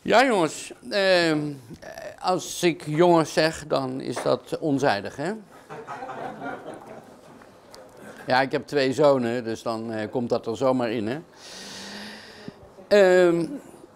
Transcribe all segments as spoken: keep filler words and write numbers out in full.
Ja, jongens. Uh, als ik jongens zeg, dan is dat onzijdig, hè? Ja, ik heb twee zonen, dus dan uh, komt dat er zomaar in, hè? Uh,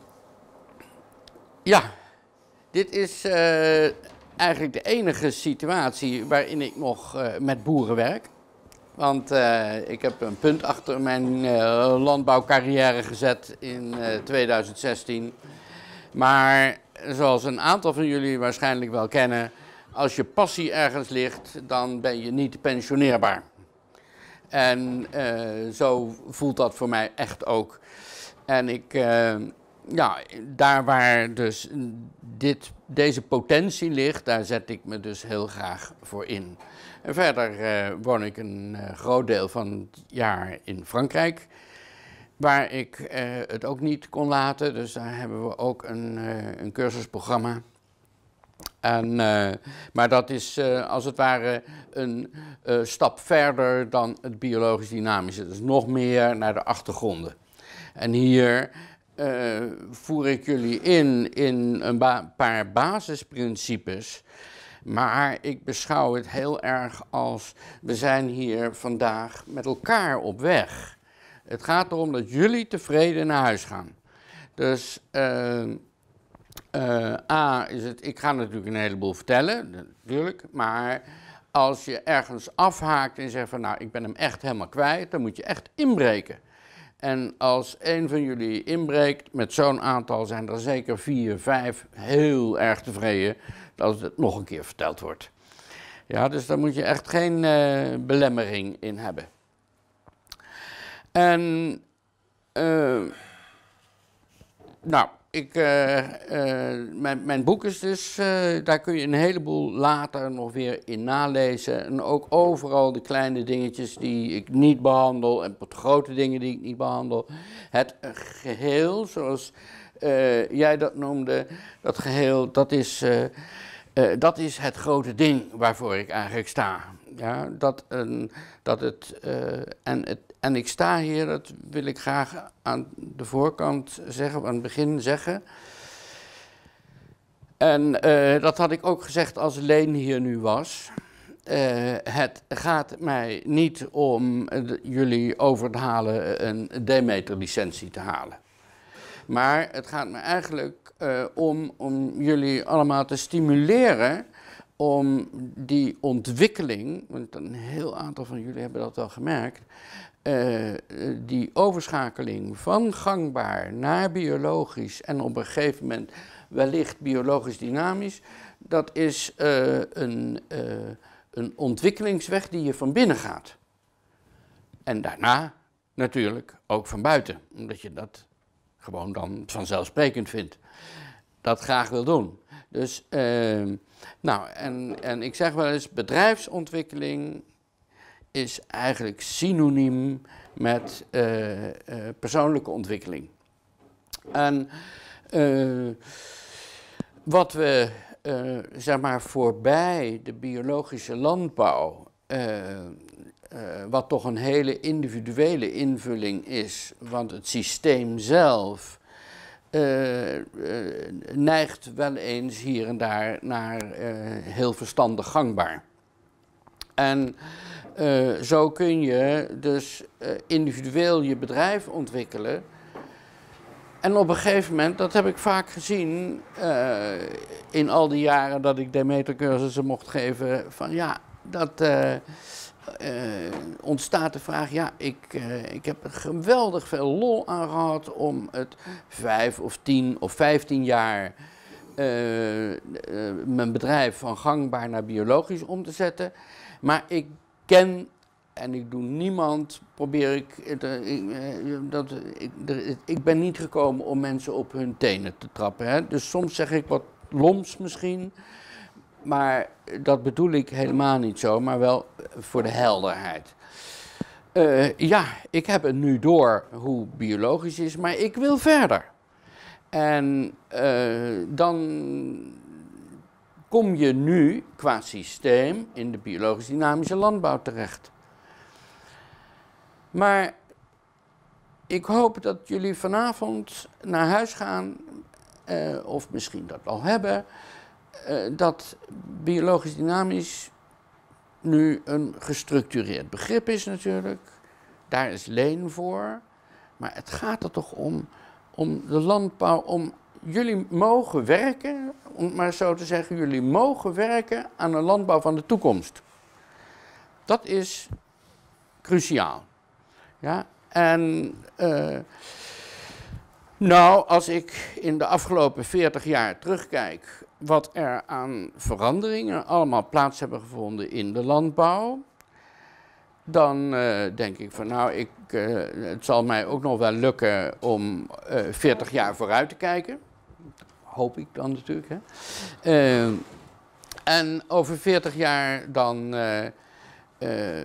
ja, dit is uh, eigenlijk de enige situatie waarin ik nog uh, met boeren werk. Want uh, ik heb een punt achter mijn uh, landbouwcarrière gezet in uh, tweeduizend zestien. Maar zoals een aantal van jullie waarschijnlijk wel kennen, als je passie ergens ligt, dan ben je niet pensioneerbaar. En uh, zo voelt dat voor mij echt ook. En ik, uh, ja, daar waar dus dit, deze potentie ligt, daar zet ik me dus heel graag voor in. En verder uh, woon ik een uh, groot deel van het jaar in Frankrijk, waar ik uh, het ook niet kon laten. Dus daar hebben we ook een, uh, een cursusprogramma. En, uh, maar dat is uh, als het ware een uh, stap verder dan het biologisch dynamische. Dus nog meer naar de achtergronden. En hier uh, voer ik jullie in in een ba paar basisprincipes. Maar ik beschouw het heel erg als, we zijn hier vandaag met elkaar op weg. Het gaat erom dat jullie tevreden naar huis gaan. Dus uh, uh, A is het, ik ga natuurlijk een heleboel vertellen, natuurlijk. Maar als je ergens afhaakt en zegt van nou, ik ben hem echt helemaal kwijt, dan moet je echt inbreken. En als een van jullie inbreekt, met zo'n aantal zijn er zeker vier, vijf heel erg tevreden dat het nog een keer verteld wordt. Ja, dus daar moet je echt geen uh, belemmering in hebben. En, uh, nou, ik, uh, uh, mijn, mijn boek is dus, uh, daar kun je een heleboel later nog weer in nalezen. En ook overal de kleine dingetjes die ik niet behandel en de grote dingen die ik niet behandel. Het geheel, zoals uh, jij dat noemde, dat geheel, dat is, uh, uh, dat is het grote ding waarvoor ik eigenlijk sta. Ja, dat, uh, dat het, uh, en het, en ik sta hier, dat wil ik graag aan de voorkant zeggen, aan het begin zeggen. En uh, dat had ik ook gezegd als Leen hier nu was. Uh, het gaat mij niet om de, jullie over te halen een Demeter-licentie te halen. Maar het gaat me eigenlijk uh, om, om jullie allemaal te stimuleren om die ontwikkeling, want een heel aantal van jullie hebben dat wel gemerkt, uh, die overschakeling van gangbaar naar biologisch en op een gegeven moment wellicht biologisch dynamisch, dat is uh, een, uh, een ontwikkelingsweg die je van binnen gaat. En daarna natuurlijk ook van buiten, omdat je dat gewoon dan vanzelfsprekend vindt. Dat graag wil doen. Dus, uh, nou, en, en ik zeg wel eens, bedrijfsontwikkeling is eigenlijk synoniem met uh, uh, persoonlijke ontwikkeling. En uh, wat we, uh, zeg maar, voorbij de biologische landbouw, uh, Uh, wat toch een hele individuele invulling is, want het systeem zelf uh, uh, neigt wel eens hier en daar naar uh, heel verstandig gangbaar. En uh, zo kun je dus uh, individueel je bedrijf ontwikkelen. En op een gegeven moment, dat heb ik vaak gezien uh, in al die jaren dat ik Demeter-cursussen mocht geven, van ja, dat Uh, Uh, ontstaat de vraag, ja, ik, uh, ik heb er geweldig veel lol aan gehad om het vijf of tien of vijftien jaar uh, uh, mijn bedrijf van gangbaar naar biologisch om te zetten. Maar ik ken, en ik doe niemand, probeer ik, uh, uh, dat, ik, er, ik ben niet gekomen om mensen op hun tenen te trappen. Hè? Dus soms zeg ik wat loms misschien. Maar dat bedoel ik helemaal niet zo, maar wel voor de helderheid. Uh, ja, ik heb het nu door hoe biologisch is, maar ik wil verder. En uh, dan kom je nu qua systeem in de biologisch-dynamische landbouw terecht. Maar ik hoop dat jullie vanavond naar huis gaan uh, of misschien dat al hebben, uh, dat biologisch dynamisch nu een gestructureerd begrip is natuurlijk. Daar is Leen voor. Maar het gaat er toch om, om de landbouw, om jullie mogen werken, om het maar zo te zeggen, jullie mogen werken aan een landbouw van de toekomst. Dat is cruciaal. Ja, en uh, nou, als ik in de afgelopen veertig jaar terugkijk wat er aan veranderingen allemaal plaats hebben gevonden in de landbouw, dan uh, denk ik van nou, ik, uh, het zal mij ook nog wel lukken om uh, veertig jaar vooruit te kijken. Hoop ik dan natuurlijk. Hè. Uh, en over veertig jaar dan, uh, uh,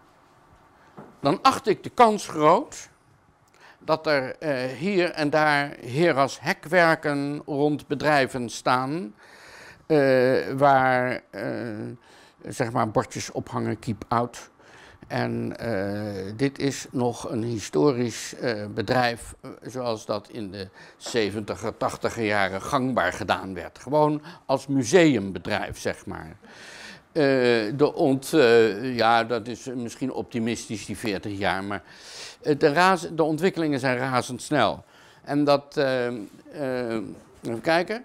dan acht ik de kans groot dat er uh, hier en daar heras hekwerken rond bedrijven staan, uh, waar uh, zeg maar bordjes ophangen, keep out. En uh, dit is nog een historisch uh, bedrijf uh, zoals dat in de zeventiger, tachtiger jaren gangbaar gedaan werd. Gewoon als museumbedrijf, zeg maar. Uh, de ont, uh, ja, dat is misschien optimistisch, die veertig jaar, maar uh, de, raz, de ontwikkelingen zijn razendsnel. En dat, uh, uh, even kijken,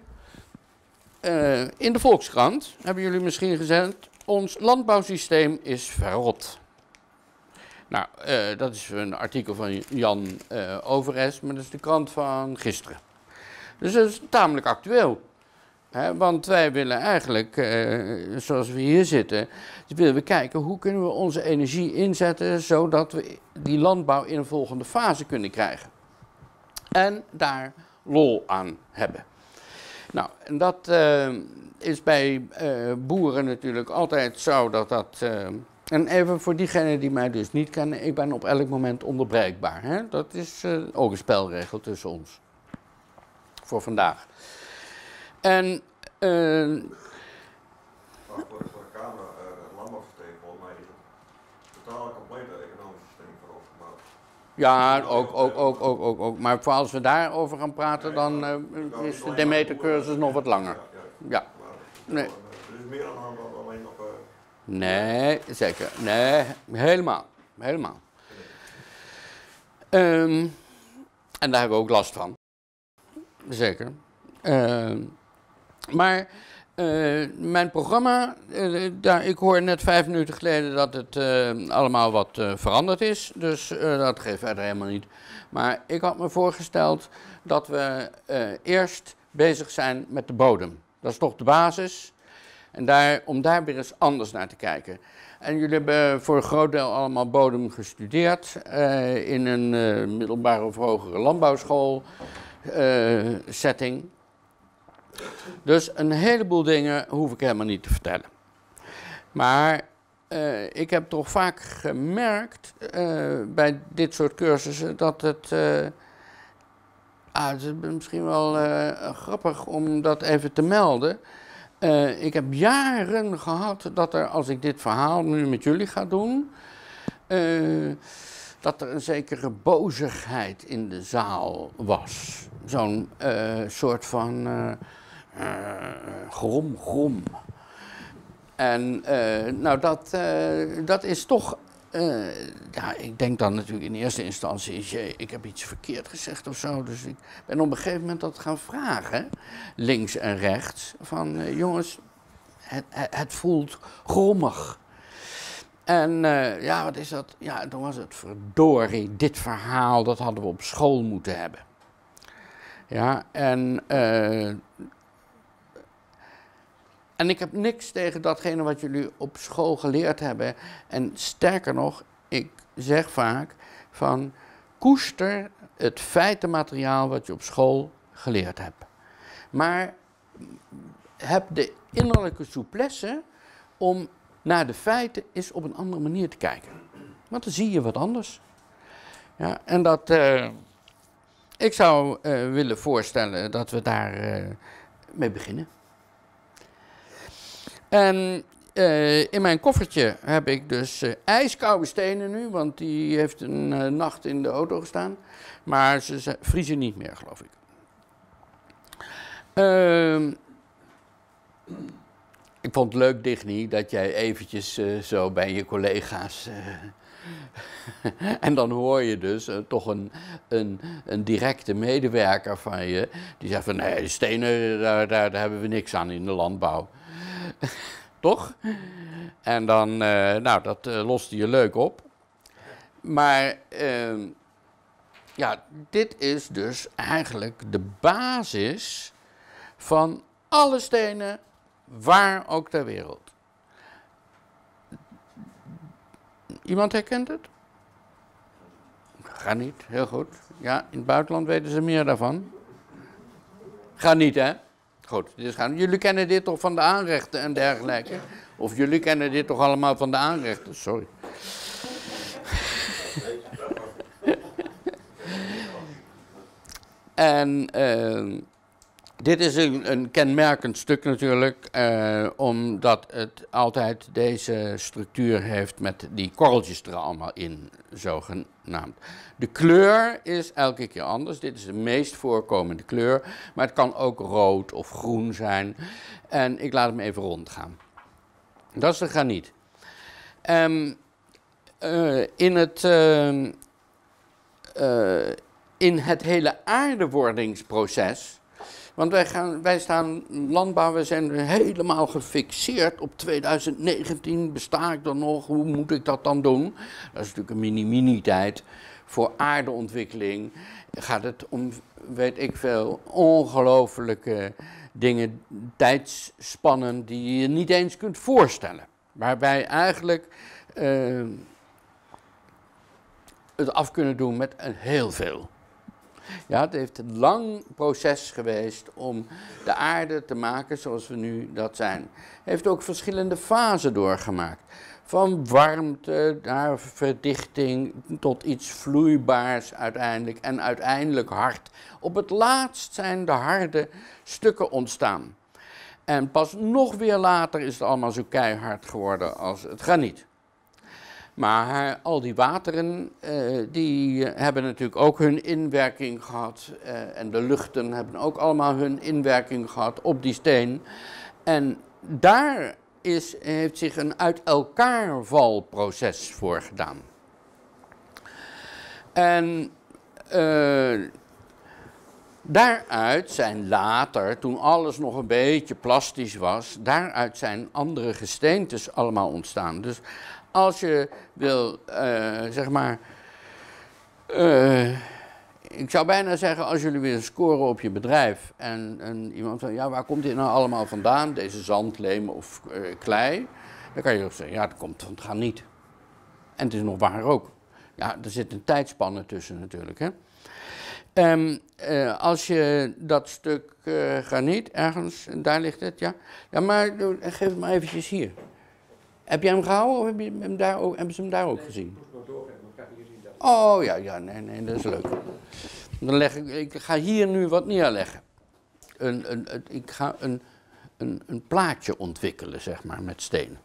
uh, in de Volkskrant hebben jullie misschien gezegd, ons landbouwsysteem is verrot. Nou, uh, dat is een artikel van Jan uh, Overes, maar dat is de krant van gisteren. Dus dat is tamelijk actueel. Hè, want wij willen eigenlijk, uh, zoals we hier zitten, willen we kijken hoe kunnen we onze energie inzetten zodat we die landbouw in een volgende fase kunnen krijgen. En daar lol aan hebben. Nou, en dat uh, is bij uh, boeren natuurlijk altijd zo dat dat... Uh, En even voor diegenen die mij dus niet kennen, ik ben op elk moment onderbreekbaar. Hè? Dat is uh, ook een spelregel tussen ons. Voor vandaag. En... Uh, voor, voor de Kamer, uh, het landbouwsysteem, volgens mij is het totaal complete economisch systeem voor opgebouwd. Ja, ook, ook, ook, ook, ook, ook. Maar voor als we daarover gaan praten, dan uh, is de Demeter-cursus nog wat langer. Ja. Nee. Er is meer aan de hand dan alleen nog... Nee, zeker. Nee, helemaal. Helemaal. Um, en daar hebben we ook last van. Zeker. Um, maar uh, mijn programma, uh, daar, ik hoor net vijf minuten geleden dat het uh, allemaal wat uh, veranderd is. Dus uh, dat geeft verder helemaal niet. Maar ik had me voorgesteld dat we uh, eerst bezig zijn met de bodem. Dat is toch de basis. En daar, om daar weer eens anders naar te kijken. En jullie hebben voor een groot deel allemaal bodem gestudeerd uh, in een uh, middelbare of hogere landbouwschool uh, setting. Dus een heleboel dingen hoef ik helemaal niet te vertellen. Maar uh, ik heb toch vaak gemerkt uh, bij dit soort cursussen dat het... Uh, ah, het is misschien wel uh, grappig om dat even te melden. Uh, ik heb jaren gehad dat er, als ik dit verhaal nu met jullie ga doen, uh, dat er een zekere bozigheid in de zaal was. Zo'n uh, soort van uh, uh, grom, grom. En uh, nou, dat, uh, dat is toch, uh, ja, ik denk dan natuurlijk in eerste instantie, jee, ik heb iets verkeerd gezegd of zo. Dus ik ben op een gegeven moment dat gaan vragen, links en rechts, van uh, jongens, het, het voelt grommig. En uh, ja, wat is dat? Ja, toen was het verdorie, dit verhaal, dat hadden we op school moeten hebben. Ja, en... Uh, En ik heb niks tegen datgene wat jullie op school geleerd hebben. En sterker nog, ik zeg vaak van koester het feitenmateriaal wat je op school geleerd hebt. Maar heb de innerlijke souplesse om naar de feiten eens op een andere manier te kijken. Want dan zie je wat anders. Ja, en dat, uh, ik zou uh, willen voorstellen dat we daar uh, mee beginnen. En uh, in mijn koffertje heb ik dus uh, ijskoude stenen nu, want die heeft een uh, nacht in de auto gestaan. Maar ze, ze vriezen niet meer, geloof ik. Uh, ik vond het leuk, Digny, dat jij eventjes uh, zo bij je collega's... Uh, en dan hoor je dus uh, toch een, een, een directe medewerker van je... die zegt van, nee, stenen, daar, daar, daar hebben we niks aan in de landbouw. Toch? En dan, uh, nou, dat uh, loste je leuk op. Maar... Uh, Ja, dit is dus eigenlijk de basis van alle stenen, waar ook ter wereld. Iemand herkent het? Graniet, heel goed. Ja, in het buitenland weten ze meer daarvan. Graniet, hè? Goed, dit is graniet. Jullie kennen dit toch van de aanrechten en dergelijke? Of jullie kennen dit toch allemaal van de aanrechten? Sorry. En uh, dit is een, een kenmerkend stuk natuurlijk, uh, omdat het altijd deze structuur heeft met die korreltjes er allemaal in, zogenaamd. De kleur is elke keer anders, dit is de meest voorkomende kleur, maar het kan ook rood of groen zijn. En ik laat hem even rondgaan. Dat is de graniet. Um, uh, in het... Uh, uh, In het hele aardewordingsproces, want wij, gaan, wij staan landbouw, we zijn helemaal gefixeerd op twintig negentien, besta ik dan nog, hoe moet ik dat dan doen? Dat is natuurlijk een mini-mini-tijd. Voor aardeontwikkeling gaat het om, weet ik veel, ongelofelijke dingen, tijdsspannen die je je niet eens kunt voorstellen. Waarbij eigenlijk uh, het af kunnen doen met heel veel. Ja, het heeft een lang proces geweest om de aarde te maken zoals we nu dat zijn. Het heeft ook verschillende fasen doorgemaakt. Van warmte naar verdichting tot iets vloeibaars uiteindelijk en uiteindelijk hard. Op het laatst zijn de harde stukken ontstaan. En pas nog weer later is het allemaal zo keihard geworden als het graniet. Maar al die wateren, uh, die hebben natuurlijk ook hun inwerking gehad. Uh, en de luchten hebben ook allemaal hun inwerking gehad op die steen. En daar is, heeft zich een uit elkaar valproces voor gedaan. En uh, daaruit zijn later, toen alles nog een beetje plastisch was, daaruit zijn andere gesteentes allemaal ontstaan. Dus als je wil, uh, zeg maar, uh, ik zou bijna zeggen, als jullie willen scoren op je bedrijf en, en iemand zegt, ja, waar komt dit nou allemaal vandaan, deze zand, leem of uh, klei, dan kan je ook zeggen, ja, dat komt van het graniet. En het is nog waar ook. Ja, er zit een tijdspanne tussen natuurlijk, hè. Um, uh, als je dat stuk uh, graniet, ergens, daar ligt het, ja, ja, maar geef het maar eventjes hier. Heb jij hem gehouden of heb je hem daar ook, hebben ze hem daar ook gezien? Ik moet nog doorgeven, dan krijg je zien dat. Oh ja, ja, nee, nee, dat is leuk. Dan leg ik, ik ga hier nu wat neerleggen. Een, een, een, ik ga een, een, een plaatje ontwikkelen, zeg maar, met stenen.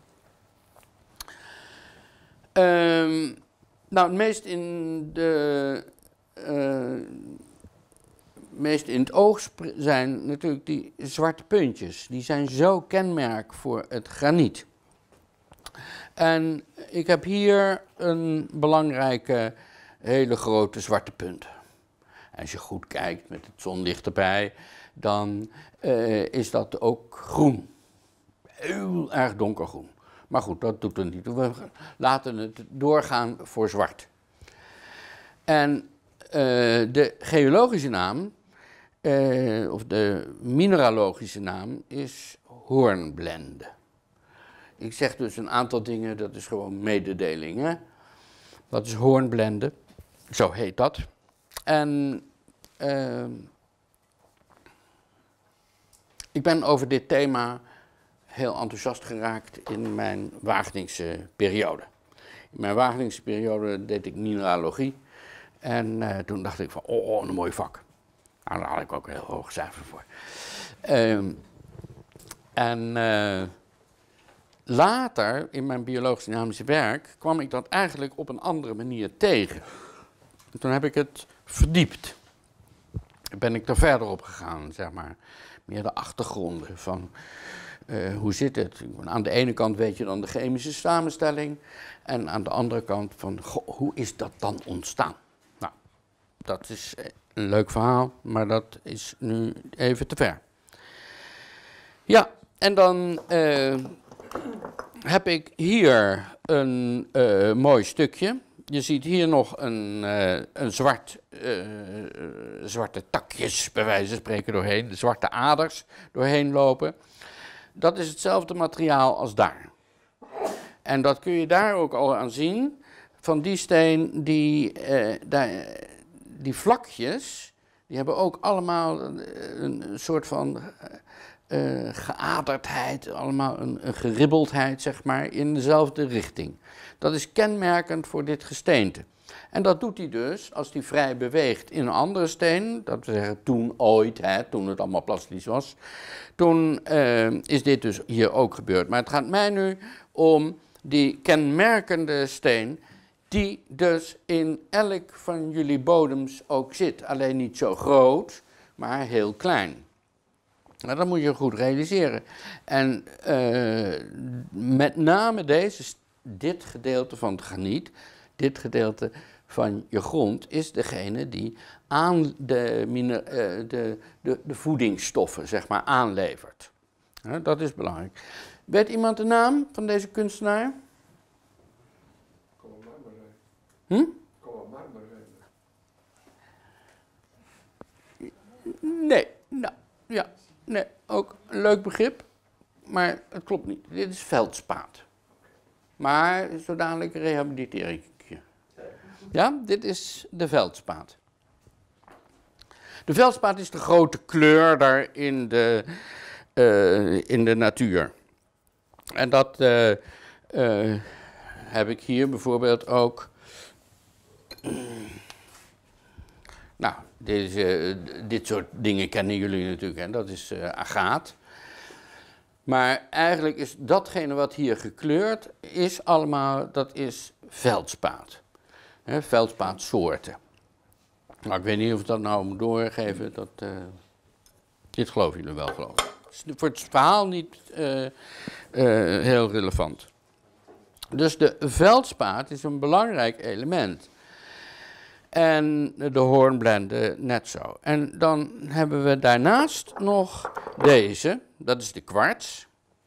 Um, nou, het meest in de... Uh, meest in het oog zijn natuurlijk die zwarte puntjes. Die zijn zo kenmerk voor het graniet. En ik heb hier een belangrijke, hele grote zwarte punt. En als je goed kijkt met het zonlicht erbij, dan uh, is dat ook groen. Heel erg donkergroen. Maar goed, dat doet er niet toe. We laten het doorgaan voor zwart. En uh, de geologische naam, uh, of de mineralogische naam, is hoornblende. Ik zeg dus een aantal dingen, dat is gewoon mededeling. Hè? Dat is hoornblende, zo heet dat. En uh, ik ben over dit thema heel enthousiast geraakt in mijn Wageningse periode. In mijn Wageningse periode deed ik mineralogie. En uh, toen dacht ik van, oh, oh, een mooi vak. Nou, daar had ik ook een heel hoog cijfer voor. Uh, en uh, later, in mijn biologisch-dynamische werk, kwam ik dat eigenlijk op een andere manier tegen. En toen heb ik het verdiept. ben ik er verder op gegaan, zeg maar. Meer de achtergronden van uh, hoe zit het. Aan de ene kant weet je dan de chemische samenstelling en aan de andere kant van goh, hoe is dat dan ontstaan? Nou, dat is een leuk verhaal, maar dat is nu even te ver. Ja, en dan uh, heb ik hier een uh, mooi stukje. Je ziet hier nog een, uh, een zwart, uh, zwarte takjes, bij wijze van spreken, doorheen. De zwarte aders doorheen lopen. Dat is hetzelfde materiaal als daar. En dat kun je daar ook al aan zien. Van die steen, die, uh, daar, die vlakjes, die hebben ook allemaal een, een soort van uh, geaderdheid, allemaal een, een geribbeldheid, zeg maar, in dezelfde richting. Dat is kenmerkend voor dit gesteente. En dat doet hij dus als hij vrij beweegt in een andere steen. Dat we zeggen toen ooit, hè, toen het allemaal plastisch was. Toen uh, is dit dus hier ook gebeurd. Maar het gaat mij nu om die kenmerkende steen die dus in elk van jullie bodems ook zit. Alleen niet zo groot, maar heel klein. Nou, dat moet je goed realiseren. En uh, met name deze dit gedeelte van het graniet, dit gedeelte van je grond, is degene die aan de, mine, uh, de, de, de voedingsstoffen, zeg maar, aanlevert. Ja, dat is belangrijk. Weet iemand de naam van deze kunstenaar? Kom op marmer zijn. Hm? Kom op marmer zijn. Nee, nou, ja, nee, ook een leuk begrip, maar het klopt niet. Dit is veldspaat. Maar zo dadelijk rehabiliteer ik je. Ja, dit is de veldspaat. De veldspaat is de grote kleur daar in de, uh, in de natuur. En dat uh, uh, heb ik hier bijvoorbeeld ook. Nou, deze, dit soort dingen kennen jullie natuurlijk, hè? Dat is uh, agaat. Maar eigenlijk is datgene wat hier gekleurd is allemaal, dat is veldspaat. He, veldspaatsoorten. Nou, ik weet niet of ik dat nou moet doorgeven, dat, uh, dit geloven jullie wel, geloof ik. Het is voor het verhaal niet uh, uh, heel relevant. Dus de veldspaat is een belangrijk element. En de hoornblende net zo. En dan hebben we daarnaast nog deze, dat is de kwarts.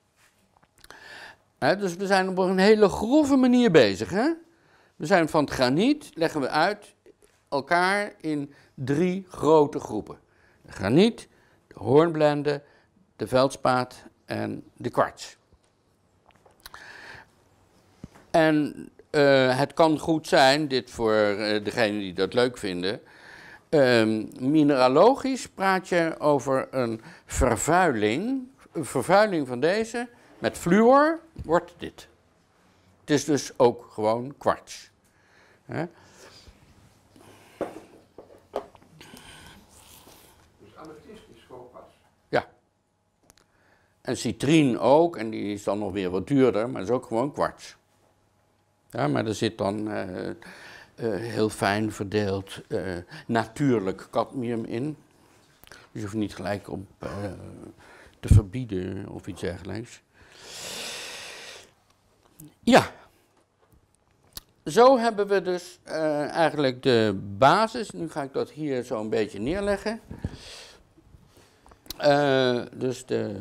He, dus we zijn op een hele grove manier bezig. Hè? We zijn van het graniet, leggen we uit, elkaar in drie grote groepen. De graniet, de hoornblende, de veldspaat en de kwarts. En uh, het kan goed zijn, dit voor uh, degenen die dat leuk vinden. Uh, mineralogisch praat je over een vervuiling. Een vervuiling van deze. Met fluor wordt dit. Het is dus ook gewoon kwarts. Hè? Dus amethyst is gewoon kwarts. Ja. En citrien ook, en die is dan nog weer wat duurder, maar is ook gewoon kwarts. Ja, maar er zit dan uh, uh, heel fijn verdeeld uh, natuurlijk cadmium in. Dus je hoeft niet gelijk op uh, te verbieden of iets dergelijks. Ja. Zo hebben we dus uh, eigenlijk de basis. Nu ga ik dat hier zo een beetje neerleggen. Uh, dus de,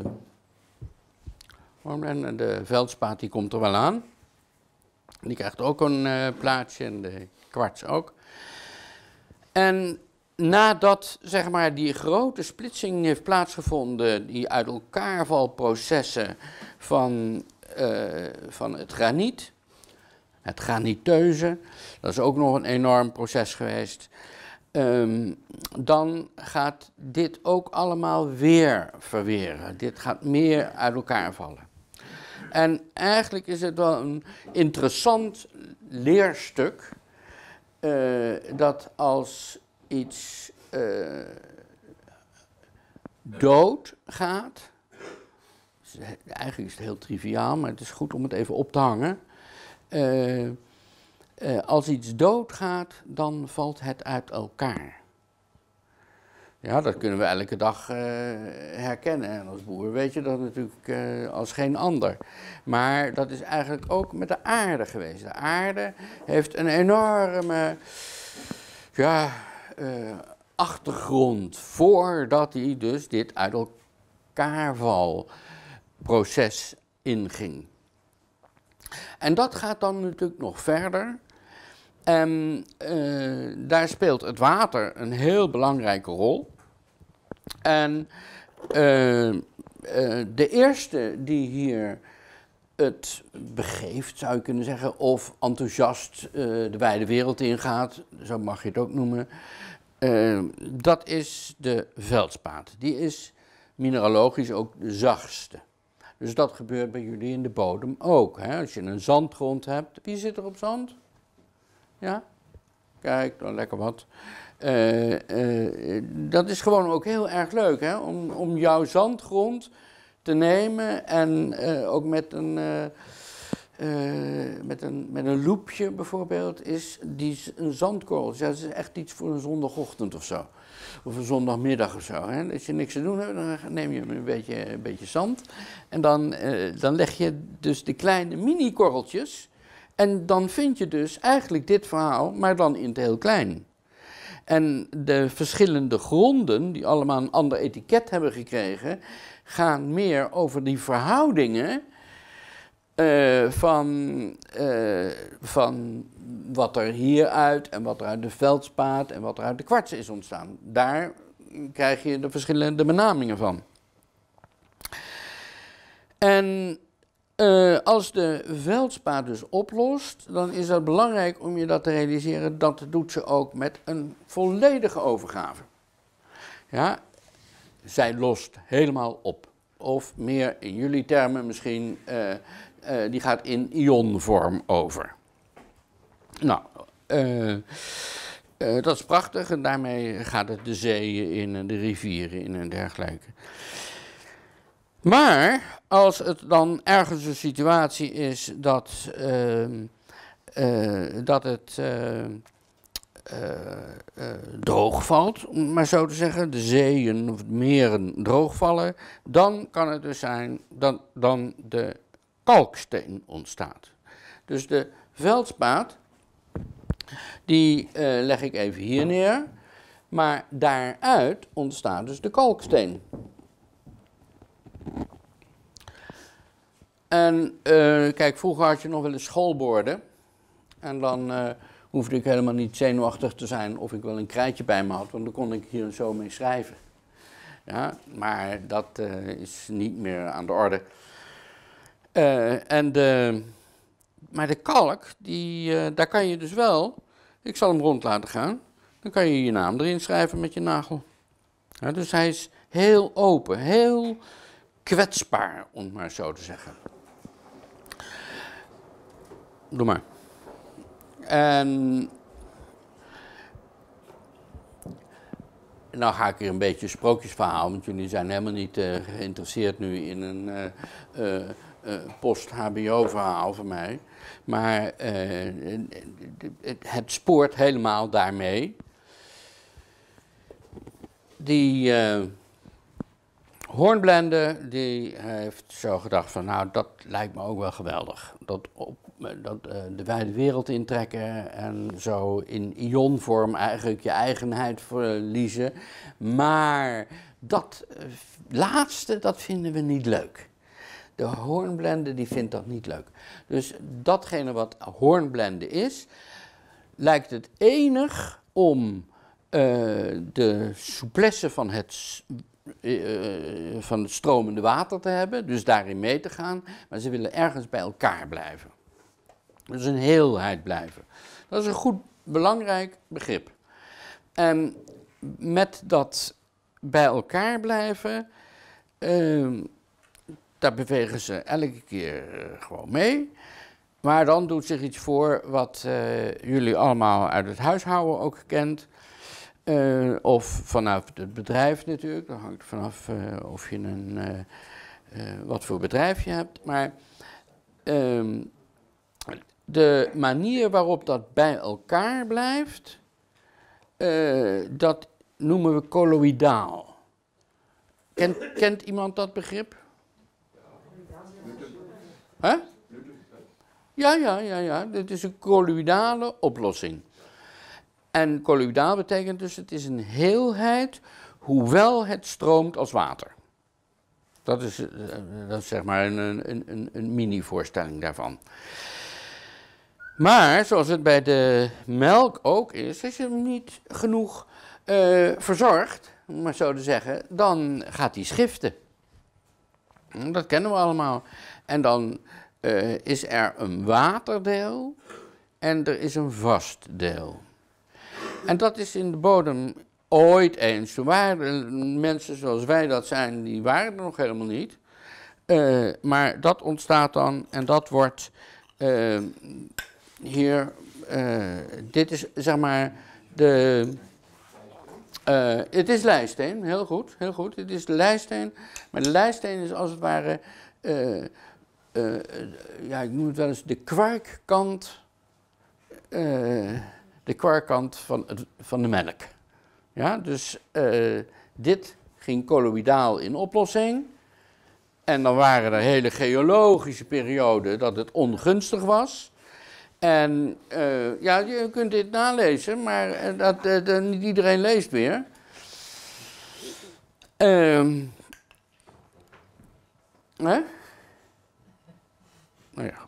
de veldspaat die komt er wel aan. Die krijgt ook een uh, plaatje en de kwarts ook. En nadat zeg maar, die grote splitsing heeft plaatsgevonden, die uit elkaar valprocessen van, uh, van het graniet, het graniteuze, dat is ook nog een enorm proces geweest. Um, dan gaat dit ook allemaal weer verweren. Dit gaat meer uit elkaar vallen. En eigenlijk is het wel een interessant leerstuk uh, dat als iets uh, dood gaat, eigenlijk is het heel triviaal, maar het is goed om het even op te hangen. Uh, uh, als iets doodgaat, dan valt het uit elkaar. Ja, dat kunnen we elke dag uh, herkennen. En als boer weet je dat natuurlijk uh, als geen ander. Maar dat is eigenlijk ook met de aarde geweest. De aarde heeft een enorme ja, uh, achtergrond voordat hij dus dit uit elkaarvalproces inging. En dat gaat dan natuurlijk nog verder. En uh, daar speelt het water een heel belangrijke rol. En uh, uh, de eerste die hier het begeeft, zou je kunnen zeggen, of enthousiast uh, de wijde wereld ingaat, zo mag je het ook noemen, uh, dat is de veldspaat. Die is mineralogisch ook de zachtste. Dus dat gebeurt bij jullie in de bodem ook. Hè? Als je een zandgrond hebt, wie zit er op zand? Ja? Kijk, dan lekker wat. Uh, uh, dat is gewoon ook heel erg leuk, hè? Om, om jouw zandgrond te nemen en uh, ook met een, uh, uh, met, een, met een loepje bijvoorbeeld, is die, een zandkorrel. Ja, dat is echt iets voor een zondagochtend of zo. Of een zondagmiddag of zo. Hè? Als je niks te doen hebt, dan neem je een beetje, een beetje zand. En dan, uh, dan leg je dus de kleine mini-korreltjes. En dan vind je dus eigenlijk dit verhaal, maar dan in het heel klein. En de verschillende gronden, die allemaal een ander etiket hebben gekregen, gaan meer over die verhoudingen uh, van, uh, van wat er hieruit en wat er uit de veldspaat en wat er uit de kwarts is ontstaan. Daar krijg je de verschillende benamingen van. En Uh, als de veldspaat dus oplost, dan is het belangrijk om je dat te realiseren, dat doet ze ook met een volledige overgave. Ja, zij lost helemaal op. Of meer in jullie termen misschien, uh, uh, die gaat in ionvorm over. Nou, uh, uh, dat is prachtig en daarmee gaat het de zeeën in en de rivieren in en dergelijke. Maar als het dan ergens een situatie is dat, uh, uh, dat het uh, uh, uh, droog valt, om maar zo te zeggen, de zeeën of meren droogvallen, dan kan het dus zijn dat dan de kalksteen ontstaat. Dus de veldspaat, die uh, leg ik even hier neer, maar daaruit ontstaat dus de kalksteen. En uh, kijk, vroeger had je nog wel eens schoolborden. En dan uh, hoefde ik helemaal niet zenuwachtig te zijn of ik wel een krijtje bij me had, want dan kon ik hier zo mee schrijven. Ja, maar dat uh, is niet meer aan de orde. Uh, en de, maar de kalk, die, uh, daar kan je dus wel, ik zal hem rond laten gaan, dan kan je je naam erin schrijven met je nagel. Ja, dus hij is heel open, heel kwetsbaar, om het maar zo te zeggen. Doe maar. En nou ga ik hier een beetje een sprookjesverhaal, want jullie zijn helemaal niet uh, geïnteresseerd nu in een uh, uh, uh, post-H B O-verhaal van mij. Maar uh, het spoort helemaal daarmee. Die uh, Hornblende, die heeft zo gedacht van, nou, dat lijkt me ook wel geweldig. Dat, op, dat uh, de wijde wereld intrekken en zo in ionvorm eigenlijk je eigenheid verliezen. Maar dat uh, laatste, dat vinden we niet leuk. De Hornblende, die vindt dat niet leuk. Dus datgene wat Hornblende is, lijkt het enig om uh, de souplesse van het... Uh, van het stromende water te hebben, dus daarin mee te gaan, maar ze willen ergens bij elkaar blijven. Dus een heelheid blijven. Dat is een goed, belangrijk begrip. En met dat bij elkaar blijven, uh, daar bewegen ze elke keer uh, gewoon mee, maar dan doet zich iets voor wat uh, jullie allemaal uit het huishouden ook kent. Uh, of vanaf het bedrijf natuurlijk, dat hangt vanaf uh, of je een, uh, uh, wat voor bedrijf je hebt. Maar uh, de manier waarop dat bij elkaar blijft, uh, dat noemen we colloïdaal. Kent, kent iemand dat begrip? Hè? Ja, ja, ja, ja. Dit is een colloïdale oplossing. En colloïdaal betekent dus het is een heelheid, hoewel het stroomt als water. Dat is, uh, dat is zeg maar een, een, een, een mini-voorstelling daarvan. Maar, zoals het bij de melk ook is, als je hem niet genoeg uh, verzorgt, om maar zo te zeggen, dan gaat hij schiften. Dat kennen we allemaal. En dan uh, is er een waterdeel en er is een vast deel. En dat is in de bodem ooit eens. Toen waren mensen zoals wij dat zijn, die waren er nog helemaal niet. Uh, maar dat ontstaat dan en dat wordt uh, hier, uh, dit is zeg maar de, uh, het is leisteen, heel goed, heel goed. Het is de leisteen, maar de leisteen is als het ware, uh, uh, uh, ja ik noem het wel eens de kwarkkant, uh, de kwarkkant van, het, van de melk. Ja, dus uh, dit ging colloïdaal in oplossing. En dan waren er hele geologische perioden dat het ongunstig was. En uh, ja, je kunt dit nalezen, maar uh, dat, uh, dat niet iedereen leest weer. Uh, hè? Nou ja.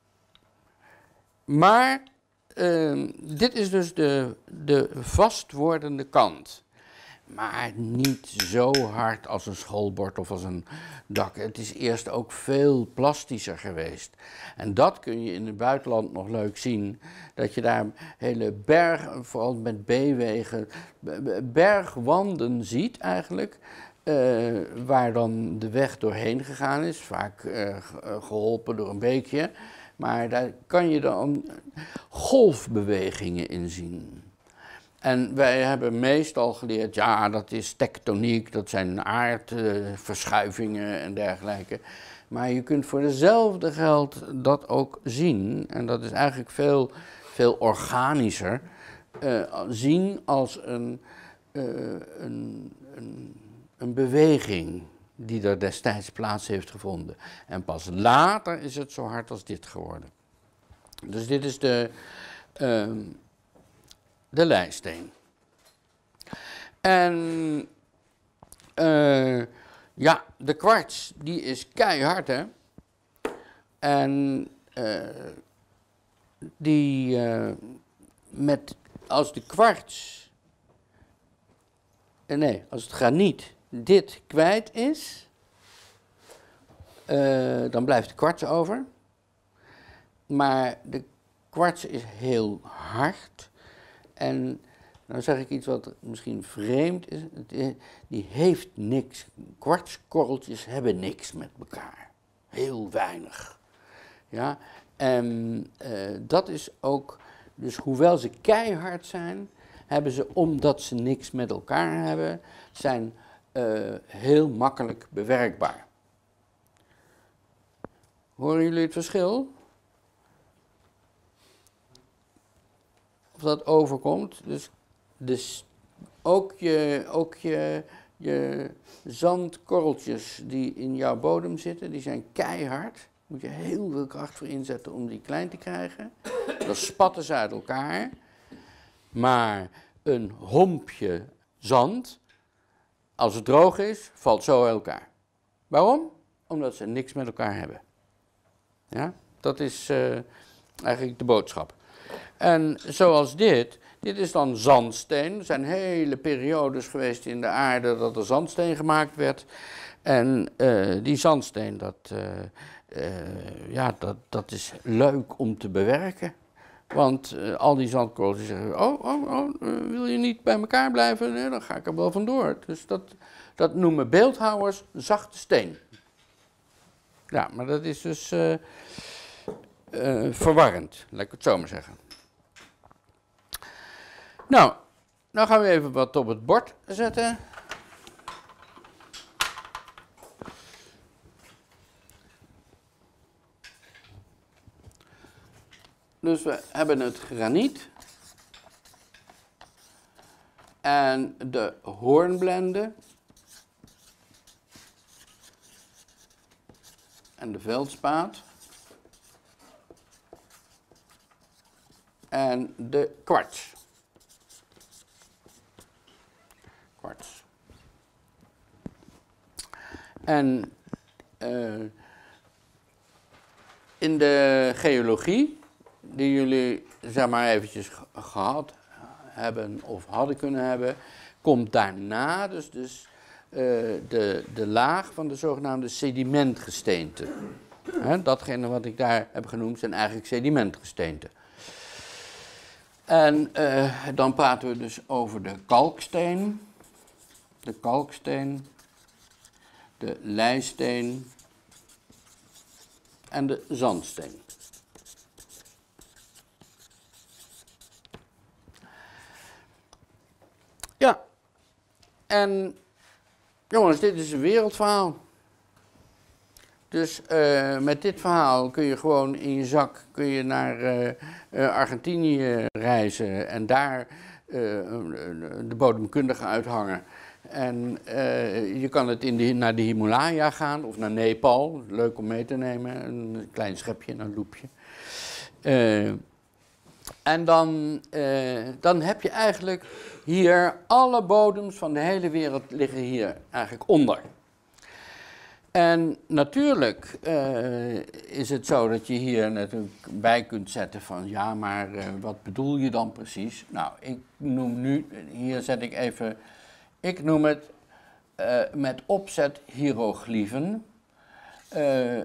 Maar uh, dit is dus de, de vastwordende kant. Maar niet zo hard als een schoolbord of als een dak. Het is eerst ook veel plastischer geweest. En dat kun je in het buitenland nog leuk zien. Dat je daar hele bergen, vooral met B-wegen, bergwanden ziet eigenlijk. Uh, waar dan de weg doorheen gegaan is. Vaak uh, geholpen door een beekje. Maar daar kan je dan golfbewegingen in zien. En wij hebben meestal geleerd, ja, dat is tektoniek, dat zijn aardverschuivingen en dergelijke. Maar je kunt voor dezelfde geld dat ook zien, en dat is eigenlijk veel, veel organischer, uh, zien als een, uh, een, een, een beweging die er destijds plaats heeft gevonden. En pas later is het zo hard als dit geworden. Dus dit is de... Uh, De leisteen. En uh, ja, de kwarts, die is keihard, hè. En uh, die uh, met, als de kwarts, uh, nee, als het graniet dit kwijt is, uh, dan blijft de kwarts over. Maar de kwarts is heel hard. En nou zeg ik iets wat misschien vreemd is, die heeft niks, kwartskorreltjes hebben niks met elkaar, heel weinig. Ja? En uh, dat is ook, dus hoewel ze keihard zijn, hebben ze, omdat ze niks met elkaar hebben, zijn uh, heel makkelijk bewerkbaar. Horen jullie het verschil? Of dat overkomt. Dus, dus ook, je, ook je, je zandkorreltjes die in jouw bodem zitten, die zijn keihard. Daar moet je heel veel kracht voor inzetten om die klein te krijgen. Dan spatten ze uit elkaar. Maar een hompje zand, als het droog is, valt zo uit elkaar. Waarom? Omdat ze niks met elkaar hebben. Ja, dat is uh, eigenlijk de boodschap. En zoals dit, dit is dan zandsteen. Er zijn hele periodes geweest in de aarde dat er zandsteen gemaakt werd. En uh, die zandsteen, dat, uh, uh, ja, dat, dat is leuk om te bewerken. Want uh, al die zandkorreltjes zeggen, oh, oh, oh, uh, wil je niet bij elkaar blijven? Nee, dan ga ik er wel vandoor. Dus dat, dat noemen beeldhouwers zachte steen. Ja, maar dat is dus uh, uh, verwarrend, laat ik het zo maar zeggen. Nou, dan gaan we even wat op het bord zetten. Dus we hebben het graniet. en de hoornblende en de veldspaat en de kwarts. Kwarts. En uh, in de geologie, die jullie zeg maar eventjes gehad hebben of hadden kunnen hebben, komt daarna dus, dus uh, de, de laag van de zogenaamde sedimentgesteenten. He, datgene wat ik daar heb genoemd zijn eigenlijk sedimentgesteenten. En uh, dan praten we dus over de kalksteen, de kalksteen, de leisteen en de zandsteen. Ja, en jongens, dit is een wereldverhaal. Dus uh, met dit verhaal kun je gewoon in je zak kun je naar uh, uh, Argentinië reizen en daar uh, de bodemkundige uithangen. En uh, je kan het in de, naar de Himalaya gaan of naar Nepal, leuk om mee te nemen, een klein schepje en een loepje. Uh, en dan, uh, dan heb je eigenlijk hier alle bodems van de hele wereld liggen hier eigenlijk onder. En natuurlijk uh, is het zo dat je hier natuurlijk bij kunt zetten van ja, maar uh, wat bedoel je dan precies? Nou, ik noem nu, hier zet ik even, ik noem het uh, met opzet hieroglyphen. Uh,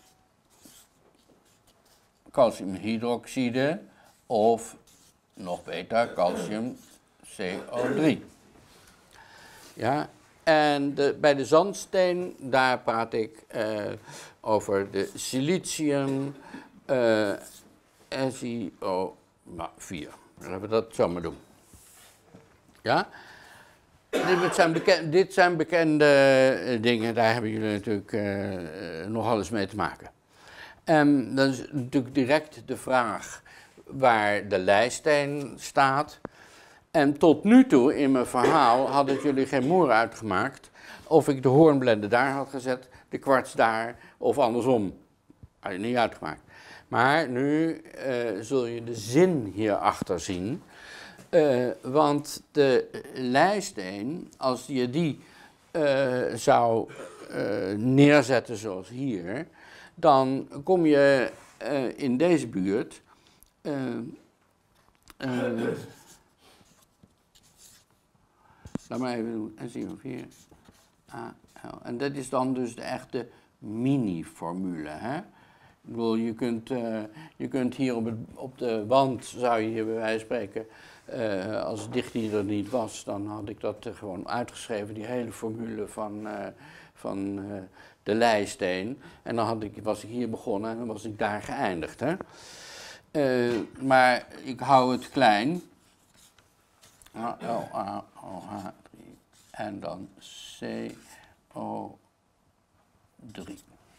calciumhydroxide of nog beter calcium C O drie. Ja. En de, bij de zandsteen, daar praat ik uh, over de silicium uh, S I O vier. Laten we dat zo maar doen. Ja? Dit zijn, beken, dit zijn bekende dingen, daar hebben jullie natuurlijk uh, nogal eens mee te maken. En dan is natuurlijk direct de vraag waar de leisteen staat. En tot nu toe in mijn verhaal hadden jullie geen moer uitgemaakt of ik de hoornblende daar had gezet, de kwarts daar of andersom. Had je niet uitgemaakt. Maar nu uh, zul je de zin hierachter zien. Uh, want de leisteen, als je die uh, zou uh, neerzetten zoals hier, dan kom je uh, in deze buurt. Uh, uh, Laat maar even doen. En zien we vier. A, L. En dat is dan dus de echte mini-formule. Hè? Ik bedoel, je kunt, uh, je kunt hier op, het, op de wand, zou je hier bij wijze van spreken, uh, als Dichtie er niet was, dan had ik dat uh, gewoon uitgeschreven, die hele formule van, uh, van uh, de leisteen. En dan had ik, was ik hier begonnen en dan was ik daar geëindigd. Hè? Uh, maar ik hou het klein. A, L, A, O, H, drie. En dan C, O, drie.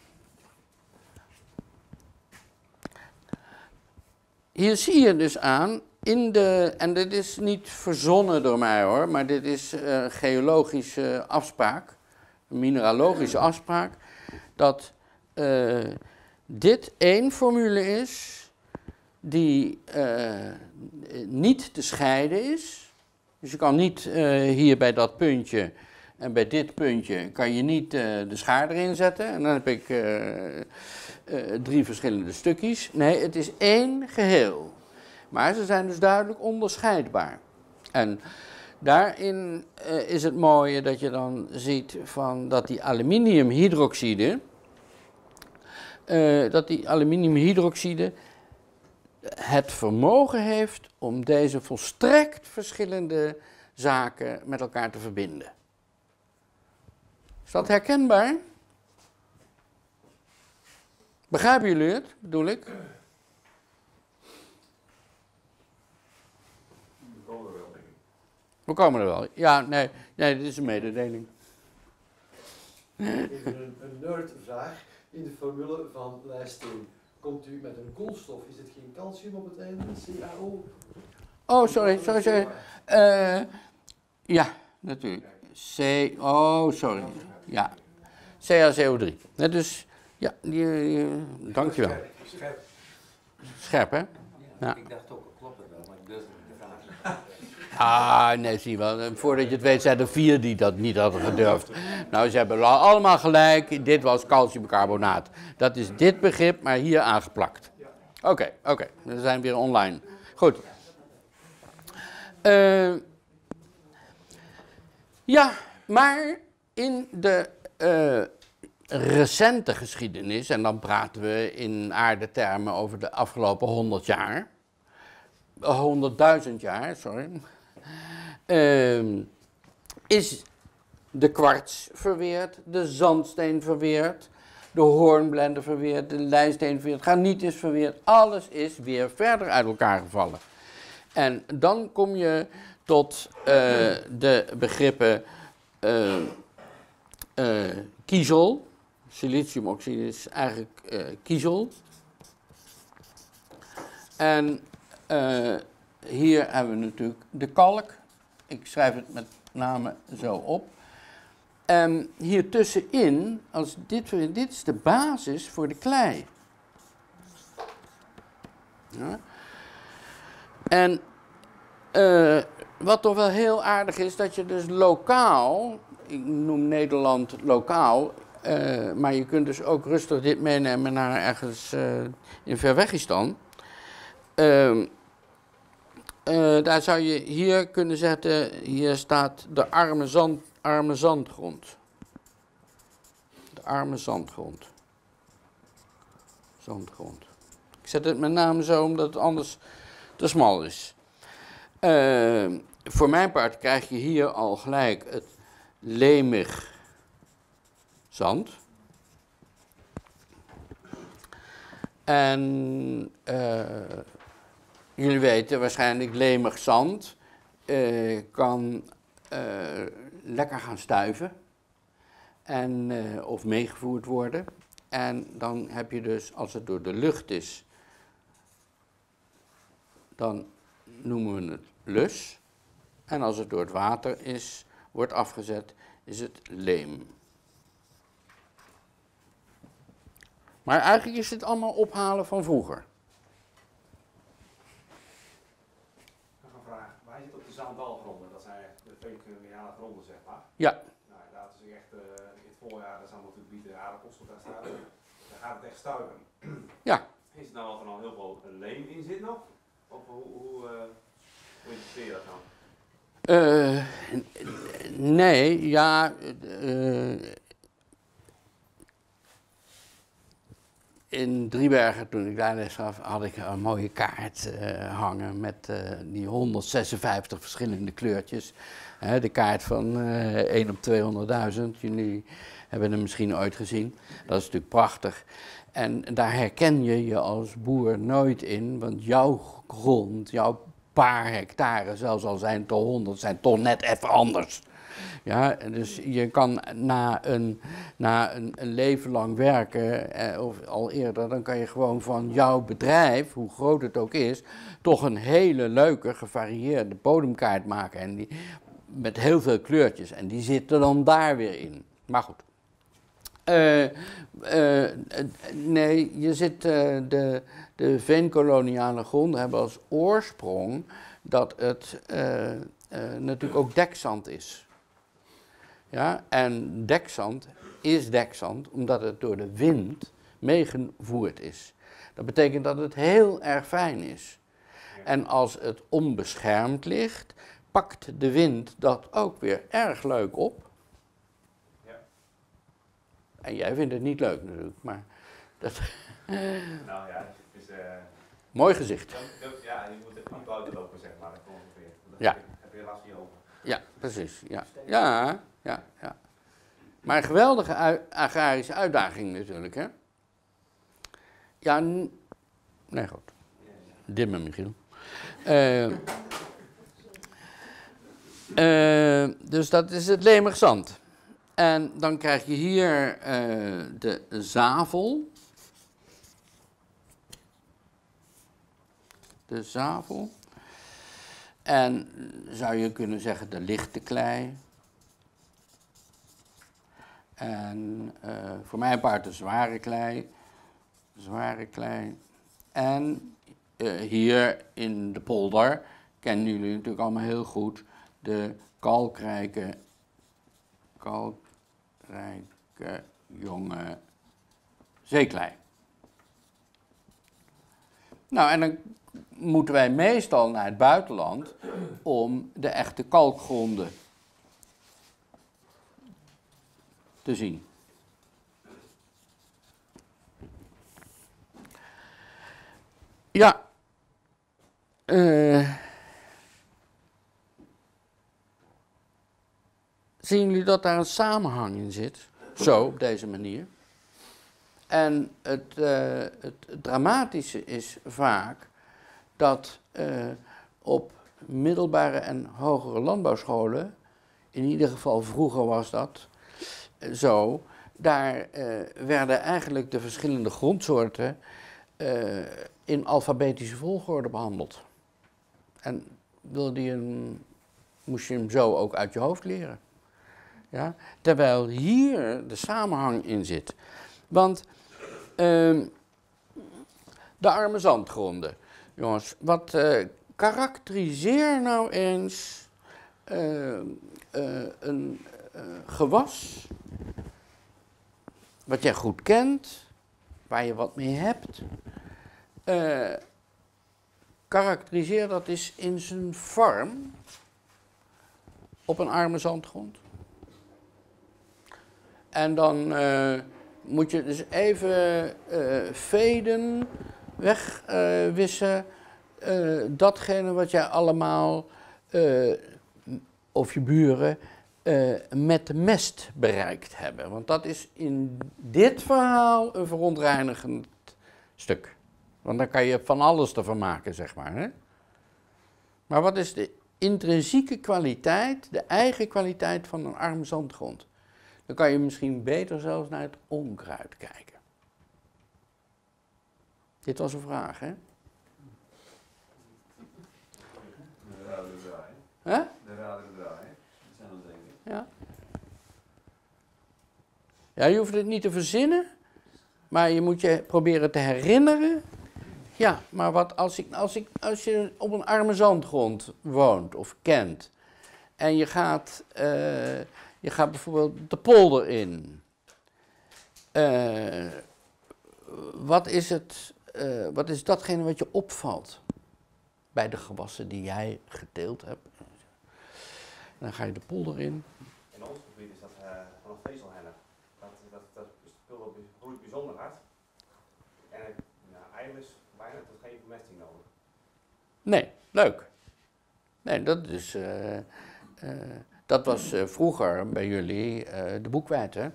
Hier zie je dus aan, in de, en dit is niet verzonnen door mij hoor, maar dit is een geologische afspraak, een mineralogische afspraak, dat uh, dit één formule is die uh, niet te scheiden is. Dus je kan niet uh, hier bij dat puntje en bij dit puntje kan je niet uh, de schaar erin zetten. En dan heb ik uh, uh, drie verschillende stukjes. Nee, het is één geheel. Maar ze zijn dus duidelijk onderscheidbaar. En daarin uh, is het mooie dat je dan ziet van dat die aluminiumhydroxide, uh, dat die aluminiumhydroxide het vermogen heeft om deze volstrekt verschillende zaken met elkaar te verbinden. Is dat herkenbaar? Begrijpen jullie het, bedoel ik? We komen er wel, denk ik. We komen er wel. Ja, nee, nee dit is een mededeling. Even een, een nerdvraag. In de formule van leisteen komt u met een koolstof. Is het geen calcium op het einde? C A O? Oh, sorry, sorry, sorry. Uh, Ja, natuurlijk. C, oh, sorry. Ja, C a C O drie. Net dus, ja, die, die, dankjewel. Scherp. Scherp, hè? Ja. Ik dacht ook, klopt het wel, maar ik durfde niet te vragen. Ah, nee, zie je wel. Voordat je het weet zijn er vier die dat niet hadden gedurfd. Nou, ze hebben allemaal gelijk. Dit was calciumcarbonaat. Dat is dit begrip, maar hier aangeplakt. Oké, okay, oké. Okay. We zijn weer online. Goed. Uh, ja, maar in de uh, recente geschiedenis, en dan praten we in aardetermen over de afgelopen honderd jaar, honderdduizend jaar, sorry, uh, is de kwarts verweerd, de zandsteen verweerd, de hoornblende verweerd, de lijsteen verweerd, graniet is verweerd, alles is weer verder uit elkaar gevallen. En dan kom je tot uh, de begrippen uh, uh, kiezel, siliciumoxide is eigenlijk uh, kiezel. En uh, hier hebben we natuurlijk de kalk, ik schrijf het met name zo op. En hier tussenin, als dit, dit is de basis voor de klei. Ja. En uh, wat toch wel heel aardig is, dat je dus lokaal, ik noem Nederland lokaal, uh, maar je kunt dus ook rustig dit meenemen naar ergens uh, in Verwegistan. Uh, uh, daar zou je hier kunnen zetten, hier staat de arme, zand, arme zandgrond. De arme zandgrond. Zandgrond. Ik zet het met name zo, omdat het anders te smal is. Uh, voor mijn part krijg je hier al gelijk het leemig zand. En uh, jullie weten waarschijnlijk, leemig zand uh, kan uh, lekker gaan stuiven en, uh, of meegevoerd worden. En dan heb je dus, als het door de lucht is, dan noemen we het lus. En als het door het water is, wordt afgezet, is het leem. Maar eigenlijk is dit allemaal ophalen van vroeger. Nog een vraag. Wij zitten op de Zaandalgronden, dat zijn de veenminerale gronden, zeg maar. Ja. Nou, inderdaad, is echt uh, in het voorjaar, dan zijn natuurlijk bieden aardappels tot daar staan. Dan gaat het echt stuiven. Ja. Is het nou dat er al heel veel leem in zit nog? Of hoe, hoe, uh, hoe interpreteer je dat nou? Uh, nee, ja. Uh, in Driebergen, toen ik daar les gaf, had ik een mooie kaart uh, hangen met uh, die honderdzesenvijftig verschillende kleurtjes. Uh, de kaart van uh, één op tweehonderdduizend. Jullie hebben hem misschien ooit gezien. Dat is natuurlijk prachtig. En daar herken je je als boer nooit in, want jouw grond, jouw paar hectare, zelfs al zijn het al honderd, zijn toch net even anders. Ja, dus je kan na een, na een, een leven lang werken, eh, of al eerder, dan kan je gewoon van jouw bedrijf, hoe groot het ook is, toch een hele leuke, gevarieerde bodemkaart maken. En die, met heel veel kleurtjes. En die zitten dan daar weer in. Maar goed. Uh, uh, nee, je zit, uh, de, de veenkoloniale gronden hebben als oorsprong dat het uh, uh, natuurlijk ook dekzand is. Ja, en dekzand is dekzand omdat het door de wind meegevoerd is. Dat betekent dat het heel erg fijn is. En als het onbeschermd ligt, pakt de wind dat ook weer erg leuk op. En jij vindt het niet leuk natuurlijk, maar dat... Nou ja, het is... Uh, mooi gezicht. Dan, ja, je moet er niet buiten lopen, zeg maar, dat ongeveer. Dan Ja. heb je last van je ogen. Ja, precies. Ja, ja, ja. ja. Maar een geweldige ui- agrarische uitdaging natuurlijk, hè? Ja, n- nee goed. Dimmen, Michiel. Uh, uh, dus dat is het leemig zand. En dan krijg je hier uh, de zavel. De zavel. En zou je kunnen zeggen de lichte klei. En uh, voor mijn part de zware klei. Zware klei. En uh, hier in de polder kennen jullie natuurlijk allemaal heel goed de kalkrijke, kalkrijke jonge zeeklei. Nou, en dan moeten wij meestal naar het buitenland om de echte kalkgronden te zien. Ja. Uh, zien jullie dat daar een samenhang in zit? Zo, op deze manier. En het, uh, het dramatische is vaak dat uh, op middelbare en hogere landbouwscholen, in ieder geval vroeger was dat uh, zo, daar uh, werden eigenlijk de verschillende grondsoorten uh, in alfabetische volgorde behandeld. En wilde je hem, moest je hem zo ook uit je hoofd leren. Ja? Terwijl hier de samenhang in zit. Want uh, de arme zandgronden, jongens, wat uh, karakteriseer nou eens uh, uh, een uh, gewas wat jij goed kent, waar je wat mee hebt. Uh, karakteriseer dat eens in zijn vorm op een arme zandgrond. En dan uh, moet je dus even uh, veden, wegwissen, uh, uh, datgene wat jij allemaal, uh, of je buren, uh, met de mest bereikt hebben. Want dat is in dit verhaal een verontreinigend stuk. Want dan kan je van alles ervan maken, zeg maar. Hè? Maar wat is de intrinsieke kwaliteit, de eigen kwaliteit van een arme zandgrond? Dan kan je misschien beter zelfs naar het onkruid kijken. Dit was een vraag, hè? De raderen draaien. Hè? De raderen draaien. Dat zijn dan dingen. Ja. Ja, je hoeft het niet te verzinnen, maar je moet je proberen te herinneren. Ja, maar wat als, ik, als, ik, als je op een arme zandgrond woont of kent en je gaat, uh, je gaat bijvoorbeeld de polder in. Uh, wat is het, uh, wat is datgene wat je opvalt bij de gewassen die jij geteeld hebt? Dan ga je de polder in. In ons gebied is dat uh, vanaf vezelhennen. Dat, dat, dat spul groeit bijzonder hard. En nou, eigenlijk is bijna tot geen vermesting nodig. Nee, leuk. Nee, dat is, uh, uh, dat was uh, vroeger bij jullie uh, de boekwijd, hè?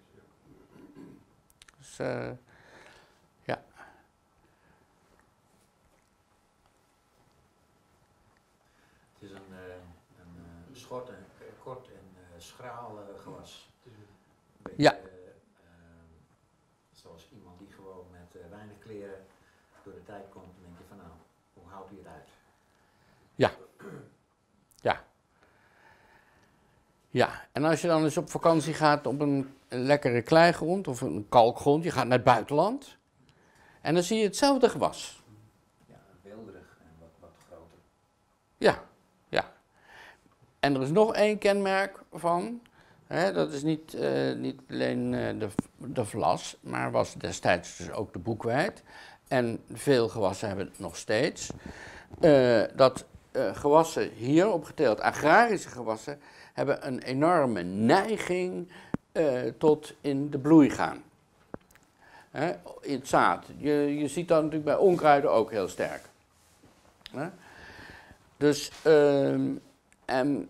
Dus, uh, ja. Het is een, uh, een uh, schort, een kort en uh, schraal uh, gewas. Beetje, Ja. Uh, uh, zoals iemand die gewoon met uh, weinig kleren door de tijd komt, dan denk je van nou, hoe houdt hij het uit? Ja. Ja. Ja, en als je dan eens op vakantie gaat op een, een lekkere kleigrond of een kalkgrond, je gaat naar het buitenland en dan zie je hetzelfde gewas. Ja, weelderig en wat, wat groter. Ja, ja. En er is nog één kenmerk van, hè, dat is niet, uh, niet alleen uh, de, de vlas, maar was destijds dus ook de boekwijd. En veel gewassen hebben het nog steeds. Uh, dat uh, gewassen hier opgeteeld, agrarische gewassen, hebben een enorme neiging uh, tot in de bloei gaan. Hè, in het zaad. Je, je ziet dat natuurlijk bij onkruiden ook heel sterk. Hè? Dus, um, en,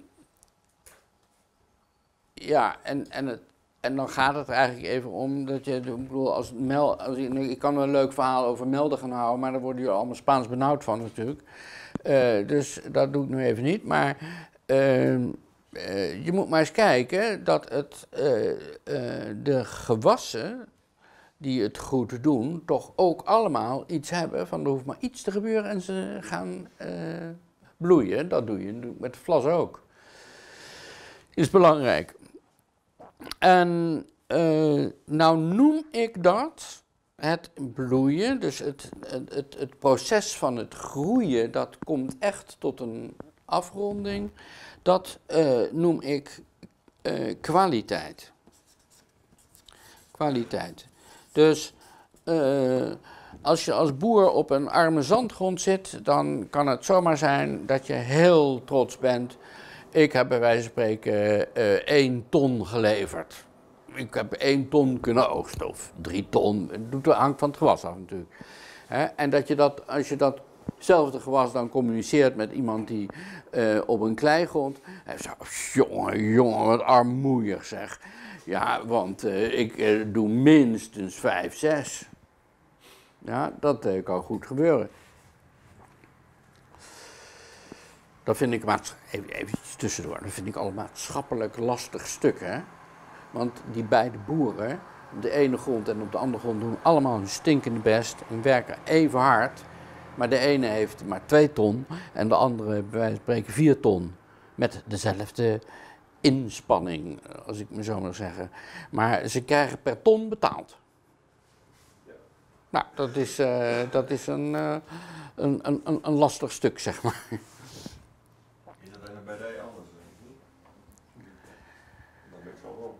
ja, en, en, het, en dan gaat het er eigenlijk even om dat je, ik bedoel, als mel, als je, ik kan een leuk verhaal over melden gaan houden, maar daar worden jullie allemaal Spaans benauwd van natuurlijk. Uh, dus dat doe ik nu even niet, maar uh, uh, je moet maar eens kijken dat het, uh, uh, de gewassen die het goed doen, toch ook allemaal iets hebben van er hoeft maar iets te gebeuren en ze gaan uh, bloeien. Dat doe je met vlas ook. Is belangrijk. En uh, nou noem ik dat het bloeien, dus het, het, het, het proces van het groeien, dat komt echt tot een afronding. Dat uh, noem ik uh, kwaliteit. Kwaliteit. Dus uh, als je als boer op een arme zandgrond zit, dan kan het zomaar zijn dat je heel trots bent. Ik heb bij wijze van spreken uh, één ton geleverd. Ik heb één ton kunnen oogsten, of drie ton. Het hangt van het gewas af natuurlijk. He, en dat je dat, als je datzelfde gewas dan communiceert met iemand die uh, op een kleigrond. Hij zegt, jongen, jongen, wat armoeig zeg. Ja, want uh, ik uh, doe minstens vijf, zes. Ja, dat uh, kan goed gebeuren. Dat vind ik, even, even tussendoor, dat vind ik al een maatschappelijk lastig stuk, hè. Want die beide boeren, op de ene grond en op de andere grond, doen allemaal hun stinkende best en werken even hard. Maar de ene heeft maar twee ton en de andere, bij wijze van spreken, vier ton. Met dezelfde inspanning, als ik me zo mag zeggen. Maar ze krijgen per ton betaald. Ja. Nou, dat is, uh, dat is een, uh, een, een, een, een lastig stuk, zeg maar. Is dat dan bij de anders? Dat ben ik zo wel.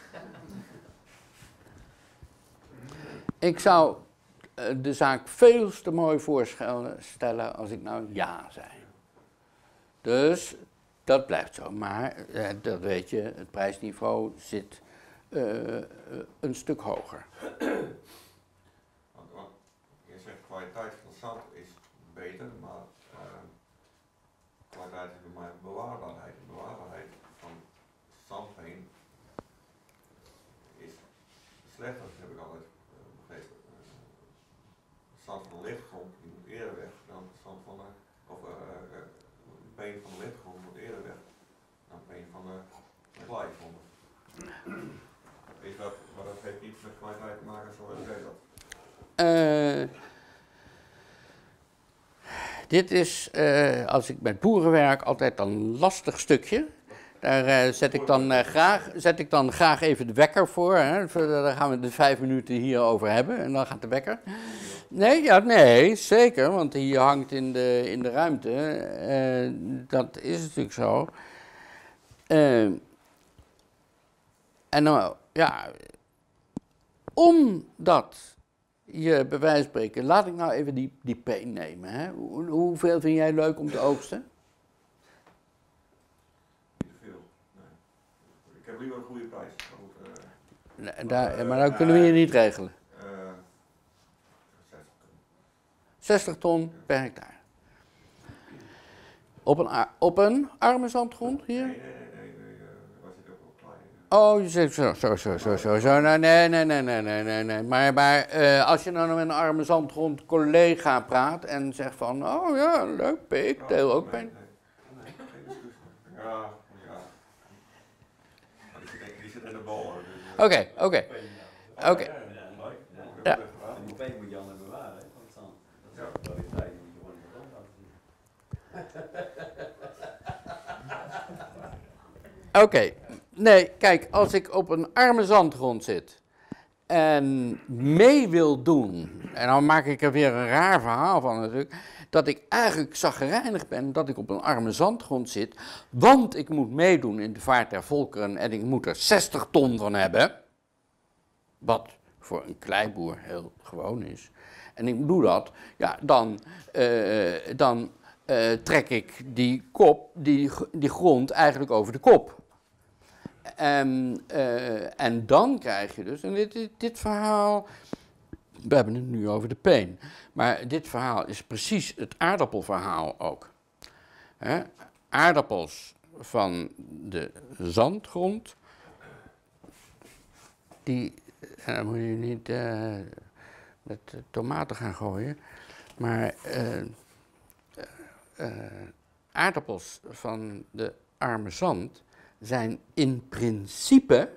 Ik zou uh, de zaak veel te mooi voorstellen als ik nou ja zei. Dus dat blijft zo. Maar uh, dat weet je, het prijsniveau zit uh, uh, een stuk hoger. Want, want je zegt kwaliteit van zand is beter, maar uh, kwaliteit is bij mij bewaarbaarheid. De bewaarbaarheid van zandveen is slechter, heb ik altijd uh, begrepen. Uh, zand van de lichtgrond die moet eerder weg dan zand van de, of uh, uh, peen van de lichtgrond moet eerder weg dan peen van de, de kleigronden. Is dat, maar dat heeft iets met kwaliteit te maken zoals jij dat? Uh, dit is, uh, als ik met boeren werk, altijd een lastig stukje. Daar uh, zet, ik dan, uh, graag, zet ik dan graag even de wekker voor. Hè. Daar gaan we de vijf minuten hier over hebben en dan gaat de wekker. Nee, ja, nee, zeker, want hier hangt in de, in de ruimte. Uh, dat is natuurlijk zo. Uh, en nou, ja, omdat je bij wijze van spreken, laat ik nou even die, die peen nemen. Hè. Hoe, hoeveel vind jij leuk om te oogsten? Niet veel, nee. Ik heb liever een goede prijs. Maar, goed, uh, Nee, daar, maar dat kunnen we hier niet regelen. Uh, zestig ton. zestig ton per hectare. Op een, op een arme zandgrond hier? Nee, nee, nee, nee, nee, was het ook wel klein. Oh, je zegt zo, zo, zo, zo, zo, zo. Nee, nee, nee, nee, nee, nee, nee, nee. Maar, maar uh, als je nou met een arme zandgrond collega praat en zegt van, oh ja, leuk, ik deel ook pijn. Nee, nee, geen discussie. Ja, ja. Maar die zit, die zit in de bal. Oké, oké. Oké. Ja. Die pijn moet je anders bewaren, hè, want dan, dat is de kwaliteit, die moet je gewoon in de laten zien. Oké, okay. Nee, kijk, als ik op een arme zandgrond zit en mee wil doen, en dan maak ik er weer een raar verhaal van natuurlijk, dat ik eigenlijk chagrijnig ben dat ik op een arme zandgrond zit, want ik moet meedoen in de vaart der volkeren en ik moet er zestig ton van hebben, wat voor een kleiboer heel gewoon is. En ik doe dat, ja, dan, uh, dan uh, trek ik die kop, die, die grond eigenlijk over de kop. En, uh, en dan krijg je dus, en dit, dit, dit verhaal, we hebben het nu over de peen, maar dit verhaal is precies het aardappelverhaal ook. He? Aardappels van de zandgrond, die, en dan moet je niet uh, met tomaten gaan gooien, maar uh, uh, uh, aardappels van de arme zand zijn in principe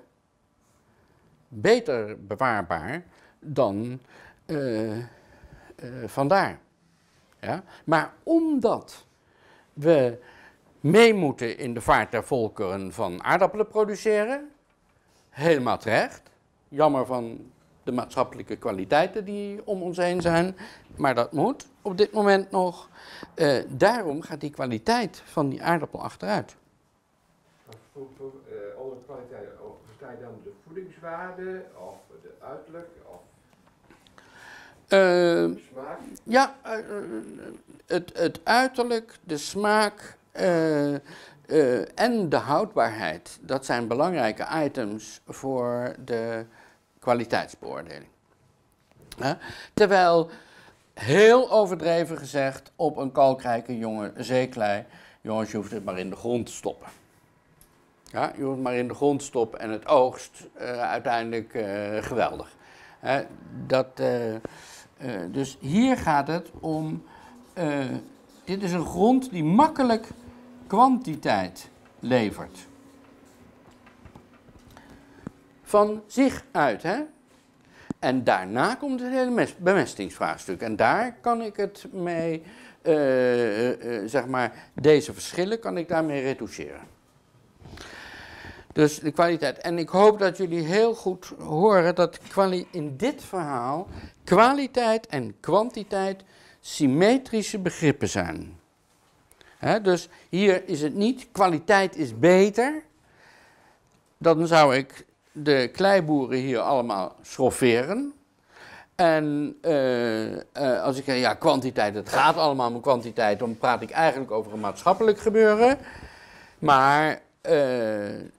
beter bewaarbaar dan uh, uh, vandaar. Ja? Maar omdat we mee moeten in de vaart der volkeren van aardappelen produceren. Helemaal terecht. Jammer van de maatschappelijke kwaliteiten die om ons heen zijn. Maar dat moet op dit moment nog. Uh, daarom gaat die kwaliteit van die aardappel achteruit. Voor, voor uh, alle kwaliteiten, versta je dan de voedingswaarde of de uiterlijk of Uh, de smaak? ja, uh, het, het uiterlijk, de smaak uh, uh, en de houdbaarheid. Dat zijn belangrijke items voor de kwaliteitsbeoordeling. Uh, terwijl, heel overdreven gezegd, op een kalkrijke jonge zeeklei, jongens, je hoeft het maar in de grond te stoppen. Ja, je hoeft het maar in de grond te stoppen en het oogst uh, uiteindelijk uh, geweldig. Uh, dat, uh, uh, dus hier gaat het om, uh, dit is een grond die makkelijk kwantiteit levert. Van zich uit, hè? En daarna komt het hele bemestingsvraagstuk. En daar kan ik het mee, uh, uh, uh, zeg maar, deze verschillen kan ik daarmee retoucheren. Dus de kwaliteit. En ik hoop dat jullie heel goed horen dat kwali- in dit verhaal kwaliteit en kwantiteit symmetrische begrippen zijn. He, dus hier is het niet, kwaliteit is beter. Dan zou ik de kleiboeren hier allemaal schrofferen. En uh, uh, als ik zeg, ja, kwantiteit, het gaat allemaal om kwantiteit, dan praat ik eigenlijk over een maatschappelijk gebeuren. Maar, uh, uh,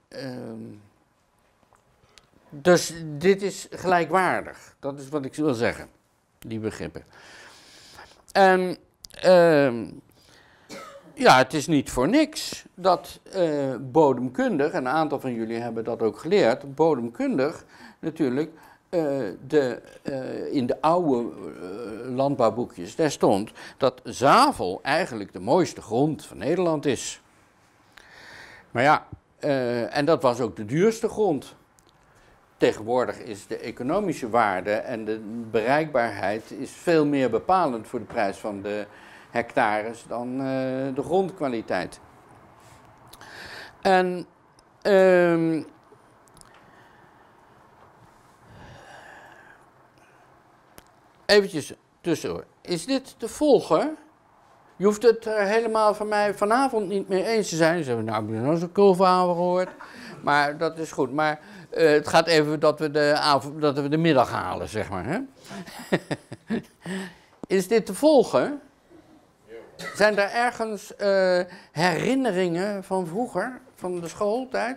dus dit is gelijkwaardig. Dat is wat ik wil zeggen, die begrippen. En, uh, ja, het is niet voor niks dat uh, bodemkundig, en een aantal van jullie hebben dat ook geleerd, bodemkundig natuurlijk uh, de, uh, in de oude uh, landbouwboekjes, daar stond dat Zavel eigenlijk de mooiste grond van Nederland is. Maar ja, uh, en dat was ook de duurste grond. Tegenwoordig is de economische waarde en de bereikbaarheid is veel meer bepalend voor de prijs van de hectares dan uh, de grondkwaliteit. En um, eventjes tussendoor. Is dit te volgen? Je hoeft het er helemaal van mij vanavond niet mee eens te zijn. Ze zeggen, nou, ik heb nog zo'n cool verhaal gehoord. Maar dat is goed. Maar uh, het gaat even dat we de, avond, dat we de middag halen, zeg maar. Hè? Is dit te volgen? Zijn er ergens uh, herinneringen van vroeger, van de schooltijd?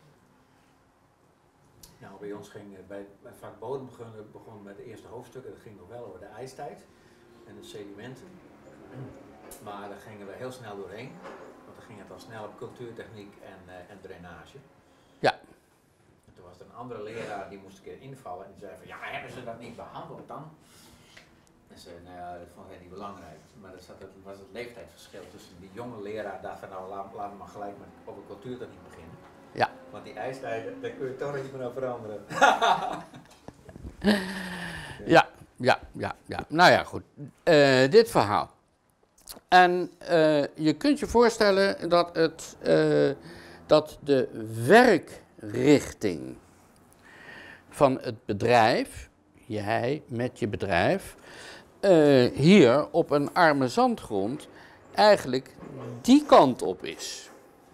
Nou, bij ons ging bij, bij vak bodem begon, begon met de eerste hoofdstukken. Dat ging nog wel over de ijstijd en de sedimenten. Maar daar gingen we heel snel doorheen. Want dan ging het al snel op cultuurtechniek en, uh, en drainage. Ja. En toen was er een andere leraar die moest een keer invallen. En die zei van, ja, hebben ze dat niet behandeld dan? En ze, nou ja, dat vond hij niet belangrijk. Maar er zat het, was het leeftijdsverschil tussen die jonge leraar, dacht van nou, laat, laat me maar gelijk met over cultuurtechniek beginnen. Ja. Want die ijstijden, daar kun je toch niet meer aan veranderen. ja, ja, ja, ja. Nou ja, goed. Uh, dit verhaal. En uh, je kunt je voorstellen dat, het, uh, dat de werkrichting van het bedrijf, jij met je bedrijf, uh, hier op een arme zandgrond eigenlijk die kant op is.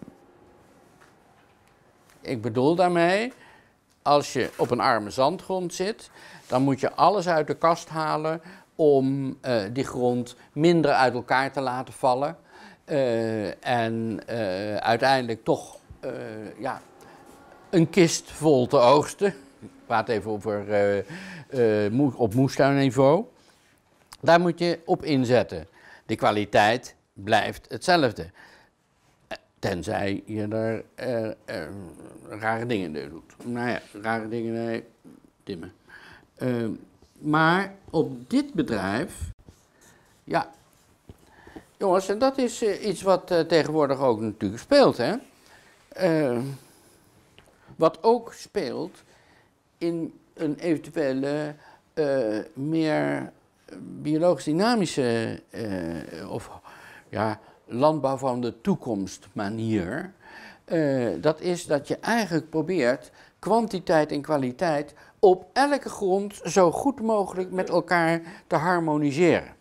Ik bedoel daarmee, als je op een arme zandgrond zit, dan moet je alles uit de kast halen om uh, die grond minder uit elkaar te laten vallen. Uh, en uh, uiteindelijk toch uh, ja, een kist vol te oogsten. Ik praat even over uh, uh, moe, op moestuinniveau. Daar moet je op inzetten. De kwaliteit blijft hetzelfde. Tenzij je er uh, uh, rare dingen in doet. Nou ja, rare dingen, nee, dimmen. Uh, maar op dit bedrijf, ja, jongens, en dat is uh, iets wat uh, tegenwoordig ook natuurlijk speelt, hè. Uh, wat ook speelt in een eventuele uh, meer biologisch dynamische uh, of ja, landbouw van de toekomst manier. Uh, dat is dat je eigenlijk probeert kwantiteit en kwaliteit op elke grond zo goed mogelijk met elkaar te harmoniseren.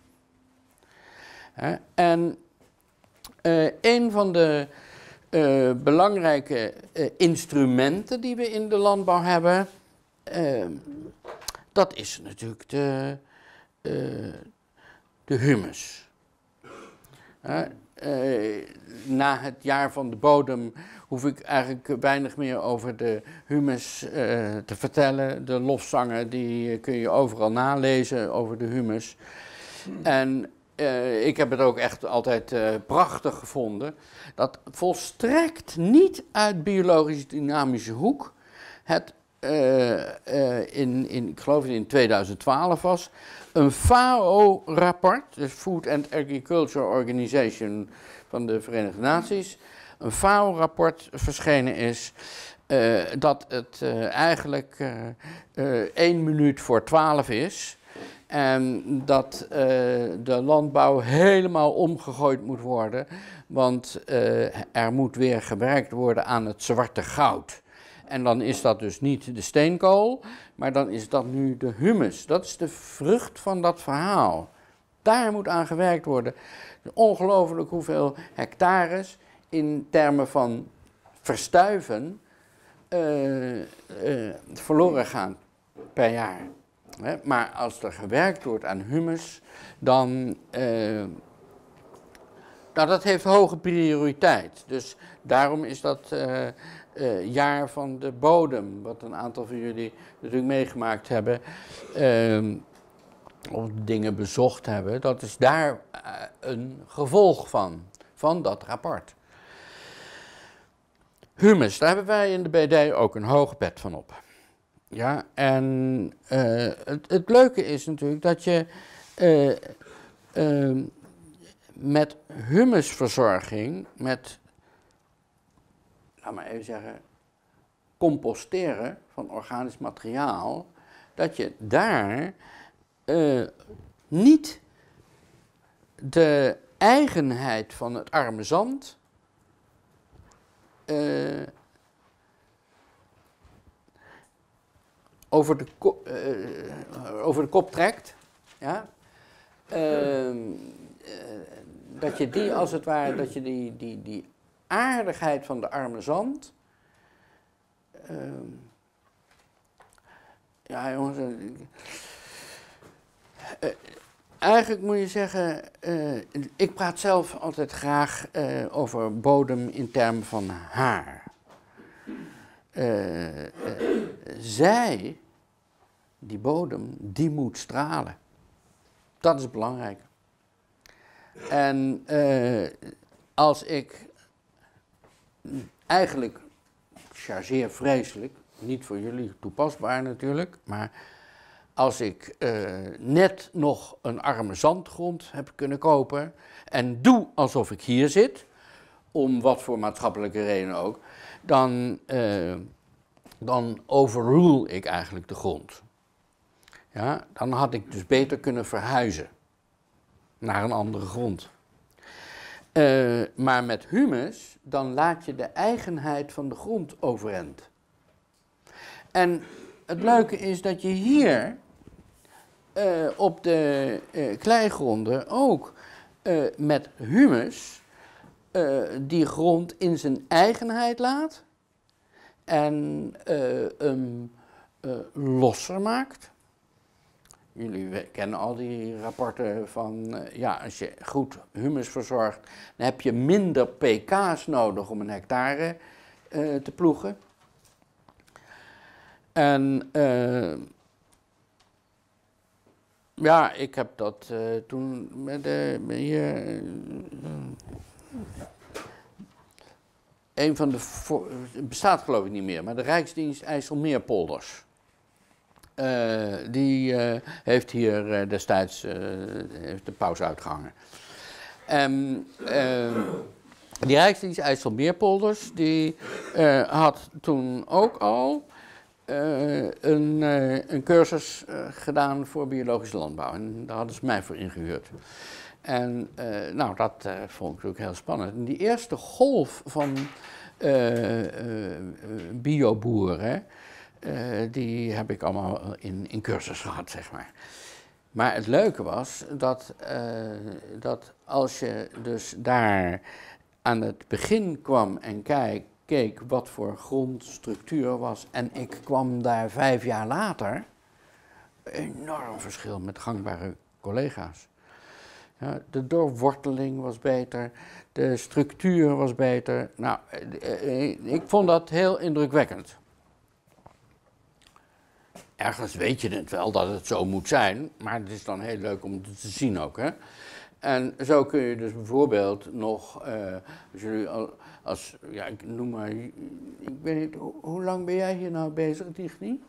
Uh, en uh, een van de uh, belangrijke uh, instrumenten die we in de landbouw hebben, uh, dat is natuurlijk de, uh, de humus. Uh, uh, na het jaar van de bodem hoef ik eigenlijk weinig meer over de humus uh, te vertellen. De lofzangen die uh, kun je overal nalezen over de humus. En uh, ik heb het ook echt altijd uh, prachtig gevonden. Dat volstrekt niet uit biologisch dynamische hoek het uh, uh, in, in, ik geloof dat het in tweeduizend twaalf was, een F A O-rapport, dus Food and Agriculture Organization van de Verenigde Naties, een F A O-rapport verschenen is, uh, dat het uh, eigenlijk uh, uh, één minuut voor twaalf is en dat uh, de landbouw helemaal omgegooid moet worden, want uh, er moet weer gewerkt worden aan het zwarte goud. En dan is dat dus niet de steenkool, maar dan is dat nu de humus. Dat is de vrucht van dat verhaal. Daar moet aan gewerkt worden. Ongelooflijk hoeveel hectares in termen van verstuiven uh, uh, verloren gaan per jaar. Hè? Maar als er gewerkt wordt aan humus, dan uh, nou, dat heeft hoge prioriteit. Dus daarom is dat uh, uh, jaar van de bodem, wat een aantal van jullie natuurlijk meegemaakt hebben, uh, of dingen bezocht hebben, dat is daar uh, een gevolg van, van dat rapport. Humus, daar hebben wij in de B D ook een hoge pet van op. Ja, en uh, het, het leuke is natuurlijk dat je uh, uh, met humusverzorging, met, laat maar even zeggen, composteren van organisch materiaal, dat je daar uh, niet de eigenheid van het arme zand uh, over, de ko uh, over de kop trekt, ja? Uh, uh, dat je die als het ware, dat je die, die, die aardigheid van de arme zand, uh, ja jongens, uh, uh, eigenlijk moet je zeggen, uh, ik praat zelf altijd graag uh, over bodem in termen van haar. Uh, uh, zij, die bodem, die moet stralen. Dat is belangrijk. En uh, als ik eigenlijk, chargeer vreselijk, niet voor jullie toepasbaar natuurlijk, maar als ik uh, net nog een arme zandgrond heb kunnen kopen en doe alsof ik hier zit, om wat voor maatschappelijke reden ook, dan, uh, dan overrule ik eigenlijk de grond. Ja, dan had ik dus beter kunnen verhuizen naar een andere grond. Uh, maar met humus, dan laat je de eigenheid van de grond overeind. En het leuke is dat je hier uh, op de uh, kleigronden ook uh, met humus uh, die grond in zijn eigenheid laat en uh, hem uh, losser maakt. Jullie kennen al die rapporten van, uh, ja, als je goed humus verzorgt, dan heb je minder pk's nodig om een hectare uh, te ploegen. En uh, ja, ik heb dat uh, toen met de, hier, uh, een van de, voor, het bestaat geloof ik niet meer, maar de Rijksdienst IJsselmeerpolders. Uh, die uh, heeft hier uh, destijds uh, heeft de paus uitgehangen. Um, uh, die Rijksdienst IJsselmeerpolders die uh, had toen ook al uh, een, uh, een cursus uh, gedaan voor biologische landbouw. En daar hadden ze mij voor ingehuurd. En uh, nou, dat uh, vond ik natuurlijk heel spannend. En die eerste golf van uh, uh, bioboeren, uh, die heb ik allemaal in, in cursus gehad, zeg maar. Maar het leuke was dat, uh, dat als je dus daar aan het begin kwam en kijk, keek wat voor grondstructuur was en ik kwam daar vijf jaar later, enorm verschil met gangbare collega's. Ja, de doorworteling was beter, de structuur was beter. Nou, ik vond dat heel indrukwekkend. Ergens weet je het wel dat het zo moet zijn, maar het is dan heel leuk om het te zien ook, hè. En zo kun je dus bijvoorbeeld nog, uh, als jullie als, ja, ik noem maar, ik weet niet, hoe, hoe lang ben jij hier nou bezig, Digny?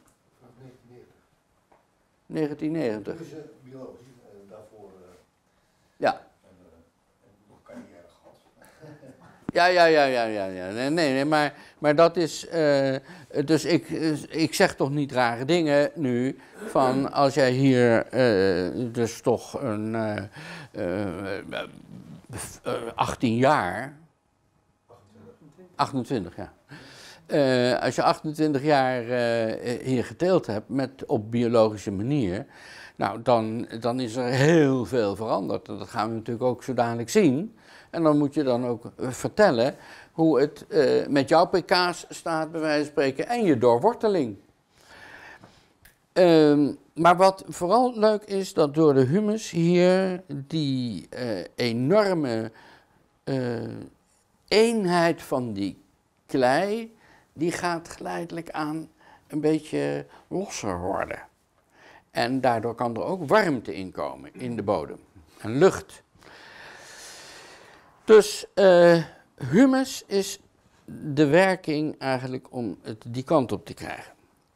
negentien negentig. Dus uh, biologisch, en uh, daarvoor uh, ja. En, uh, en nog carrière gehad. Ja, ja, ja, ja, ja, ja. Nee, nee, nee, maar, maar dat is, uh, dus ik, ik zeg toch niet rare dingen nu, van als jij hier uh, dus toch een uh, uh, uh, achttien jaar, achtentwintig, ja. Uh, als je achtentwintig jaar uh, hier geteeld hebt met, op biologische manier, nou, dan, dan is er heel veel veranderd. Dat gaan we natuurlijk ook zo dadelijk zien. En dan moet je dan ook uh, vertellen hoe het uh, met jouw pk's staat, bij wijze van spreken, en je doorworteling. Uh, maar wat vooral leuk is, dat door de humus hier die uh, enorme uh, eenheid van die klei, die gaat geleidelijk aan een beetje losser worden. En daardoor kan er ook warmte inkomen in de bodem en lucht. Dus uh, humus is de werking eigenlijk om het die kant op te krijgen.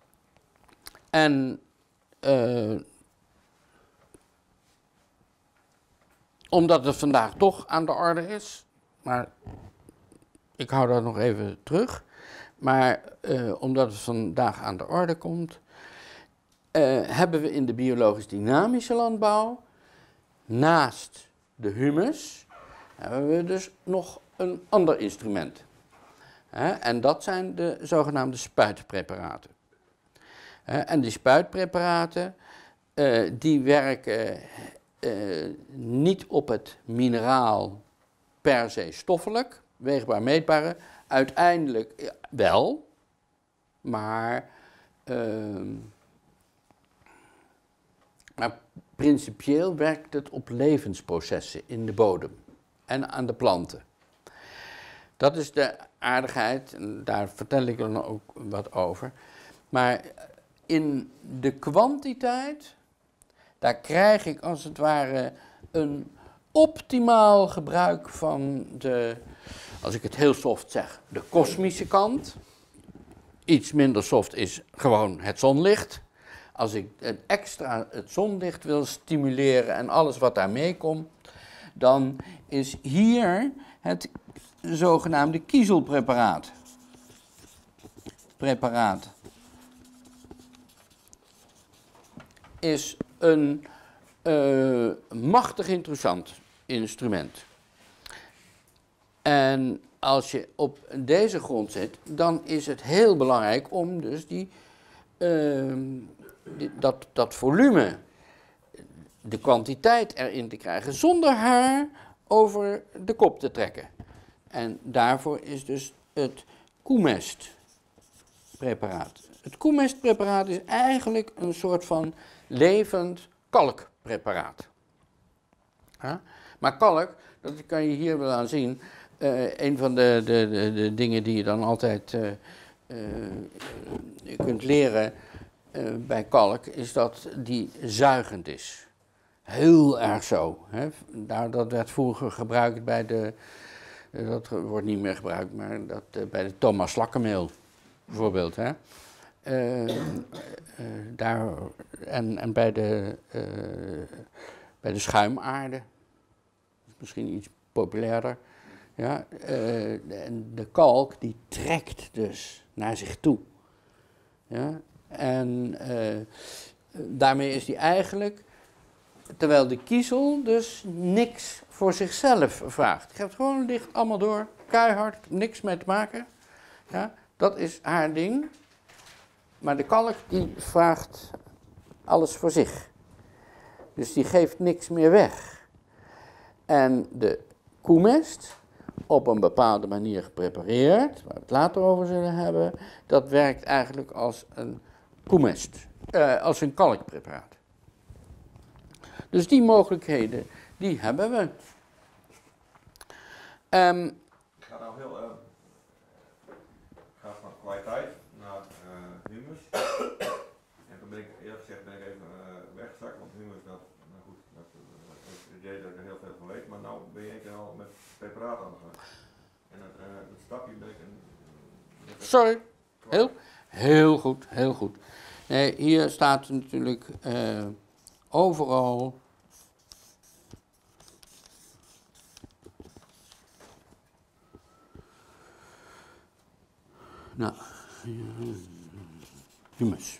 En uh, omdat het vandaag toch aan de orde is, maar ik hou dat nog even terug, maar uh, omdat het vandaag aan de orde komt, uh, hebben we in de biologisch-dynamische landbouw, naast de humus, hebben we dus nog een ander instrument. Hè? En dat zijn de zogenaamde spuitpreparaten. Hè? En die spuitpreparaten, uh, die werken uh, niet op het mineraal per se stoffelijk, weegbaar, meetbare, uiteindelijk wel, maar, uh, maar principieel werkt het op levensprocessen in de bodem en aan de planten. Dat is de aardigheid, en daar vertel ik dan ook wat over. Maar in de kwantiteit, daar krijg ik als het ware een optimaal gebruik van de, als ik het heel soft zeg, de kosmische kant. Iets minder soft is gewoon het zonlicht. Als ik het extra het zonlicht wil stimuleren en alles wat daarmee komt, dan is hier het zogenaamde kiezelpreparaat. Preparaat is een uh, machtig interessant instrument. En als je op deze grond zit, dan is het heel belangrijk om dus die, uh, die, dat, dat volume, de kwantiteit erin te krijgen, zonder haar over de kop te trekken. En daarvoor is dus het koemestpreparaat. Het koemestpreparaat is eigenlijk een soort van levend kalkpreparaat. Ja? Maar kalk, dat kan je hier wel aan zien. Uh, een van de, de, de, de dingen die je dan altijd uh, uh, je kunt leren uh, bij kalk, is dat die zuigend is. Heel erg zo. Hè? Daar, dat werd vroeger gebruikt bij de, uh, dat wordt niet meer gebruikt, maar dat, uh, bij de Thomas Slakkemeel bijvoorbeeld. Hè? Uh, uh, daar, en, en bij de, uh, bij de schuimaarde, misschien iets populairder. Ja, uh, de, de kalk die trekt dus naar zich toe. Ja, en uh, daarmee is die eigenlijk terwijl de kiezel dus niks voor zichzelf vraagt. Die geeft gewoon licht allemaal door, keihard, niks mee te maken. Ja, dat is haar ding. Maar de kalk die vraagt alles voor zich. Dus die geeft niks meer weg. En de koemest, op een bepaalde manier geprepareerd, waar we het later over zullen hebben, dat werkt eigenlijk als een koemest, eh, als een kalkpreparaat. Dus die mogelijkheden, die hebben we. Um, Ik ga nou heel, uh, ik ga van kwaliteit naar uh, humus. En toen ben ik, eerlijk gezegd, ben ik even uh, weggezakt, want humus, dat, nou goed, dat, dat is het idee dat ik er heel veel van weet, maar nou ben je een keer al met preparaat aan de gang. En uh, dat stapje ben ik een... Uh, Sorry, heel, heel goed, heel goed. Nee, hier staat natuurlijk uh, overal... Nou, humus.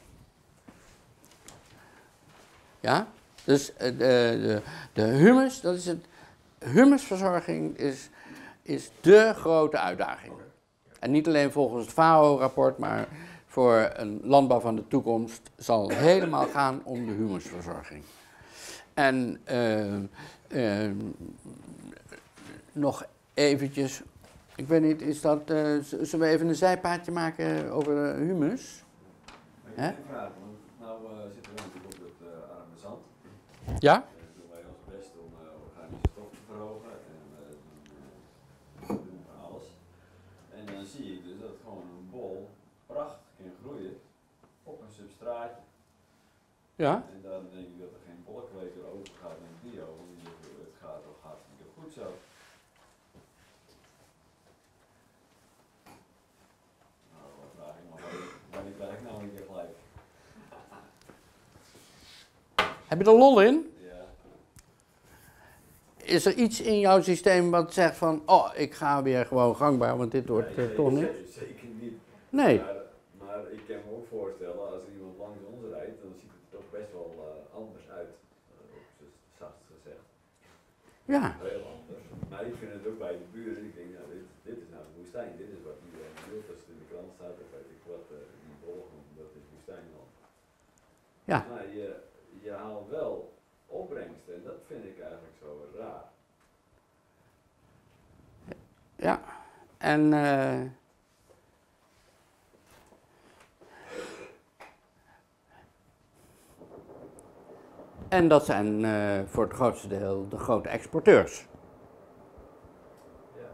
Ja, dus uh, de, de, de humus, dat is het, humusverzorging is, is dé grote uitdaging. En niet alleen volgens het F A O-rapport, maar voor een landbouw van de toekomst zal het helemaal gaan om de humusverzorging. En uh, uh, nog eventjes, ik weet niet, is dat, uh, zullen we even een zijpaadje maken over humus? Maar ik heb een vraag, want nou uh, zitten we natuurlijk op het uh, arme zand. Ja? Uh, doen wij ons best om uh, organische stof te verhogen en uh, doen, uh, doen van alles. En dan zie ik dus dat gewoon een bol prachtig kan groeien op een substraatje. Ja? En dan denk ik dat er geen bolkweker overgaat naar bio, want het gaat toch hartstikke goed zo. Nou, wat vraag ik nog even, wanneer krijg ik nou een keer gelijk? Heb je er lol in? Ja. Is er iets in jouw systeem wat zegt van, oh, ik ga weer gewoon gangbaar, want dit wordt Nee, uh, toch zeker- niet? Zeker niet. Nee. Maar, maar ik kan me ook voorstellen, als er iemand langs ons rijdt, dan ziet het er toch best wel uh, anders uit. Uh, op z'n zachtst gezegd. Ja. Heel anders. Maar ik vind het ook bij de buren, ik denk, nou, dit, dit is nou de woestijn, dit is wat iedereen wil. Als het in de krant staat, dan weet ik wat, uh, die bolgen, dat is woestijnland. Ja. Maar je, je haalt wel opbrengst en dat vind ik eigenlijk zo raar. Ja. En uh, en dat zijn uh, voor het grootste deel de grote exporteurs. Ja.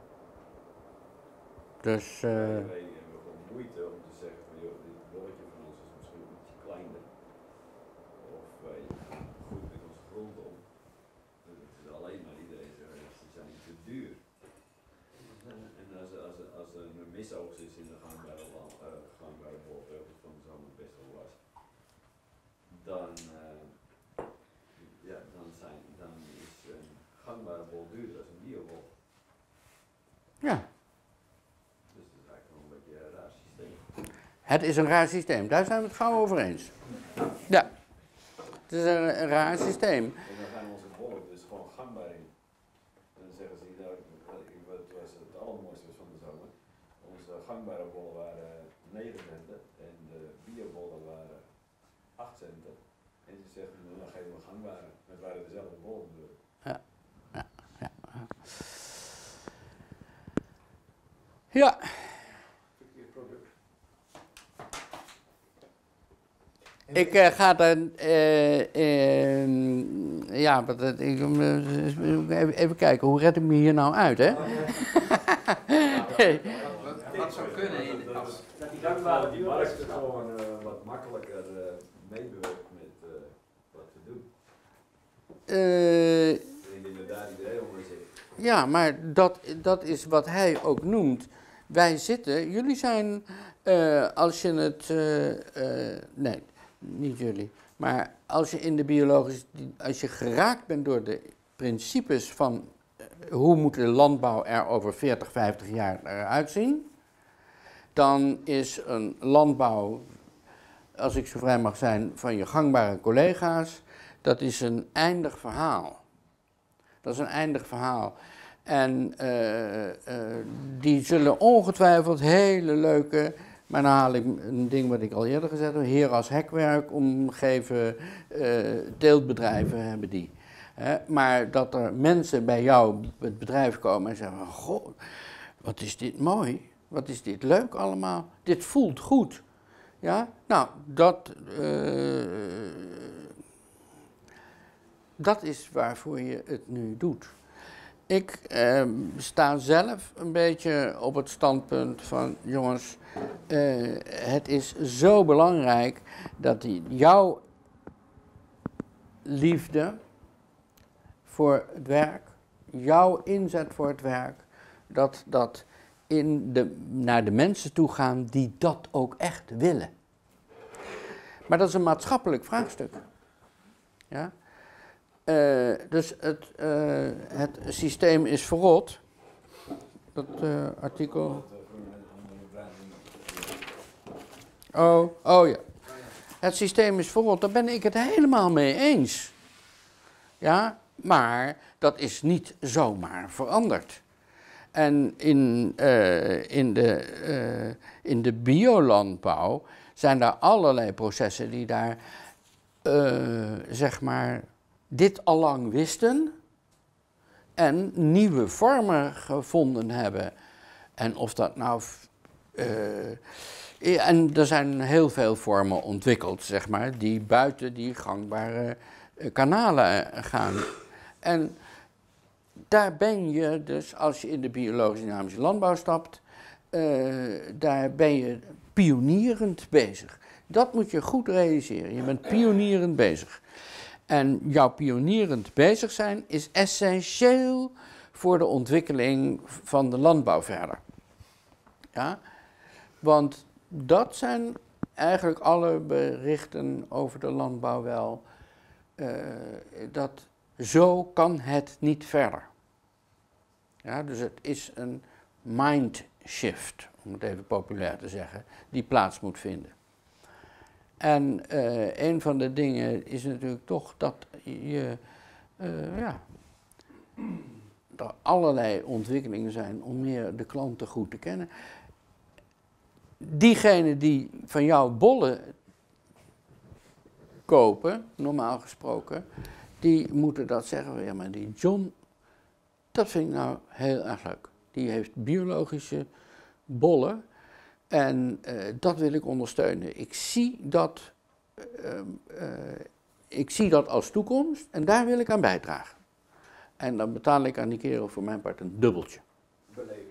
Dus uh, Wij hebben gewoon moeite om te zeggen van joh, dit bolletje van ons is misschien ietsje kleiner. Of wij gaan goed met onze grond om. Dus het is alleen maar iedereen zegt, ze zijn te duur. En als, als, als er een misoogst is in de gangbare, uh, gangbare bol, uh, van de zomer best wel was, dan, uh, ja, dan, zijn, dan is een gangbare bol duurder dan een biobol. ja, Dus dat is eigenlijk wel een beetje een raar systeem. het is een raar systeem. Daar zijn we het gauw over eens. Ja, het is een, een raar systeem. En dan gaan onze bollen dus gewoon gangbaar in. En dan zeggen ze, nou, wat was het allermooiste was van de zomer. Onze gangbare bollen waren negen centen en de biobollen waren acht centen. En ze zeggen, nou, dan geven we gangbare. Het waren dezelfde bollen natuurlijk. Ja, Verkeerd product. ik uh, ga dan, uh, uh, ja, wat, het- ik, uh, even, even kijken, hoe red ik me hier nou uit, hè? Wat zou kunnen in als... Dat die gangbare die markt gewoon uh, wat makkelijker uh, meebewerkt met uh, wat te doen. Uh, Ik denk dat daar iedereen onder zit. Ja, maar dat, dat is wat hij ook noemt. Wij zitten, jullie zijn, uh, als je het, uh, uh, nee, niet jullie, maar als je in de biologische, als je geraakt bent door de principes van uh, hoe moet de landbouw er over veertig, vijftig jaar eruit zien, dan is een landbouw, als ik zo vrij mag zijn, van je gangbare collega's, dat is een eindig verhaal. Dat is een eindig verhaal. En uh, uh, die zullen ongetwijfeld hele leuke, maar dan haal ik een ding wat ik al eerder gezegd heb, heer als hekwerk omgeven uh, teeltbedrijven hebben die. Hè? Maar dat er mensen bij jou het bedrijf komen en zeggen, goh, wat is dit mooi, wat is dit leuk allemaal, dit voelt goed. Ja, nou, dat, uh, dat is waarvoor je het nu doet. Ik eh, sta zelf een beetje op het standpunt van, jongens, uh, het is zo belangrijk dat die, jouw liefde voor het werk, jouw inzet voor het werk, dat dat in de, naar de mensen toe gaan die dat ook echt willen. Maar dat is een maatschappelijk vraagstuk. Ja? Uh, dus het, uh, het systeem is verrot. Dat uh, artikel. Oh, oh ja. Het systeem is verrot, daar ben ik het helemaal mee eens. Ja, maar dat is niet zomaar veranderd. En in, uh, in, de, uh, in de biolandbouw zijn daar allerlei processen die daar, uh, zeg maar, dit allang wisten en nieuwe vormen gevonden hebben. En of dat nou... Uh, en er zijn heel veel vormen ontwikkeld, zeg maar, die buiten die gangbare uh, kanalen gaan. En daar ben je dus, als je in de biologische dynamische landbouw stapt, uh, daar ben je pionierend bezig. Dat moet je goed realiseren. Je bent pionierend bezig. En jouw pionierend bezig zijn is essentieel voor de ontwikkeling van de landbouw verder. Ja? Want dat zijn eigenlijk alle berichten over de landbouw wel. Uh, dat zo kan het niet verder. Ja, dus het is een mindshift, om het even populair te zeggen, die plaats moet vinden. En uh, een van de dingen is natuurlijk toch dat je, uh, ja, er allerlei ontwikkelingen zijn om meer de klanten goed te kennen. Diegenen die van jou bollen kopen, normaal gesproken, die moeten dat zeggen, ja maar die John, dat vind ik nou heel erg leuk. Die heeft biologische bollen. En uh, dat wil ik ondersteunen. Ik zie dat, uh, uh, ik zie dat als toekomst en daar wil ik aan bijdragen. En dan betaal ik aan die kerel voor mijn part een dubbeltje. Beleving.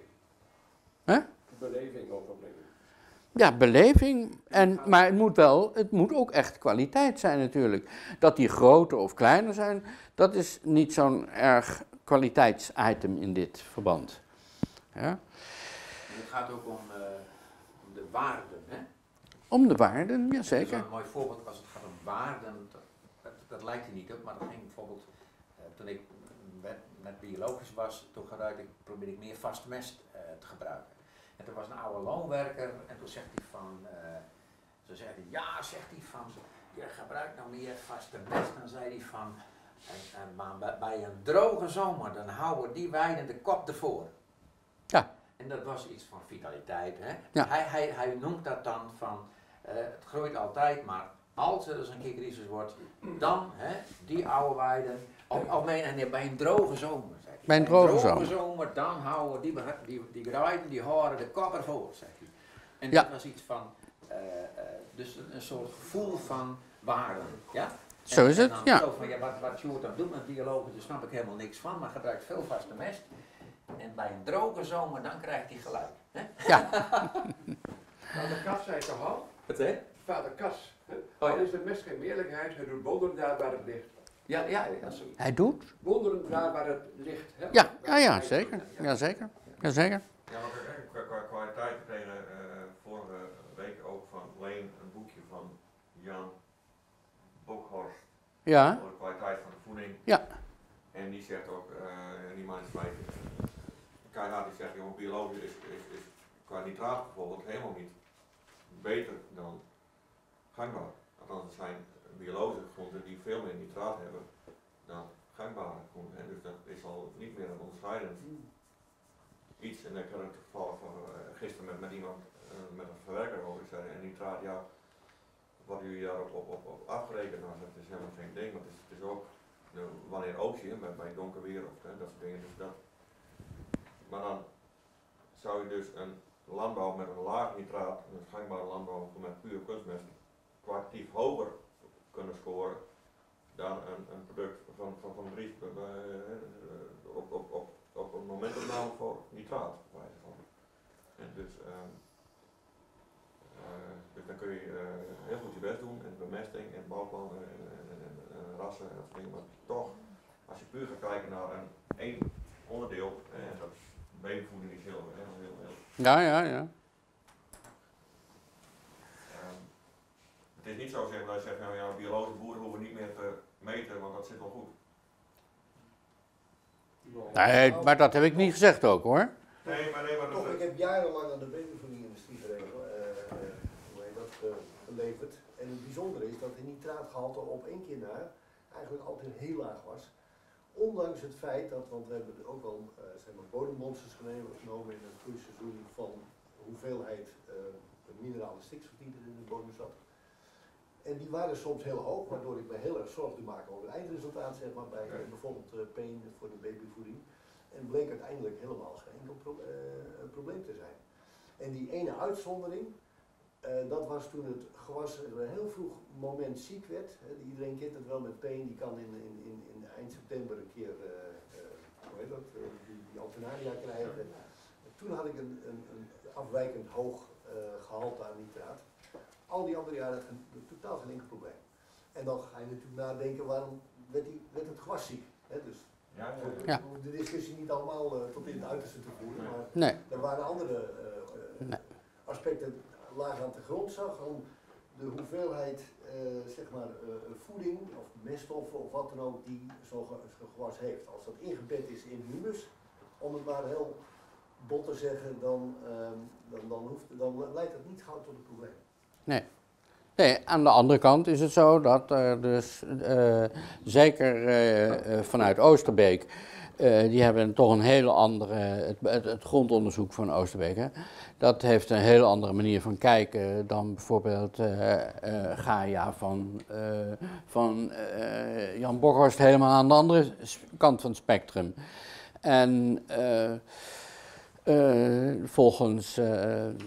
Hè? Beleving of opleiding. Ja, beleving. En, maar het moet wel, het moet ook echt kwaliteit zijn natuurlijk. Dat die groter of kleiner zijn, dat is niet zo'n erg kwalitetsitem in dit verband. Ja? Het gaat ook om... Uh... de waarden, hè? Om de waarden, ja zeker. Dat is een mooi voorbeeld als het gaat om waarden, dat, dat, dat lijkt er niet op, maar dat ging bijvoorbeeld, uh, toen ik met, met biologisch was, toen gebruikte ik, probeerde ik meer vaste mest uh, te gebruiken. En toen was een oude loonwerker en toen zegt hij van, uh, toen zei hij, ja, zegt hij van, je gebruikt nou meer vaste mest, dan zei hij van, en, en, maar bij, bij een droge zomer, dan houden die weiden de kop ervoor. Ja. En dat was iets van vitaliteit. Hè? Ja. Hij, hij, hij noemt dat dan van, uh, het groeit altijd, maar als er eens een keer crisis wordt, dan, hè, die oude weiden, of, of bij, en bij een droge zomer, zeg hij. Bij een droge, droge zomer. zomer, dan houden die, die, die weiden, die horen de kop ervoor, zeg hij. En ja. dat was iets van, uh, uh, dus een, een soort gevoel van waarde, ja. Zo is het, en dan ja. Zo van, ja. Wat, wat Sjoerd dan doet met biologisch, daar snap ik helemaal niks van, maar gebruikt veel vaste mest. En bij een droge zomer, dan krijgt hij gelijk. Hè? Ja. Vader Kas zei toch al? Wat hè? Vader Kas. Hè? Oh, Al ja. is de mest geen meerlijkheid, hij doet wonderen daar waar het ligt. Ja, ja, dat is zo. Hij doet? Wonderen daar waar het ligt. Hè? Ja, ja, ja, zeker. Ja, zeker. Ja, zeker. Ja, maar kijk, qua, qua kwaliteit kregen uh, vorige week ook van Leen een boekje van Jan Bokhorst Ja. over de kwaliteit van de voeding. Ja. En die zegt ook, uh, die man is vrij, K H die zegt, jongen, biologisch is, is, is qua nitraat bijvoorbeeld helemaal niet beter dan gangbaar. Althans, er zijn biologische groenten die veel meer nitraat nitraat hebben dan gangbare groenten. Hè. Dus dat is al niet meer een onderscheidend iets. En ik had het toevallig van uh, gisteren met, met iemand, uh, met een verwerker over. Ik zei, en nitraat, ja, wat jullie daarop op, op, op afgerekend, nou, dat is helemaal geen ding. Maar het is, het is ook, nou, wanneer oogst je, bij, bij donker weer of hè, dat soort dingen. Dus dat. Maar dan zou je dus een landbouw met een laag nitraat, een gangbare landbouw met puur kunstmest, kwalitatief hoger kunnen scoren dan een, een product van, van, van drie uh, op, op, op, op een momentopname voor nitraat. En dus, uh, uh, dus dan kun je uh, heel goed je best doen in bemesting en bouwplan en, en, en, en, en rassen en dat soort dingen, maar toch, als je puur gaat kijken naar een één onderdeel, en dat babyvoeding is heel, heel, heel, heel. Ja, ja, ja. Um, het is niet zo zeggen dat je zegt, nou ja, biologische boeren hoeven niet meer te meten, want dat zit wel goed. Nee, maar dat heb ik niet gezegd ook hoor. Nee, maar nee, maar Toch, dat ik heb jarenlang aan de babyvoedingindustrie geregeld, uh, uh, hoe heet dat, uh, geleverd. En het bijzondere is dat de nitraatgehalte op één keer na eigenlijk altijd heel laag was. Ondanks het feit dat, want we hebben ook wel uh, zeg maar bodemmonsters genomen in het groeiseizoen van hoeveelheid uh, minerale stikstof die er in de bodem zat. En die waren soms heel hoog, waardoor ik me heel erg zorgde maken over het eindresultaat, zeg maar, bij uh, bijvoorbeeld uh, peen voor de babyvoeding. En bleek uiteindelijk helemaal geen enkel pro uh, probleem te zijn. En die ene uitzondering, uh, dat was toen het gewas een heel vroeg moment ziek werd. He, iedereen kent het wel met peen, die kan in, in, in, in eind september een keer uh, uh, hoe heet dat, uh, die, die alternaria krijgen. En toen had ik een, een, een afwijkend hoog uh, gehalte aan nitraat. Al die andere jaren had ik totaal geen enkel probleem. En dan ga je natuurlijk nadenken, waarom werd, die, werd het gewas ziek? He, dus ja, ja, ja. Ik hoef de discussie niet allemaal uh, tot in het uiterste te voeren, maar Nee. er waren andere uh, uh, Nee. aspecten laag aan de grond zag, om de hoeveelheid uh, zeg maar, uh, voeding of meststoffen of wat dan ook die zo'n zo gewas heeft. Als dat ingebed is in humus, om het maar heel bot te zeggen, dan, uh, dan, dan, hoeft, dan leidt dat niet gauw tot een probleem. Nee. Nee, aan de andere kant is het zo dat er dus uh, zeker uh, uh, vanuit Oosterbeek, uh, die hebben toch een hele andere, het, het, het grondonderzoek van Oosterbeek, hè, dat heeft een hele andere manier van kijken dan bijvoorbeeld uh, uh, Gaia van, uh, van uh, Jan Bokhorst helemaal aan de andere kant van het spectrum. En uh, Uh, volgens uh, uh,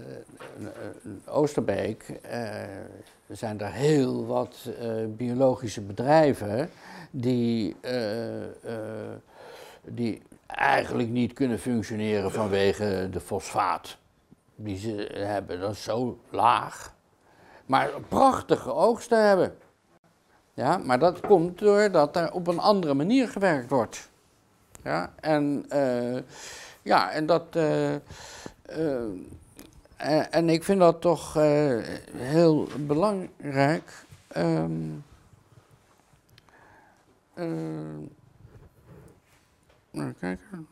Oosterbeek uh, zijn er heel wat uh, biologische bedrijven die, uh, uh, die eigenlijk niet kunnen functioneren vanwege de fosfaat die ze hebben. Dat is zo laag. Maar prachtige oogsten hebben. Ja, maar dat komt doordat er op een andere manier gewerkt wordt. Ja, en... Uh, Ja, en dat. Uh, uh, en, en ik vind dat toch uh, heel belangrijk. Um, uh, even kijken.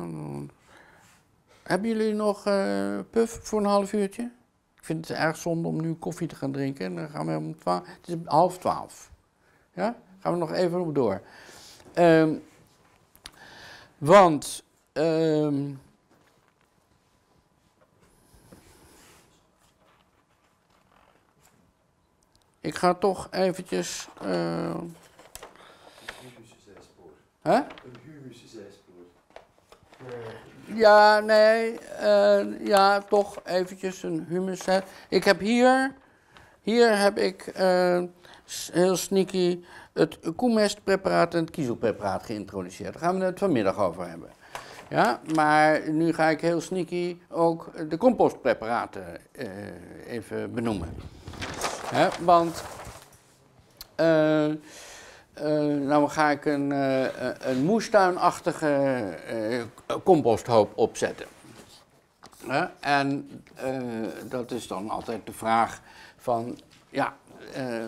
Hebben jullie nog uh, puff voor een half uurtje? Ik vind het erg zonde om nu koffie te gaan drinken. En dan gaan we om twaalf. Het is half twaalf. Ja? Gaan we nog even op door. Um, want. Um, ik ga toch eventjes. Uh, Een humusche zijspoor. hè? Een humusche zijspoor. Ja, nee, uh, ja, toch eventjes een humus. Ik heb hier, hier heb ik uh, heel sneaky het koemestpreparaat en het kiezelpreparaat geïntroduceerd. Daar gaan we het vanmiddag over hebben. Ja, maar nu ga ik heel sneaky ook de compostpreparaten uh, even benoemen. Hè, want uh, uh, nou ga ik een, uh, een moestuinachtige uh, composthoop opzetten. Hè, en uh, dat is dan altijd de vraag van, ja, uh,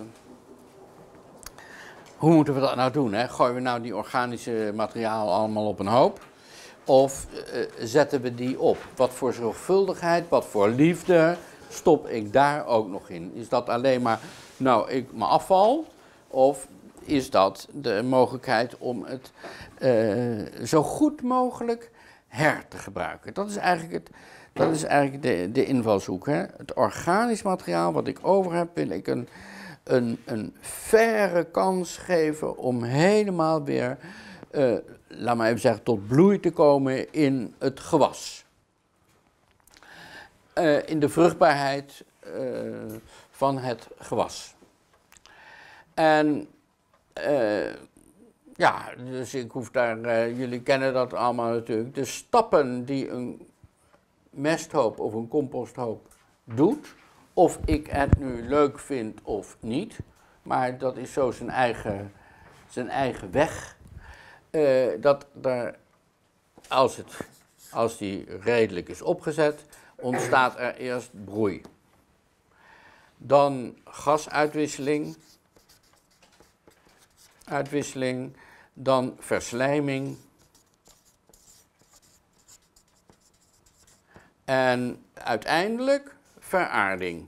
hoe moeten we dat nou doen? Hè? Gooien we nou die organische materiaal allemaal op een hoop? Of uh, zetten we die op? Wat voor zorgvuldigheid, wat voor liefde stop ik daar ook nog in? Is dat alleen maar, nou, ik, mijn afval? Of is dat de mogelijkheid om het uh, zo goed mogelijk her te gebruiken. Dat is eigenlijk, het, dat is eigenlijk de, de invalshoek. Hè? Het organisch materiaal wat ik over heb, wil ik een, een, een faire kans geven om helemaal weer, uh, laat maar even zeggen, tot bloei te komen in het gewas. Uh, in de vruchtbaarheid uh, van het gewas. En uh, ja, dus ik hoef daar, uh, jullie kennen dat allemaal natuurlijk, de stappen die een mesthoop of een composthoop doet, of ik het nu leuk vind of niet, maar dat is zo zijn eigen, zijn eigen weg, uh, dat daar, als, het, als die redelijk is opgezet, ontstaat er eerst broei. Dan gasuitwisseling, uitwisseling, dan verslijming en uiteindelijk veraarding.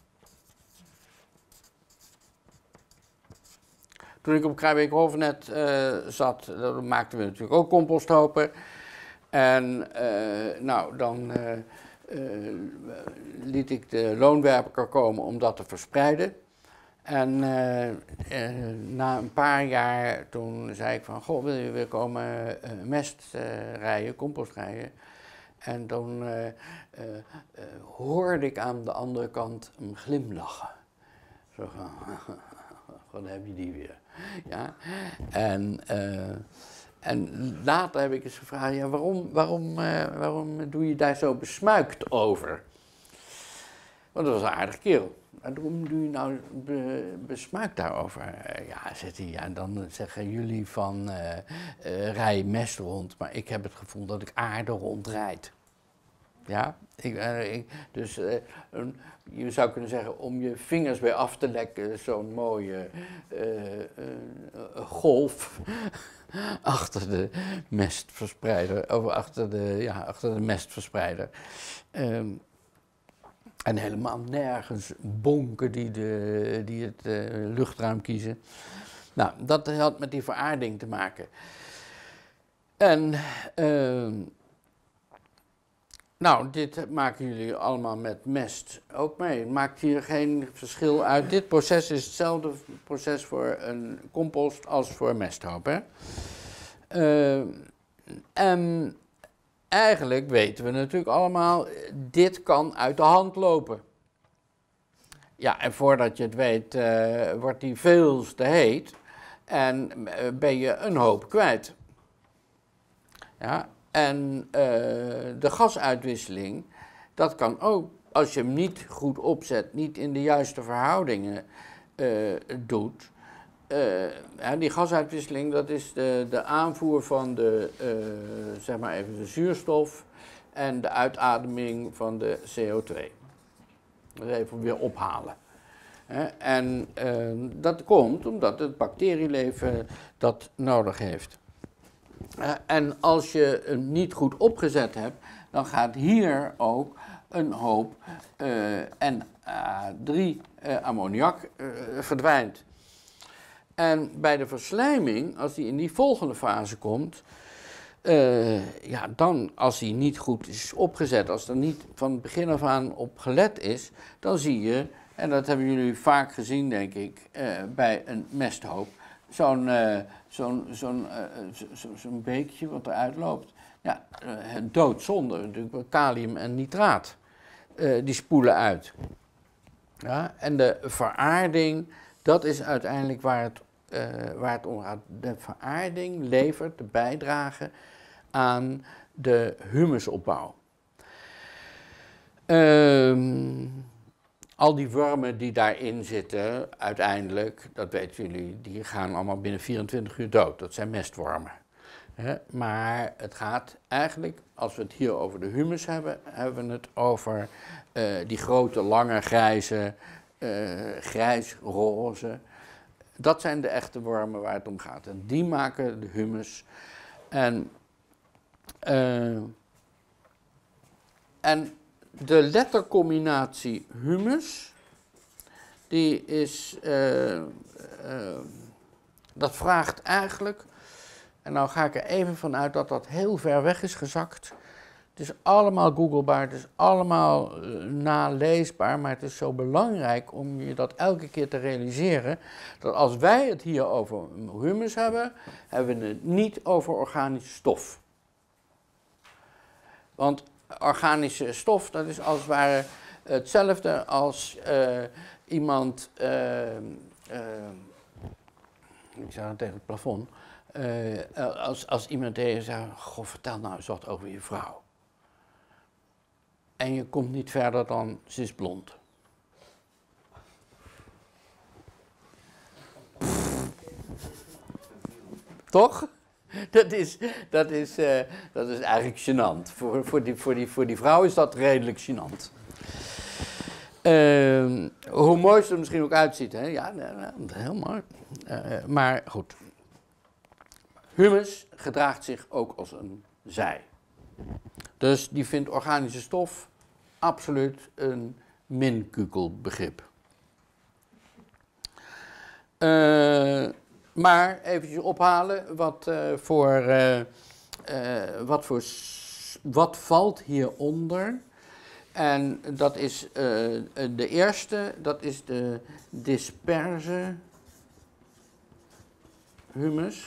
Toen ik op Kruijbeekhof net uh, zat, dan maakten we natuurlijk ook composthopen. En uh, nou, dan uh, uh, liet ik de loonwerker komen om dat te verspreiden. En uh, uh, na een paar jaar, toen zei ik van, goh, wil je weer komen uh, mest uh, rijden, compost rijden? En toen uh, uh, uh, hoorde ik aan de andere kant hem glimlachen. Zo van, wat heb je die weer? Ja, en... Uh, En later heb ik eens gevraagd, ja, waarom, waarom, uh, waarom doe je daar zo besmuikt over? Want dat was een aardige kerel. Waarom doe je nou be, besmuikt daarover? Uh, ja, zegt hij, ja, dan zeggen jullie van uh, uh, rij mest rond, maar ik heb het gevoel dat ik aarde rondrijd. Ja, ik, uh, ik, dus uh, een, je zou kunnen zeggen, om je vingers weer af te lekken, zo'n mooie uh, uh, golf achter de mestverspreider, of achter de, ja, achter de mestverspreider. Um, en helemaal nergens bonken die, de, die het uh, luchtruim kiezen. Nou, dat had met die veraarding te maken. En... Uh, Nou, dit maken jullie allemaal met mest ook mee. Het maakt hier geen verschil uit. Dit proces is hetzelfde proces voor een compost als voor mesthoop. Hè? Uh, en eigenlijk weten we natuurlijk allemaal, dit kan uit de hand lopen. Ja, en voordat je het weet, uh, wordt die veel te heet en uh, ben je een hoop kwijt. Ja. En uh, de gasuitwisseling, dat kan ook, als je hem niet goed opzet, niet in de juiste verhoudingen uh, doet. Uh, ja, die gasuitwisseling, dat is de, de aanvoer van de, uh, zeg maar even de zuurstof en de uitademing van de C O twee. Dat even weer ophalen. He, en uh, dat komt omdat het bacterieleven dat nodig heeft. Uh, en als je hem niet goed opgezet hebt, dan gaat hier ook een hoop uh, N A drie uh, ammoniak uh, verdwijnt. En bij de verslijming, als die in die volgende fase komt, uh, ja, dan als die niet goed is opgezet, als er niet van het begin af aan op gelet is, dan zie je, en dat hebben jullie vaak gezien denk ik, uh, bij een mesthoop, zo'n uh, zo'n zo'n uh, zo, zo, zo'n beekje wat eruit loopt. Ja, uh, doodzonde, natuurlijk kalium en nitraat, uh, die spoelen uit. Ja, en de veraarding, dat is uiteindelijk waar het, uh, waar het om gaat. De veraarding levert de bijdrage aan de humusopbouw. Um, Al die wormen die daarin zitten, uiteindelijk, dat weten jullie, die gaan allemaal binnen vierentwintig uur dood. Dat zijn mestwormen. He, maar het gaat eigenlijk, als we het hier over de humus hebben, hebben we het over uh, die grote, lange, grijze, uh, grijs-roze. Dat zijn de echte wormen waar het om gaat. En die maken de humus. En, uh, en de lettercombinatie humus, die is uh, uh, Dat vraagt eigenlijk, en nou ga ik er even vanuit dat dat heel ver weg is gezakt. Het is allemaal googlebaar, het is allemaal uh, naleesbaar, maar het is zo belangrijk om je dat elke keer te realiseren, dat als wij het hier over humus hebben, hebben we het niet over organische stof. Want organische stof, dat is als het ware hetzelfde als uh, iemand, uh, uh, ik zeg het tegen het plafond, uh, als, als iemand tegen je zegt, goh, vertel nou eens wat over je vrouw. En je komt niet verder dan, ze is blond. Toch? Dat is, dat is, uh, dat is eigenlijk gênant. Voor, voor, die, voor, die, voor die vrouw is dat redelijk gênant. Uh, hoe mooi ze er misschien ook uitziet, hè? Ja, heel mooi. Uh, maar goed. Humus gedraagt zich ook als een zij. Dus die vindt organische stof absoluut een minkukelbegrip. Uh, maar eventjes ophalen, wat, uh, voor, uh, uh, wat, voor, wat valt hieronder? En dat is uh, de eerste, dat is de disperse humus.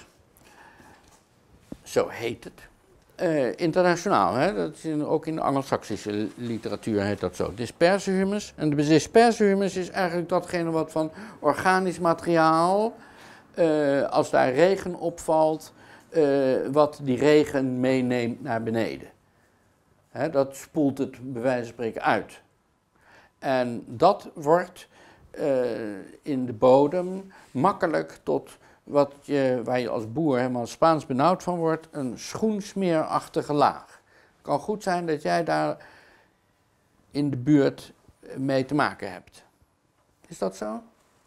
Zo heet het. Uh, internationaal, hè? Dat is in, ook in de Anglo-Saxische literatuur heet dat zo. Disperse humus. En de disperse humus is eigenlijk datgene wat van organisch materiaal, uh, als daar regen opvalt, uh, wat die regen meeneemt naar beneden. Hè, dat spoelt het bij wijze van spreken uit. En dat wordt uh, in de bodem makkelijk tot wat je, waar je als boer helemaal Spaans benauwd van wordt, een schoensmeerachtige laag. Het kan goed zijn dat jij daar in de buurt mee te maken hebt. Is dat zo?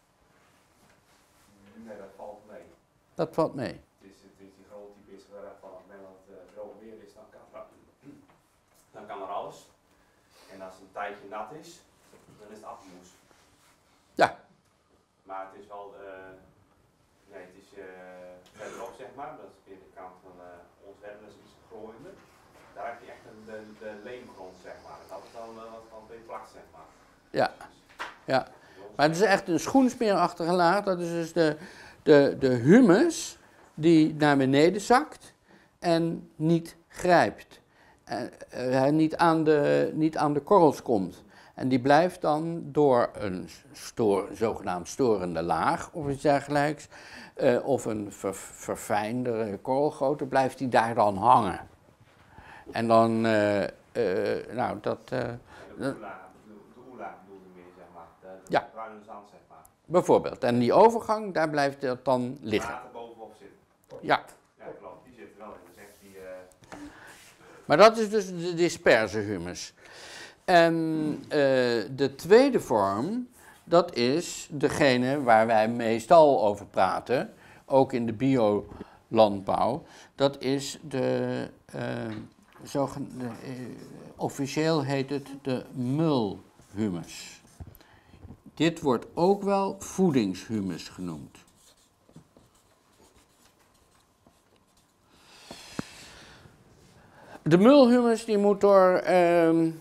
Nee, dat valt mee. Dat valt mee. Het is, het is die grote type is waar van op het moment dat het droog weer is, dan kan, er, dan kan er alles. En als het een tijdje nat is, dan is het afmoes. Ja. Maar het is wel, uh, nee, het is uh, verderop zeg maar, dat is weer de kant van uh, ons werk, dat is iets groeiender. Daar heb je echt een, de, de leemgrond zeg maar. Dat is dan uh, wat van twee vlak zeg maar. Ja, ja. Maar het is echt een schoensmeerachtige laag, dat is dus de, de, de humus die naar beneden zakt en niet grijpt. En, uh, niet, aan de, niet aan de korrels komt. En die blijft dan door een stoor, zogenaamd storende laag of iets dergelijks, uh, of een ver, verfijndere korrelgrootte, blijft die daar dan hangen. En dan, uh, uh, nou dat... Uh, de oelaag bedoel je meer zeg maar, de, de ja. bruine zand zeg maar. Bijvoorbeeld, en die overgang, daar blijft dat dan liggen. Water bovenop zitten. Ja. Ja, klopt, die zit er wel in. Dat is echt die, uh... Maar dat is dus de disperse humus. En uh, de tweede vorm, dat is degene waar wij meestal over praten, ook in de biolandbouw. Dat is de, uh, zogenaamde, uh, officieel heet het de mulhumus. Dit wordt ook wel voedingshumus genoemd. De mulhumus die moet door, uh,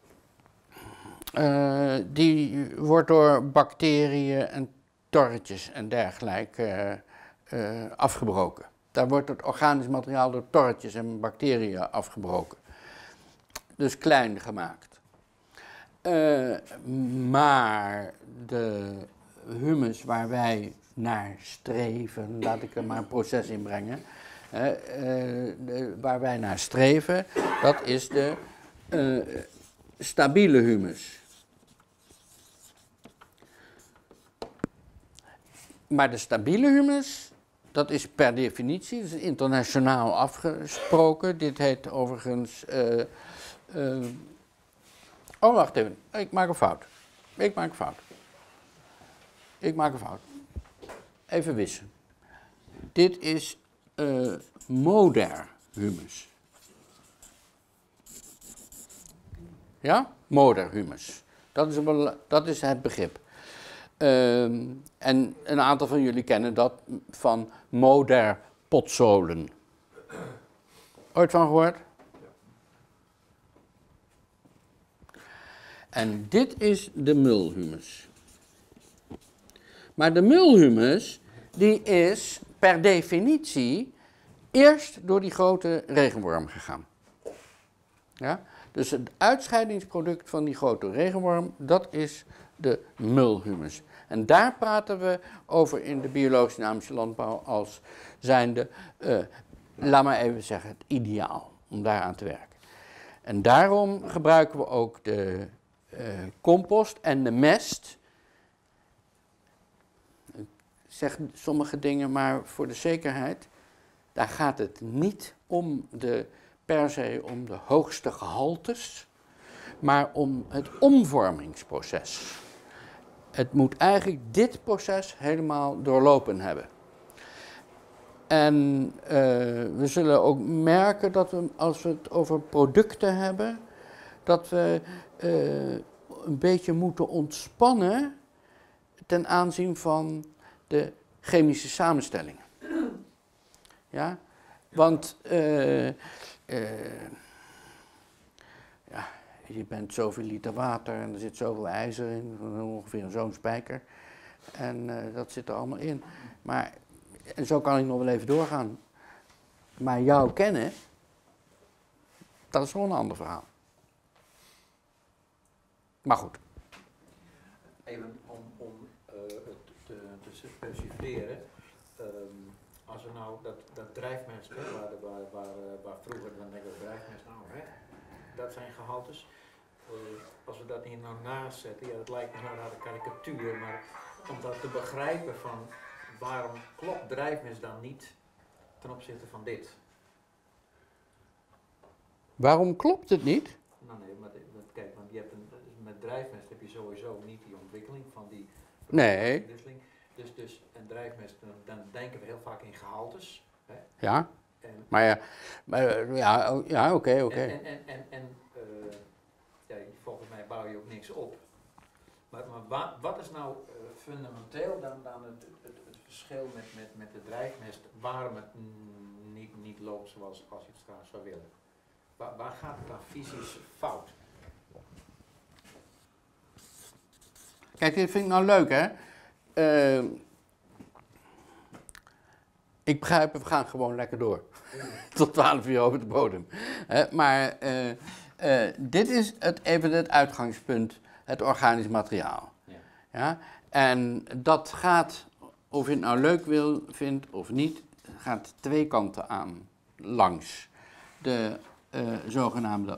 uh, die wordt door bacteriën en torretjes en dergelijke uh, uh, afgebroken. Daar wordt het organisch materiaal door torretjes en bacteriën afgebroken. Dus klein gemaakt. Uh, maar de humus waar wij naar streven, laat ik er maar een proces in brengen. Uh, uh, de, waar wij naar streven, dat is de uh, stabiele humus. Maar de stabiele humus, dat is per definitie, dat is internationaal afgesproken. Dit heet overigens... Uh, uh, oh, wacht even. Ik maak een fout. Ik maak een fout. Ik maak een fout. Even wissen. Dit is uh, moder humus. Ja? Moder humus. Dat is, een, dat is het begrip. Um, en een aantal van jullie kennen dat van Moder potzolen. Ooit van gehoord? En dit is de mulhumus. Maar de mulhumus, die is per definitie eerst door die grote regenworm gegaan. Ja? Dus het uitscheidingsproduct van die grote regenworm, dat is de mulhumus. En daar praten we over in de biologische dynamische landbouw als zijnde, uh, laat maar even zeggen, het ideaal om daaraan te werken. En daarom gebruiken we ook de uh, compost en de mest. Ik zeg sommige dingen, maar voor de zekerheid, daar gaat het niet om de, per se om de hoogste gehaltes, maar om het omvormingsproces. Het moet eigenlijk dit proces helemaal doorlopen hebben. En uh, we zullen ook merken dat we, als we het over producten hebben, dat we uh, een beetje moeten ontspannen ten aanzien van de chemische samenstellingen. Ja, want uh, uh, ja, je bent zoveel liter water en er zit zoveel ijzer in, ongeveer zo'n spijker. En uh, dat zit er allemaal in. Maar en zo kan ik nog wel even doorgaan. Maar jou kennen, dat is gewoon een ander verhaal. Maar goed. Even om, om uh, het te, te specificeren. Um, als we nou dat, dat drijfmest, hè, waar, waar, waar, waar vroeger dan denk ik drijfmest nou, hè, dat zijn gehaltes. Uh, als we dat hier nou naast zetten, ja, dat lijkt me nou naar de karikatuur, maar om dat te begrijpen van waarom klopt drijfmest dan niet ten opzichte van dit? Waarom klopt het niet? Nou nee, maar kijk, want je hebt een, met drijfmest heb je sowieso niet die ontwikkeling van die nee. wisseling. Dus, dus een drijfmest, dan denken we heel vaak in gehaltes. Hè? Ja, en, maar ja, maar, ja, ja oké, oké. En, en, en, en, en uh, ja, volgens mij bouw je ook niks op. Maar, maar wa, wat is nou uh, fundamenteel dan, dan het, het, het verschil met, met, met de drijfmest, waarom het mm, niet, niet loopt zoals als je het straks zou willen? Waar, waar gaat het dan fysisch fout? Kijk, dit vind ik nou leuk, hè. Uh, ik begrijp, we gaan gewoon lekker door. Tot twaalf uur over de bodem. Uh, maar uh, uh, dit is het, even het uitgangspunt, het organisch materiaal. Ja. Ja? En dat gaat, of je het nou leuk wil, vindt of niet, gaat twee kanten aan langs. De uh, zogenaamde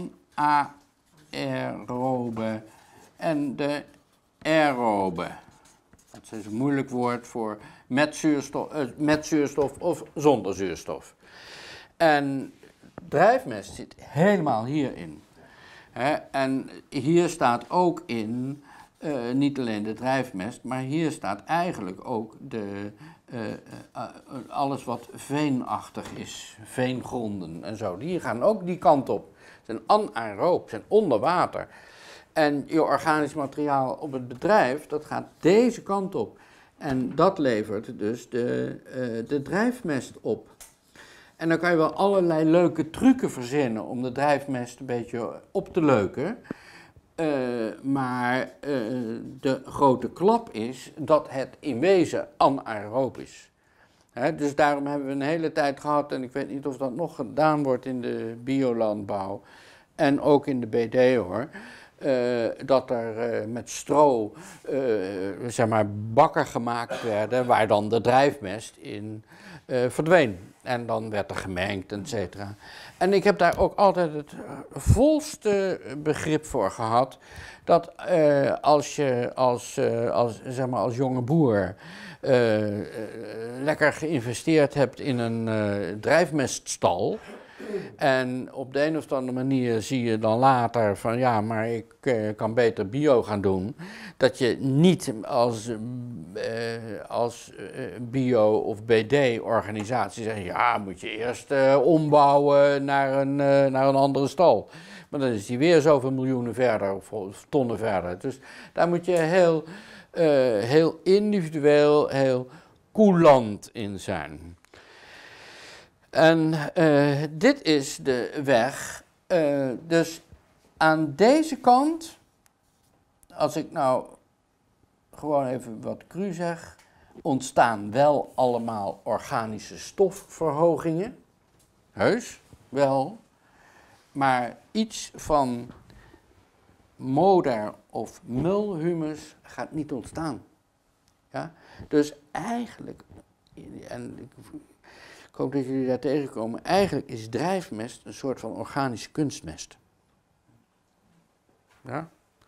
anaerobe en de aerobe. Dat is een moeilijk woord voor met zuurstof, uh, met zuurstof of zonder zuurstof. En drijfmest zit helemaal hierin. He, en hier staat ook in, uh, niet alleen de drijfmest, maar hier staat eigenlijk ook de, uh, uh, uh, alles wat veenachtig is, veengronden en zo. Die gaan ook die kant op. Ze zijn anaeroob, zijn onder water. En je organisch materiaal op het bedrijf, dat gaat deze kant op. En dat levert dus de, uh, de drijfmest op. En dan kan je wel allerlei leuke trucken verzinnen om de drijfmest een beetje op te leuken. Uh, maar uh, de grote klap is dat het in wezen anaeroob is. He, dus daarom hebben we een hele tijd gehad, en ik weet niet of dat nog gedaan wordt in de biolandbouw en ook in de B D hoor. Uh, dat er uh, met stro uh, zeg maar bakken gemaakt werden waar dan de drijfmest in uh, verdween. En dan werd er gemengd, et cetera. En ik heb daar ook altijd het volste begrip voor gehad dat uh, als je als, uh, als, zeg maar als jonge boer uh, uh, lekker geïnvesteerd hebt in een uh, drijfmeststal. En op de een of andere manier zie je dan later van ja, maar ik uh, kan beter bio gaan doen. Dat je niet als, uh, als uh, bio- of B D-organisatie zegt, ja, moet je eerst uh, ombouwen naar een, uh, naar een andere stal. Maar dan is die weer zoveel miljoenen verder of, of tonnen verder. Dus daar moet je heel uh, heel individueel, heel coulant in zijn. En uh, dit is de weg. Uh, dus aan deze kant, als ik nou gewoon even wat cru zeg, ontstaan wel allemaal organische stofverhogingen. Heus, wel. Maar iets van moder of mulhumus gaat niet ontstaan. Ja? Dus eigenlijk, en ik, ik hoop dat jullie daar tegenkomen, eigenlijk is drijfmest een soort van organische kunstmest. Ja?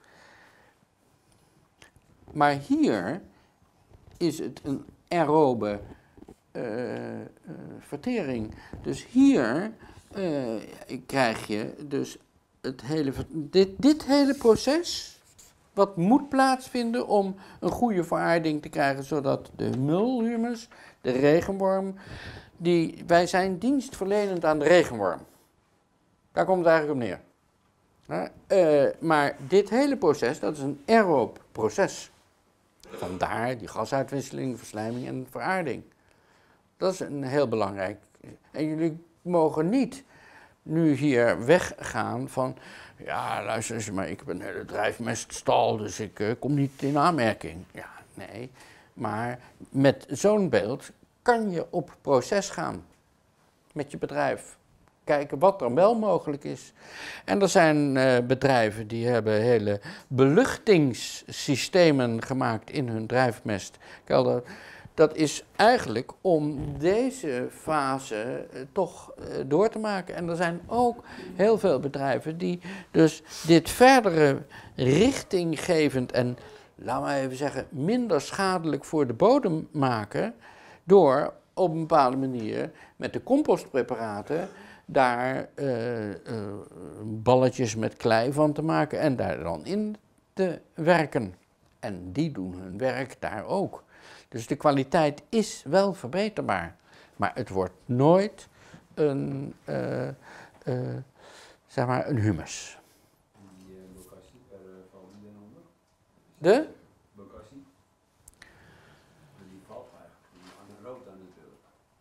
Maar hier is het een aerobe uh, uh, vertering. Dus hier uh, krijg je dus het hele, dit, dit hele proces, wat moet plaatsvinden om een goede veraarding te krijgen, zodat de mulhumus, de regenworm, die, wij zijn dienstverlenend aan de regenworm. Daar komt het eigenlijk op neer. Ja, uh, maar dit hele proces, dat is een aerob proces. Vandaar die gasuitwisseling, verslijming en veraarding. Dat is een heel belangrijk. En jullie mogen niet nu hier weggaan van, ja, luister eens, maar ik heb een hele drijfmeststal, dus ik uh, kom niet in aanmerking. Ja, nee. Maar met zo'n beeld kan je op proces gaan met je bedrijf. Kijken wat er wel mogelijk is. En er zijn uh, bedrijven die hebben hele beluchtingssystemen gemaakt in hun drijfmestkelder. Dat is eigenlijk om deze fase uh, toch uh, door te maken. En er zijn ook heel veel bedrijven die dus dit verdere richtinggevend en, laten we even zeggen, minder schadelijk voor de bodem maken, door op een bepaalde manier met de compostpreparaten daar uh, uh, balletjes met klei van te maken en daar dan in te werken. En die doen hun werk daar ook. Dus de kwaliteit is wel verbeterbaar, maar het wordt nooit een, uh, uh, zeg maar een humus. Die uh, locatie, waar uh, valt die dan onder? De? Locatie? Die valt eigenlijk aan de rood aan natuurlijk.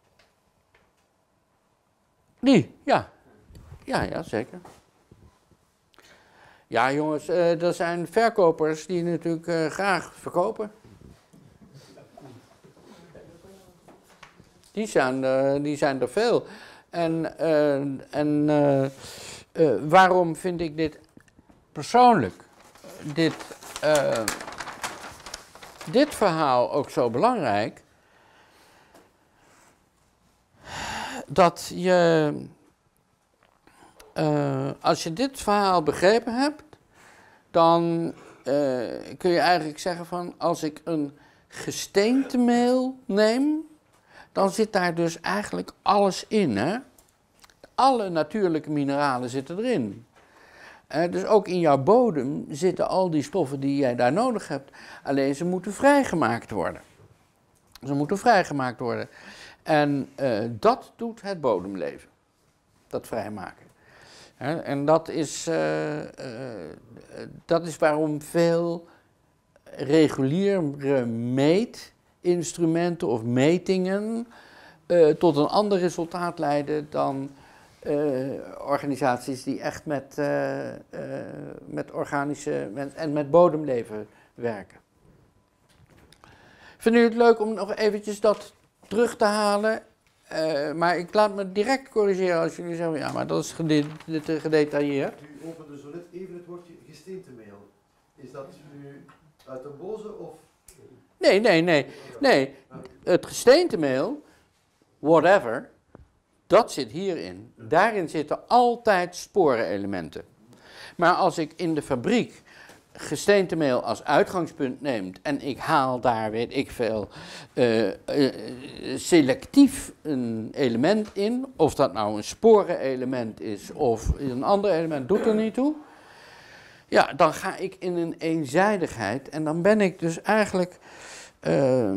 Die, ja. Ja, ja, zeker. Ja, jongens, uh, er zijn verkopers die natuurlijk uh, graag verkopen. Die zijn, uh, die zijn er veel. En, uh, en uh, uh, waarom vind ik dit persoonlijk, dit, uh, dit verhaal ook zo belangrijk? Dat je, uh, als je dit verhaal begrepen hebt, dan uh, kun je eigenlijk zeggen van, als ik een gesteentemeel neem, dan zit daar dus eigenlijk alles in, hè? Alle natuurlijke mineralen zitten erin. Uh, dus ook in jouw bodem zitten al die stoffen die jij daar nodig hebt. Alleen ze moeten vrijgemaakt worden. Ze moeten vrijgemaakt worden. En uh, dat doet het bodemleven. Dat vrijmaken. He, en dat is, uh, uh, dat is waarom veel reguliere meetinstrumenten of metingen uh, tot een ander resultaat leiden dan uh, organisaties die echt met, uh, uh, met organische met, en met bodemleven werken. Vinden jullie het leuk om nog eventjes dat terug te halen? Uh, maar ik laat me direct corrigeren als jullie zeggen, ja, maar dat is gede te gedetailleerd. U opende zo net even het woordje gesteentemeel. Is dat nu uit een boze of? Nee, nee, nee. Nee, het gesteentemeel, whatever, dat zit hierin. Daarin zitten altijd sporenelementen. Maar als ik in de fabriek gesteentemeel als uitgangspunt neemt en ik haal daar, weet ik veel, uh, uh, selectief een element in, of dat nou een sporenelement is of een ander element, doet er niet toe. Ja, dan ga ik in een eenzijdigheid en dan ben ik dus eigenlijk uh,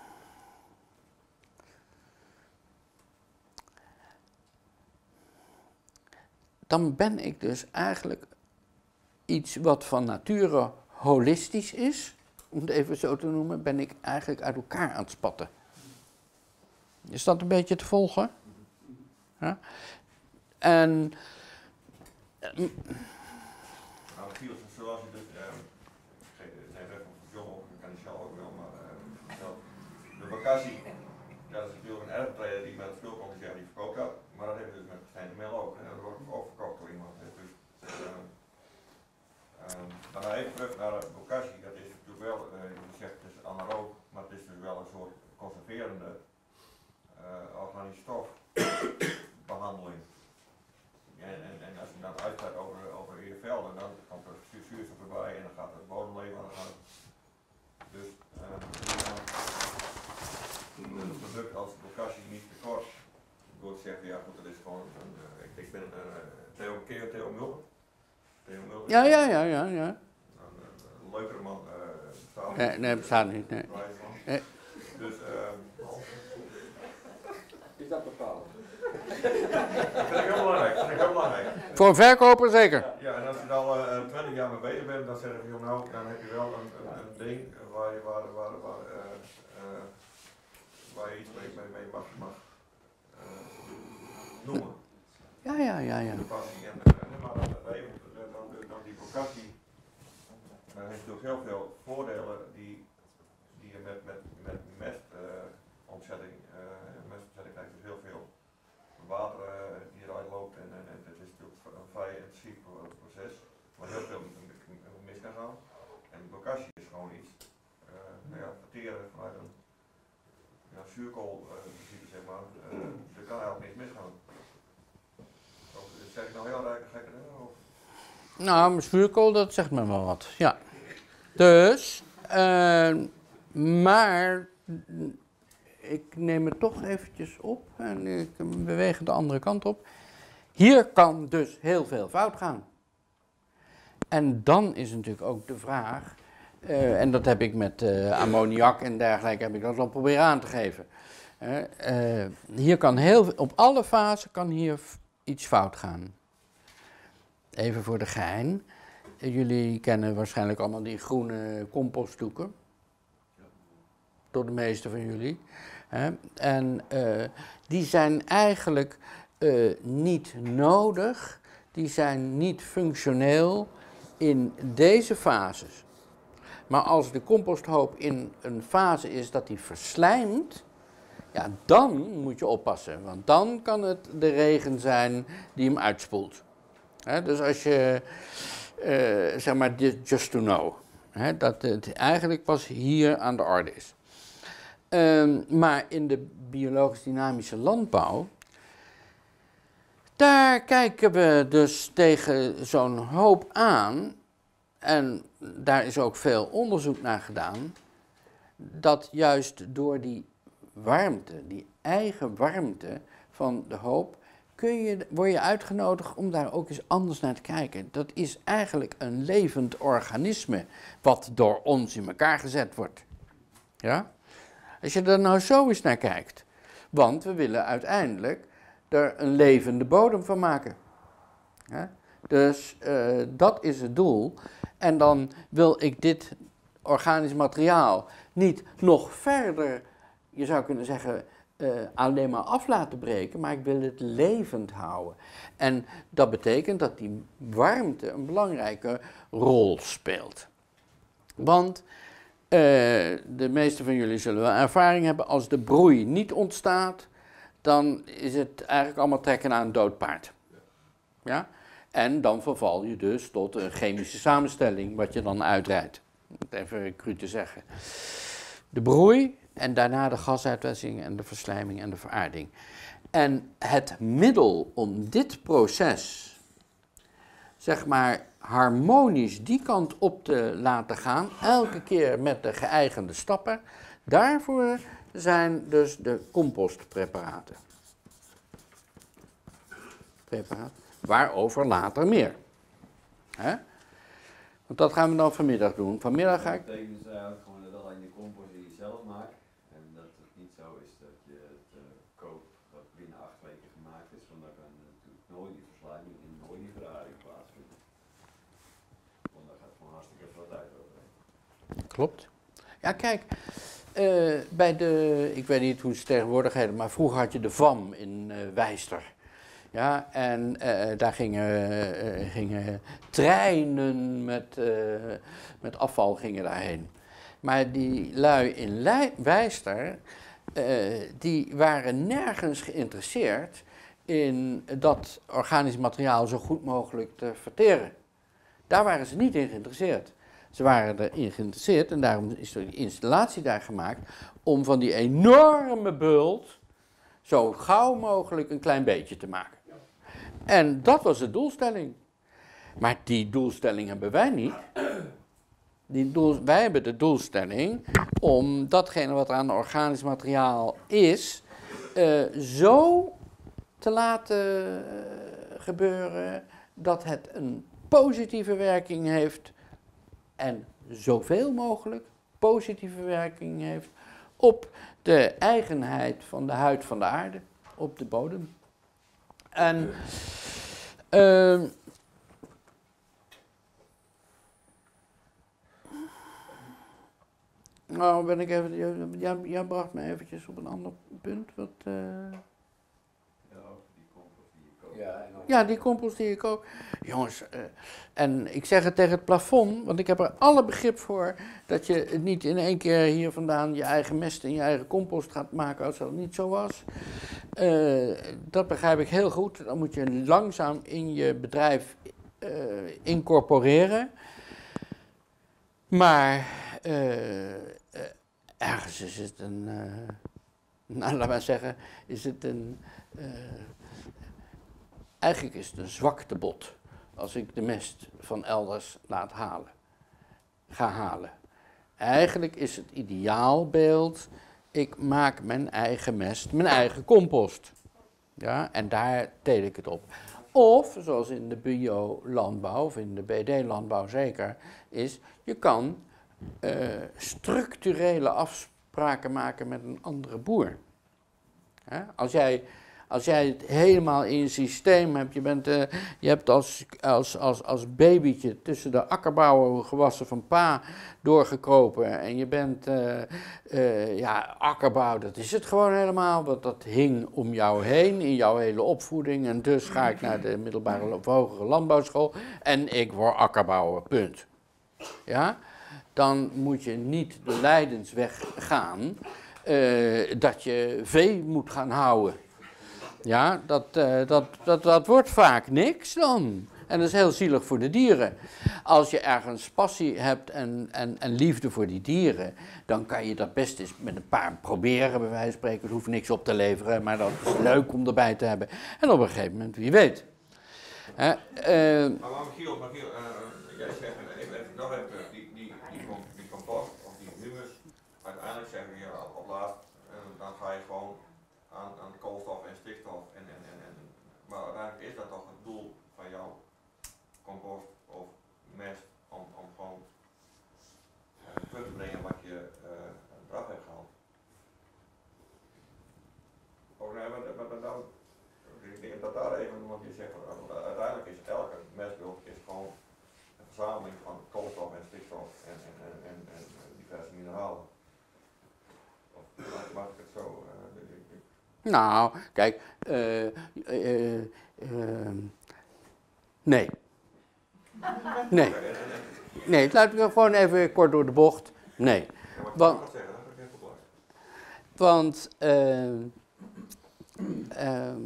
dan ben ik dus eigenlijk iets wat van nature holistisch is. om het even zo te noemen, ben ik eigenlijk uit elkaar aan het spatten. Is dat een beetje te volgen? Ja? En... Nou, Giels, zoals je dus, uh, geen recht van John op, dat kan ik zelf ook wel, maar uh, zelf, de vakantie, ja, dat is natuurlijk een erftreder die met het speelcontingent die verkoopt had, maar dat hebben we dus met Stijn de Mel ook, en dat wordt ook verkoopt door iemand. Hè, dus, uh, uh, maar nou even terug naar de bokashi, dat is natuurlijk wel, uh, je zegt het is anaerob, maar het is dus wel een soort conserverende uh, organische stofbehandeling. En, en, en als je dan uitgaat over, over je velden, dan komt er zuurstof erbij en dan gaat het bodemleven aan de gang. Dus uh, een product als bokashi niet tekort. Door te zeggen, ja goed, dat is gewoon, een, uh, ik, ik ben uh, Theo, Theo, Theo Mulder. Theo Mulder. Ja, ja, ja, ja, ja. Een, een, een leukere man uh, bestaat Nee, nee, bestaat niet, nee. nee. Dus, uh, Is dat bepaald? dat vind ik heel belangrijk, dat vind ik heel belangrijk. Voor een verkoper zeker. Ja, en als je er al twintig uh, jaar mee bezig bent, dan zeg je, joh, nou, dan heb je wel een, een, een ding waar je, waar, waar, waar, uh, uh, waar je iets mee, mee, mee mag, mag uh, noemen. Ja, ja, ja, ja. De passie en, uh, maar dan, even, dan, dan die bokashi, uh, heeft natuurlijk heel veel voordelen die, die je met, met, met mestomzetting, uh, mestomzetting krijgt dus heel veel water uh, die eruit loopt en, en, en het is natuurlijk een vrij intensief proces waar heel veel mis kan gaan. En bokashi is gewoon iets, uh, nou ja, verteren vanuit een ja, zuurkool uh, principe zeg maar, uh, er kan eigenlijk niks misgaan. Of, zeg ik nou heel erg gekke dingen? Of? Nou, vuurkool, dat zegt me wel wat, ja. Dus, uh, maar... ik neem het toch eventjes op en ik beweeg de andere kant op. Hier kan dus heel veel fout gaan. En dan is natuurlijk ook de vraag, uh, en dat heb ik met uh, ammoniak en dergelijke, heb ik dat al proberen aan te geven. Uh, uh, hier kan heel, op alle fasen kan hier iets fout gaan. Even voor de gein. Uh, jullie kennen waarschijnlijk allemaal die groene compostdoeken. Door de meeste van jullie. Hè? En uh, die zijn eigenlijk uh, niet nodig, die zijn niet functioneel in deze fases. Maar als de composthoop in een fase is dat die verslijmt, ja, dan moet je oppassen. Want dan kan het de regen zijn die hem uitspoelt. Hè? Dus als je, uh, zeg maar, just to know, hè? Dat het eigenlijk pas hier aan de orde is. Um, maar in de biologisch dynamische landbouw, daar kijken we dus tegen zo'n hoop aan, en daar is ook veel onderzoek naar gedaan, dat juist door die warmte, die eigen warmte van de hoop, kun je, word je uitgenodigd om daar ook eens anders naar te kijken. Dat is eigenlijk een levend organisme wat door ons in elkaar gezet wordt. Ja? Als je er nou zo eens naar kijkt. Want we willen uiteindelijk er een levende bodem van maken. Ja? Dus uh, dat is het doel. En dan wil ik dit organisch materiaal niet nog verder, je zou kunnen zeggen, uh, alleen maar af laten breken, maar ik wil het levend houden. En dat betekent dat die warmte een belangrijke rol speelt. Want Uh, de meeste van jullie zullen wel ervaring hebben, als de broei niet ontstaat, dan is het eigenlijk allemaal trekken aan een dood paard. Ja? En dan verval je dus tot een chemische samenstelling, wat je dan uitrijdt. Om het even cru te zeggen. De broei en daarna de gasuitwisseling en de verslijming en de veraarding. En het middel om dit proces, zeg maar, harmonisch die kant op te laten gaan, elke keer met de geëigende stappen, daarvoor zijn dus de compostpreparaten. Preparaat, waarover later meer. Hè? Want dat gaan we dan vanmiddag doen. Vanmiddag ga ik... Dat betekent dus eigenlijk gewoon dat alleen de compost die je zelf maakt en dat het niet zo is dat je het uh, koopt wat binnen acht weken gemaakt is, want dan kan natuurlijk nooit die verslijming en nooit die veraarding plaatsvinden. Want daar gaat gewoon hartstikke veel tijd overheen. Klopt. Ja, kijk, uh, bij de, ik weet niet hoe ze tegenwoordig heet, maar vroeger had je de V A M in uh, Wijster. Ja, en uh, daar gingen, uh, gingen treinen met, uh, met afval gingen daarheen. Maar die lui in Lij- Wijster, uh, die waren nergens geïnteresseerd in dat organisch materiaal zo goed mogelijk te verteren. Daar waren ze niet in geïnteresseerd. Ze waren erin geïnteresseerd en daarom is er die installatie daar gemaakt om van die enorme bult zo gauw mogelijk een klein beetje te maken. En dat was de doelstelling. Maar die doelstelling hebben wij niet. Die doel, wij hebben de doelstelling om datgene wat er aan organisch materiaal is, uh, zo te laten uh, gebeuren dat het een positieve werking heeft en zoveel mogelijk positieve werking heeft op de eigenheid van de huid van de aarde, op de bodem. En uh, nou ben ik even, jij, jij bracht me eventjes op een ander punt. Wat, uh, Ja, ja, die compost die ik ook. Jongens, uh, en ik zeg het tegen het plafond, want ik heb er alle begrip voor dat je het niet in één keer hier vandaan je eigen mest en je eigen compost gaat maken als dat niet zo was. Uh, dat begrijp ik heel goed. Dan moet je langzaam in je bedrijf uh, incorporeren. Maar uh, uh, ergens is het een, uh, nou laat maar zeggen, is het een... Uh, Eigenlijk is het een zwaktebod als ik de mest van elders laat halen, ga halen. Eigenlijk is het ideaalbeeld, ik maak mijn eigen mest, mijn eigen compost. Ja, en daar teel ik het op. Of, zoals in de bio-landbouw, of in de B D-landbouw zeker, is, je kan uh, structurele afspraken maken met een andere boer. Ja, als jij... Als jij het helemaal in je systeem hebt, je, bent, uh, je hebt als, als, als, als babytje tussen de akkerbouwgewassen van pa doorgekropen en je bent, uh, uh, ja, akkerbouw, dat is het gewoon helemaal, want dat hing om jou heen in jouw hele opvoeding en dus ga ik naar de middelbare of hogere landbouwschool en ik word akkerbouwer, punt. Ja? Dan moet je niet de lijdensweg gaan uh, dat je vee moet gaan houden. Ja, dat, uh, dat, dat, dat wordt vaak niks dan. En dat is heel zielig voor de dieren. Als je ergens passie hebt en, en, en liefde voor die dieren, dan kan je dat best eens met een paar proberen, bij wijze van spreken. Het hoeft niks op te leveren, maar dat is leuk om erbij te hebben. En op een gegeven moment, wie weet. Uh, uh, maar, maar Michiel, maar Michiel uh, jij zegt even, even nog even, die, die, die, die compost of die humus, uiteindelijk zeggen we hier op laatst, uh, dan ga je gewoon aan, aan koolstof en stikstof en, en, en, en maar uiteindelijk is dat toch het doel van jouw compost of mest om, om gewoon uh, terug te brengen wat je uh, eraf hebt gehaald. Oh nee, maar, maar, maar dan, ik denk dat daar even, want je zegt, uiteindelijk is elke mestbult is gewoon een verzameling van koolstof en stikstof en, en, en, en, en diverse mineralen. Of mag ik het zo? Uh, Nou, kijk, uh, uh, uh, uh, nee. Nee. Nee, laten we gewoon even kort door de bocht. Nee. Want, want uh, uh,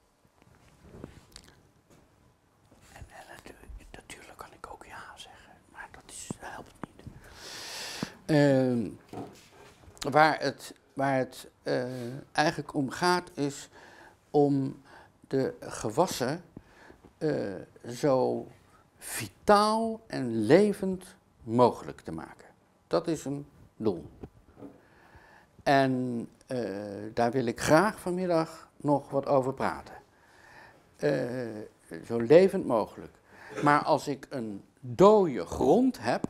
natuurlijk kan ik ook ja zeggen, maar dat, is, dat helpt niet. Uh, waar het... Waar het uh, eigenlijk om gaat is om de gewassen uh, zo vitaal en levend mogelijk te maken. Dat is een doel. En uh, daar wil ik graag vanmiddag nog wat over praten. Uh, zo levend mogelijk. Maar als ik een dode grond heb,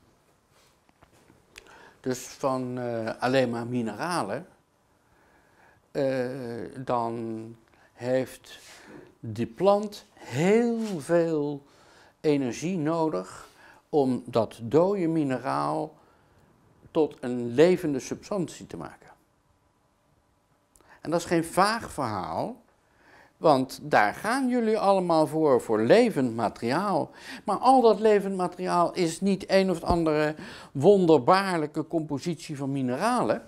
dus van uh, alleen maar mineralen, uh, dan heeft die plant heel veel energie nodig om dat dode mineraal tot een levende substantie te maken. En dat is geen vaag verhaal, want daar gaan jullie allemaal voor, voor levend materiaal. Maar al dat levend materiaal is niet een of andere wonderbaarlijke compositie van mineralen.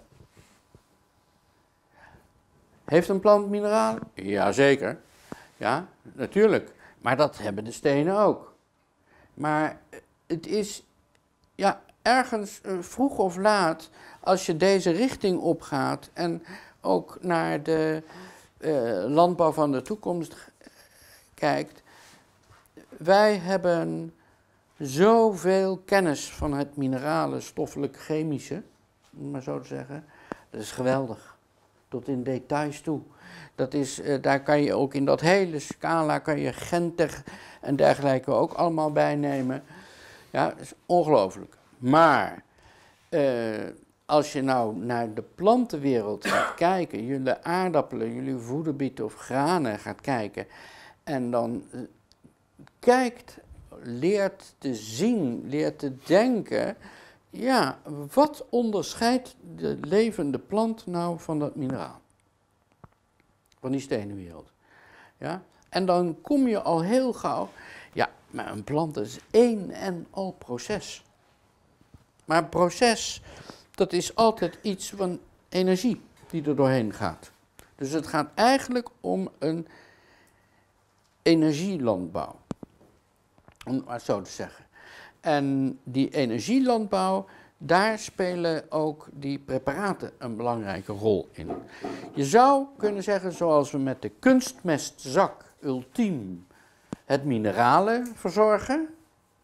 Heeft een plant mineralen? Jazeker. Ja, natuurlijk. Maar dat hebben de stenen ook. Maar het is, ja, ergens vroeg of laat, als je deze richting opgaat en ook naar de uh, landbouw van de toekomst kijkt. Wij hebben zoveel kennis van het minerale, stoffelijk, chemische, om maar zo te zeggen. Dat is geweldig. Tot in details toe. Dat is, uh, daar kan je ook in dat hele scala, kan je gentech en dergelijke ook allemaal bij nemen. Ja, dat is ongelooflijk. Maar uh, als je nou naar de plantenwereld gaat kijken, jullie aardappelen, jullie voederbieten of granen gaat kijken, en dan uh, kijkt, leert te zien, leert te denken, ja, wat onderscheidt de levende plant nou van dat mineraal? Van die stenenwereld. Ja? En dan kom je al heel gauw, ja, maar een plant is één en al proces. Maar een proces, dat is altijd iets van energie die er doorheen gaat. Dus het gaat eigenlijk om een energielandbouw, om het maar zo te zeggen. En die energielandbouw, daar spelen ook die preparaten een belangrijke rol in. Je zou kunnen zeggen, zoals we met de kunstmestzak ultiem het mineralen verzorgen,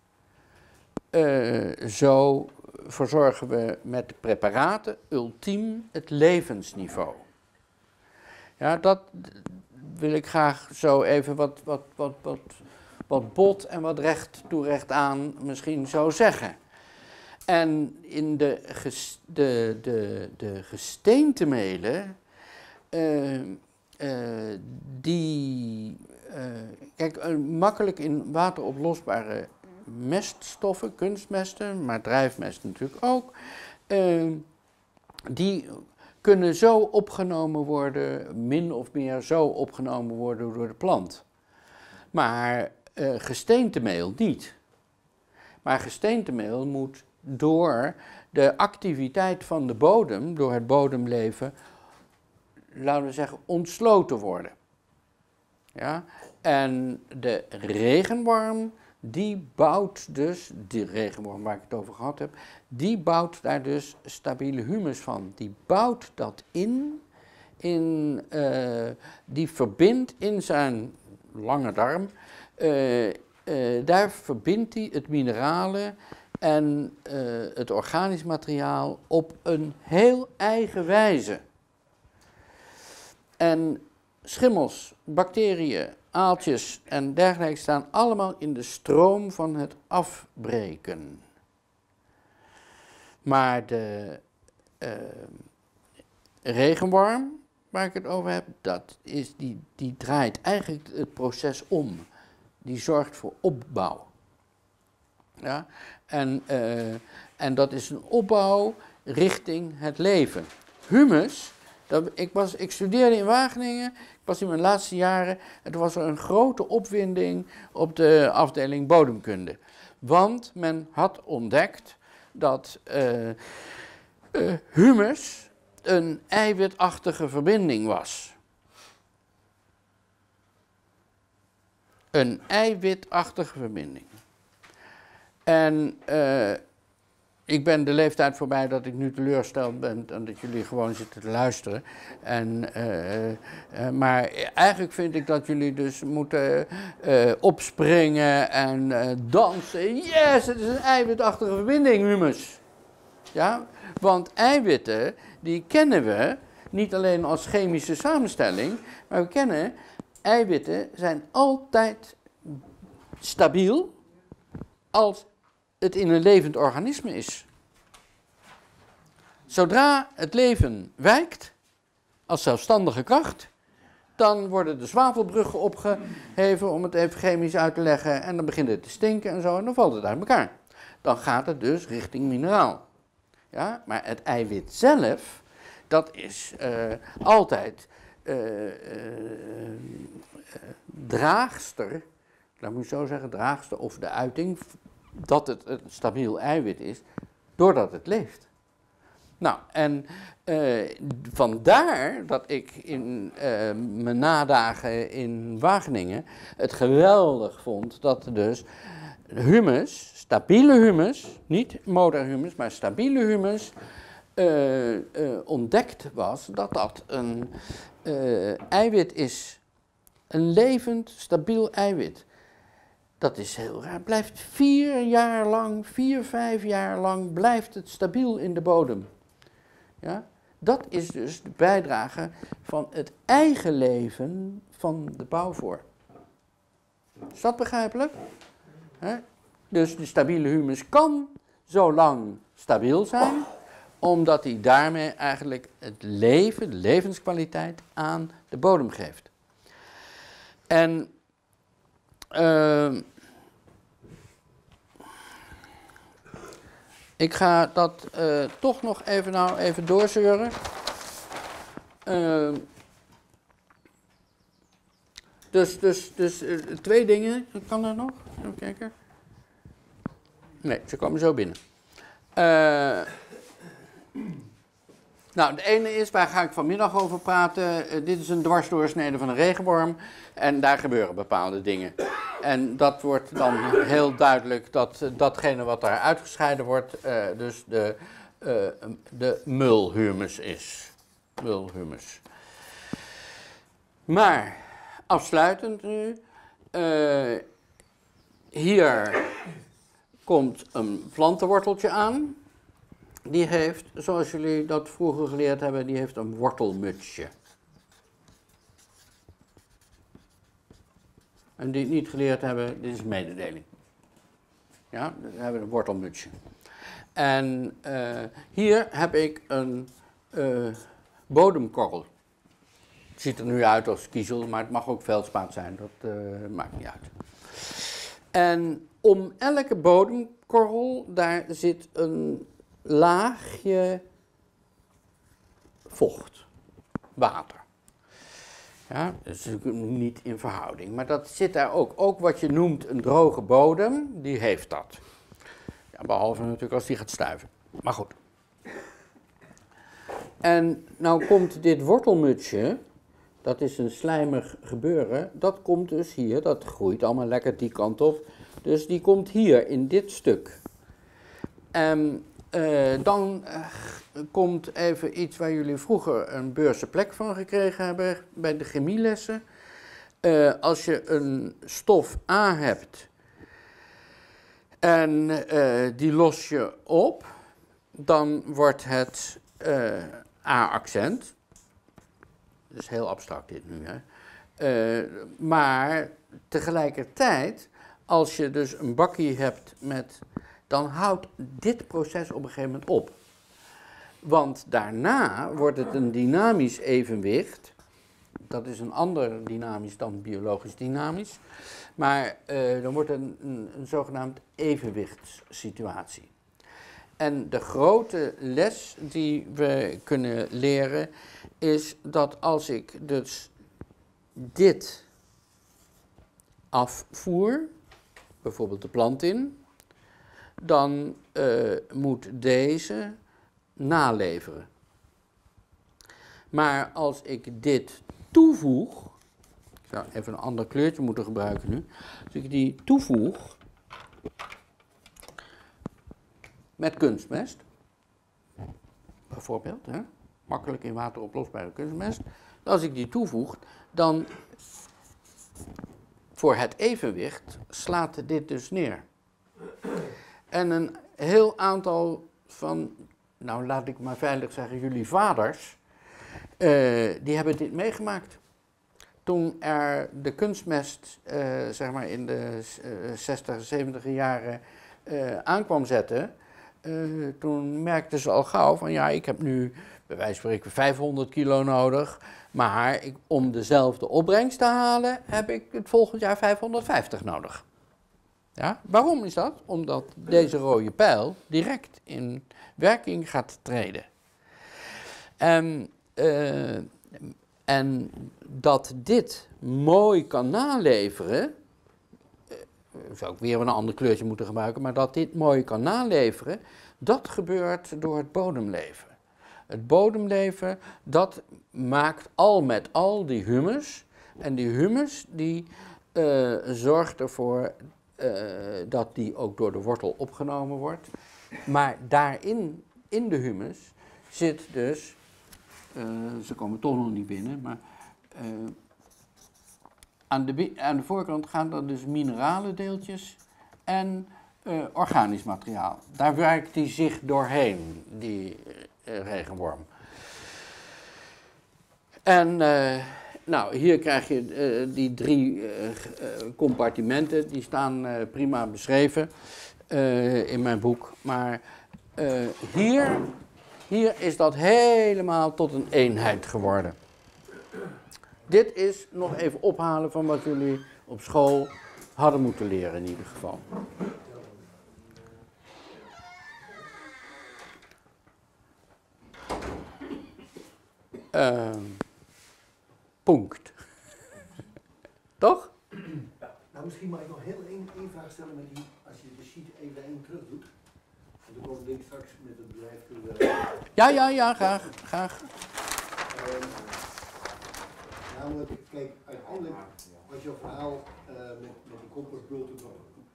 uh, zo verzorgen we met de preparaten ultiem het levensniveau. Ja, dat wil ik graag zo even wat, wat, wat, wat, wat bot en wat recht toe recht aan misschien zo zeggen. En in de, ges, de, de, de gesteentemelen, uh, uh, die, uh, kijk, uh, makkelijk in water oplosbare meststoffen, kunstmesten, maar drijfmest natuurlijk ook, uh, die kunnen zo opgenomen worden, min of meer zo opgenomen worden door de plant. Maar uh, gesteentemeel niet. Maar gesteentemeel moet door de activiteit van de bodem, door het bodemleven, laten we zeggen, ontsloten worden. Ja? En de regenworm, die bouwt dus, die regenworm waar ik het over gehad heb, die bouwt daar dus stabiele humus van. Die bouwt dat in, in uh, die verbindt in zijn lange darm, uh, uh, daar verbindt hij het mineralen en uh, het organisch materiaal op een heel eigen wijze. En schimmels, bacteriën, aaltjes en dergelijke staan allemaal in de stroom van het afbreken. Maar de uh, regenworm, waar ik het over heb, dat is, die, die draait eigenlijk het proces om. Die zorgt voor opbouw. Ja? En, uh, en dat is een opbouw richting het leven. Humus, dat, ik, was, ik studeerde in Wageningen, ik was in mijn laatste jaren, en toen was er een grote opwinding op de afdeling bodemkunde. Want men had ontdekt dat uh, uh, humus een eiwitachtige verbinding was. Een eiwitachtige verbinding. En uh, ik ben de leeftijd voorbij dat ik nu teleurgesteld ben en dat jullie gewoon zitten te luisteren. En, uh, uh, maar eigenlijk vind ik dat jullie dus moeten uh, opspringen en uh, dansen. Yes, het is een eiwitachtige verbinding, humus. Ja, want eiwitten, die kennen we niet alleen als chemische samenstelling, maar we kennen, eiwitten zijn altijd stabiel als het in een levend organisme is. Zodra het leven wijkt, als zelfstandige kracht, dan worden de zwavelbruggen opgeheven, om het even chemisch uit te leggen, en dan begint het te stinken en zo, en dan valt het uit elkaar. Dan gaat het dus richting mineraal. Ja? Maar het eiwit zelf, dat is uh, altijd uh, uh, uh, draagster, dat moet je zo zeggen, draagster of de uiting dat het een stabiel eiwit is, doordat het leeft. Nou, en uh, vandaar dat ik in uh, mijn nadagen in Wageningen het geweldig vond dat dus humus, stabiele humus, niet moderhumus, maar stabiele humus, uh, uh, ontdekt was dat dat een uh, eiwit is. Een levend, stabiel eiwit. Dat is heel raar. Het blijft vier jaar lang, vier, vijf jaar lang blijft het stabiel in de bodem. Ja? Dat is dus de bijdrage van het eigen leven van de bouwvoor. Is dat begrijpelijk? He? Dus de stabiele humus kan zo lang stabiel zijn, omdat hij daarmee eigenlijk het leven, de levenskwaliteit aan de bodem geeft. En uh, ik ga dat uh, toch nog even, nou, even doorzeuren. Uh, dus dus, dus uh, twee dingen. Kan dat nog? Even kijken. Nee, ze komen zo binnen. Uh, nou, de ene is, waar ga ik vanmiddag over praten? Uh, dit is een dwarsdoorsnede van een regenworm. En daar gebeuren bepaalde dingen. En dat wordt dan heel duidelijk dat uh, datgene wat daar uitgescheiden wordt, uh, dus de, uh, de mulhumus is. Mulhumus. Maar, afsluitend nu, uh, hier komt een plantenworteltje aan. Die heeft, zoals jullie dat vroeger geleerd hebben, die heeft een wortelmutsje. En die het niet geleerd hebben, dit is een mededeling. Ja, we hebben een wortelmutsje. En uh, hier heb ik een uh, bodemkorrel. Het ziet er nu uit als kiezel, maar het mag ook veldspaat zijn, dat uh, maakt niet uit. En om elke bodemkorrel, daar zit een laagje vocht, water. Ja, dat is natuurlijk niet in verhouding, maar dat zit daar ook. Ook wat je noemt een droge bodem, die heeft dat. Ja, behalve natuurlijk als die gaat stuiven. Maar goed. En nou komt dit wortelmutsje, dat is een slijmig gebeuren, dat komt dus hier, dat groeit allemaal lekker die kant op. Dus die komt hier in dit stuk. En uh, dan uh, komt even iets waar jullie vroeger een beurse plek van gekregen hebben bij de chemielessen. Uh, als je een stof A hebt en uh, die los je op, dan wordt het uh, A-accent. Dat is heel abstract dit nu, hè. Uh, maar tegelijkertijd, als je dus een bakkie hebt met, dan houdt dit proces op een gegeven moment op. Want daarna wordt het een dynamisch evenwicht. Dat is een ander dynamisch dan biologisch dynamisch. Maar uh, dan wordt het een, een, een zogenaamd evenwichtssituatie. En de grote les die we kunnen leren is dat als ik dus dit afvoer, bijvoorbeeld de plant in, dan uh, moet deze naleveren. Maar als ik dit toevoeg, ik zou even een ander kleurtje moeten gebruiken nu, als ik die toevoeg met kunstmest, bijvoorbeeld, hè, makkelijk in water oplosbare kunstmest, als ik die toevoeg, dan voor het evenwicht slaat dit dus neer. En een heel aantal van, nou laat ik maar veilig zeggen, jullie vaders, uh, die hebben dit meegemaakt. Toen er de kunstmest, uh, zeg maar in de uh, zestig, zeventig jaren uh, aankwam zetten, uh, toen merkten ze al gauw van ja, ik heb nu bij wijze van spreken vijfhonderd kilo nodig, maar ik, om dezelfde opbrengst te halen heb ik het volgend jaar vijfhonderdvijftig nodig. Ja, waarom is dat? Omdat deze rode pijl direct in werking gaat treden. En, uh, en dat dit mooi kan naleveren, uh, zou ik weer een ander kleurtje moeten gebruiken, maar dat dit mooi kan naleveren, dat gebeurt door het bodemleven. Het bodemleven, dat maakt al met al die humus. En die humus, die uh, zorgt ervoor uh, dat die ook door de wortel opgenomen wordt. Maar daarin, in de humus, zit dus, uh, ze komen toch nog niet binnen, maar uh, aan, de, aan de voorkant gaan er dus minerale deeltjes en uh, organisch materiaal. Daar werkt die zich doorheen, die uh, regenworm. En uh, nou, hier krijg je uh, die drie uh, uh, compartimenten, die staan uh, prima beschreven uh, in mijn boek. Maar uh, hier, hier is dat helemaal tot een eenheid geworden. Dit is nog even ophalen van wat jullie op school hadden moeten leren in ieder geval. Uh, Punt. Toch? Nou, misschien mag ik nog heel één, één vraag stellen met die, als je de sheet even één terug doet. Want dan kom ik straks met het bedrijf toe. Uh, ja, ja, ja, graag, graag. Uh, namelijk, kijk, uiteindelijk was jouw verhaal uh, met, met die kompasbult uh,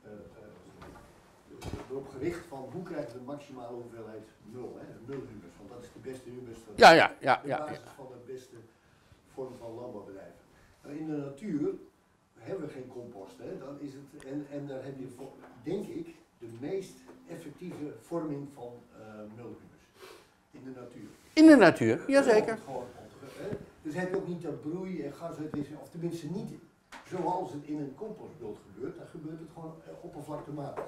uh, erop gericht van hoe krijgen we de maximale hoeveelheid nul, hè, nulhumus, want dat is de beste humus. Ja, ja, ja, de ja, basis ja. van de beste vorm van landbouwbedrijven. Nou, in de natuur hebben we geen compost, hè, dan is het, en, en daar heb je, denk ik, de meest effectieve vorming van uh, nulhumus in de natuur. In de natuur, jazeker. Dus heb je ook niet dat broei en gasuitwisseling, of tenminste niet zoals het in een compostbult gebeurt, dan gebeurt het gewoon oppervlaktematig.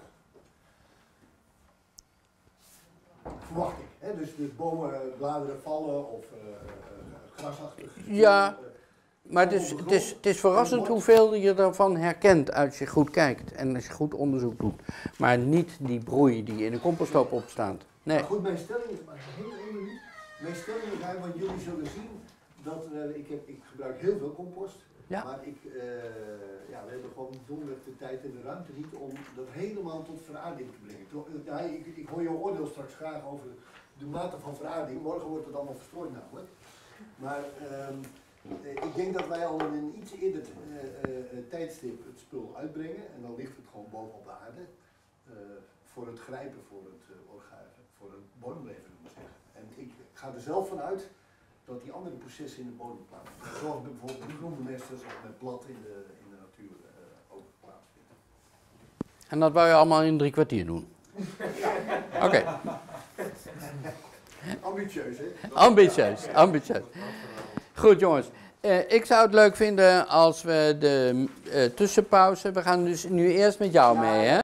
Verwacht ik, hè? Dus, dus bomen, bladeren vallen of uh, uh, grasachtig. Ja, maar het is, het, is, het is verrassend hoeveel je ervan herkent als je goed kijkt en als je goed onderzoek doet. Maar niet die broei die in een composthoop opstaat. Nee. Maar goed, mijn stelling is, maar heel één minuut. Mijn stelling is, want jullie zullen zien dat uh, ik, heb, ik gebruik heel veel compost. Ja. Maar ik, uh, ja, we hebben gewoon domweg de tijd en de ruimte niet om dat helemaal tot veraarding te brengen. Ja, ik, ik hoor jouw oordeel straks graag over de mate van veraarding. Morgen wordt het allemaal verstrooid namelijk. Maar um, ik denk dat wij al in een iets eerder uh, uh, tijdstip het spul uitbrengen. En dan ligt het gewoon boven op de aarde. Uh, voor het grijpen, voor het uh, orgaan, voor het bodemleven, moet ik zeggen. En ik ga er zelf van uit dat die andere processen in de bodem plaatsvinden. Zoals bijvoorbeeld de groenbemesters of met blad in de, in de natuur uh, ook plaatsvinden. En dat wou je allemaal in drie kwartier doen? Oké. Okay. Ambitieus, hè? Ambitieus, ambitieus. Goed jongens, uh, ik zou het leuk vinden als we de uh, tussenpauze, we gaan dus nu eerst met jou mee, hè?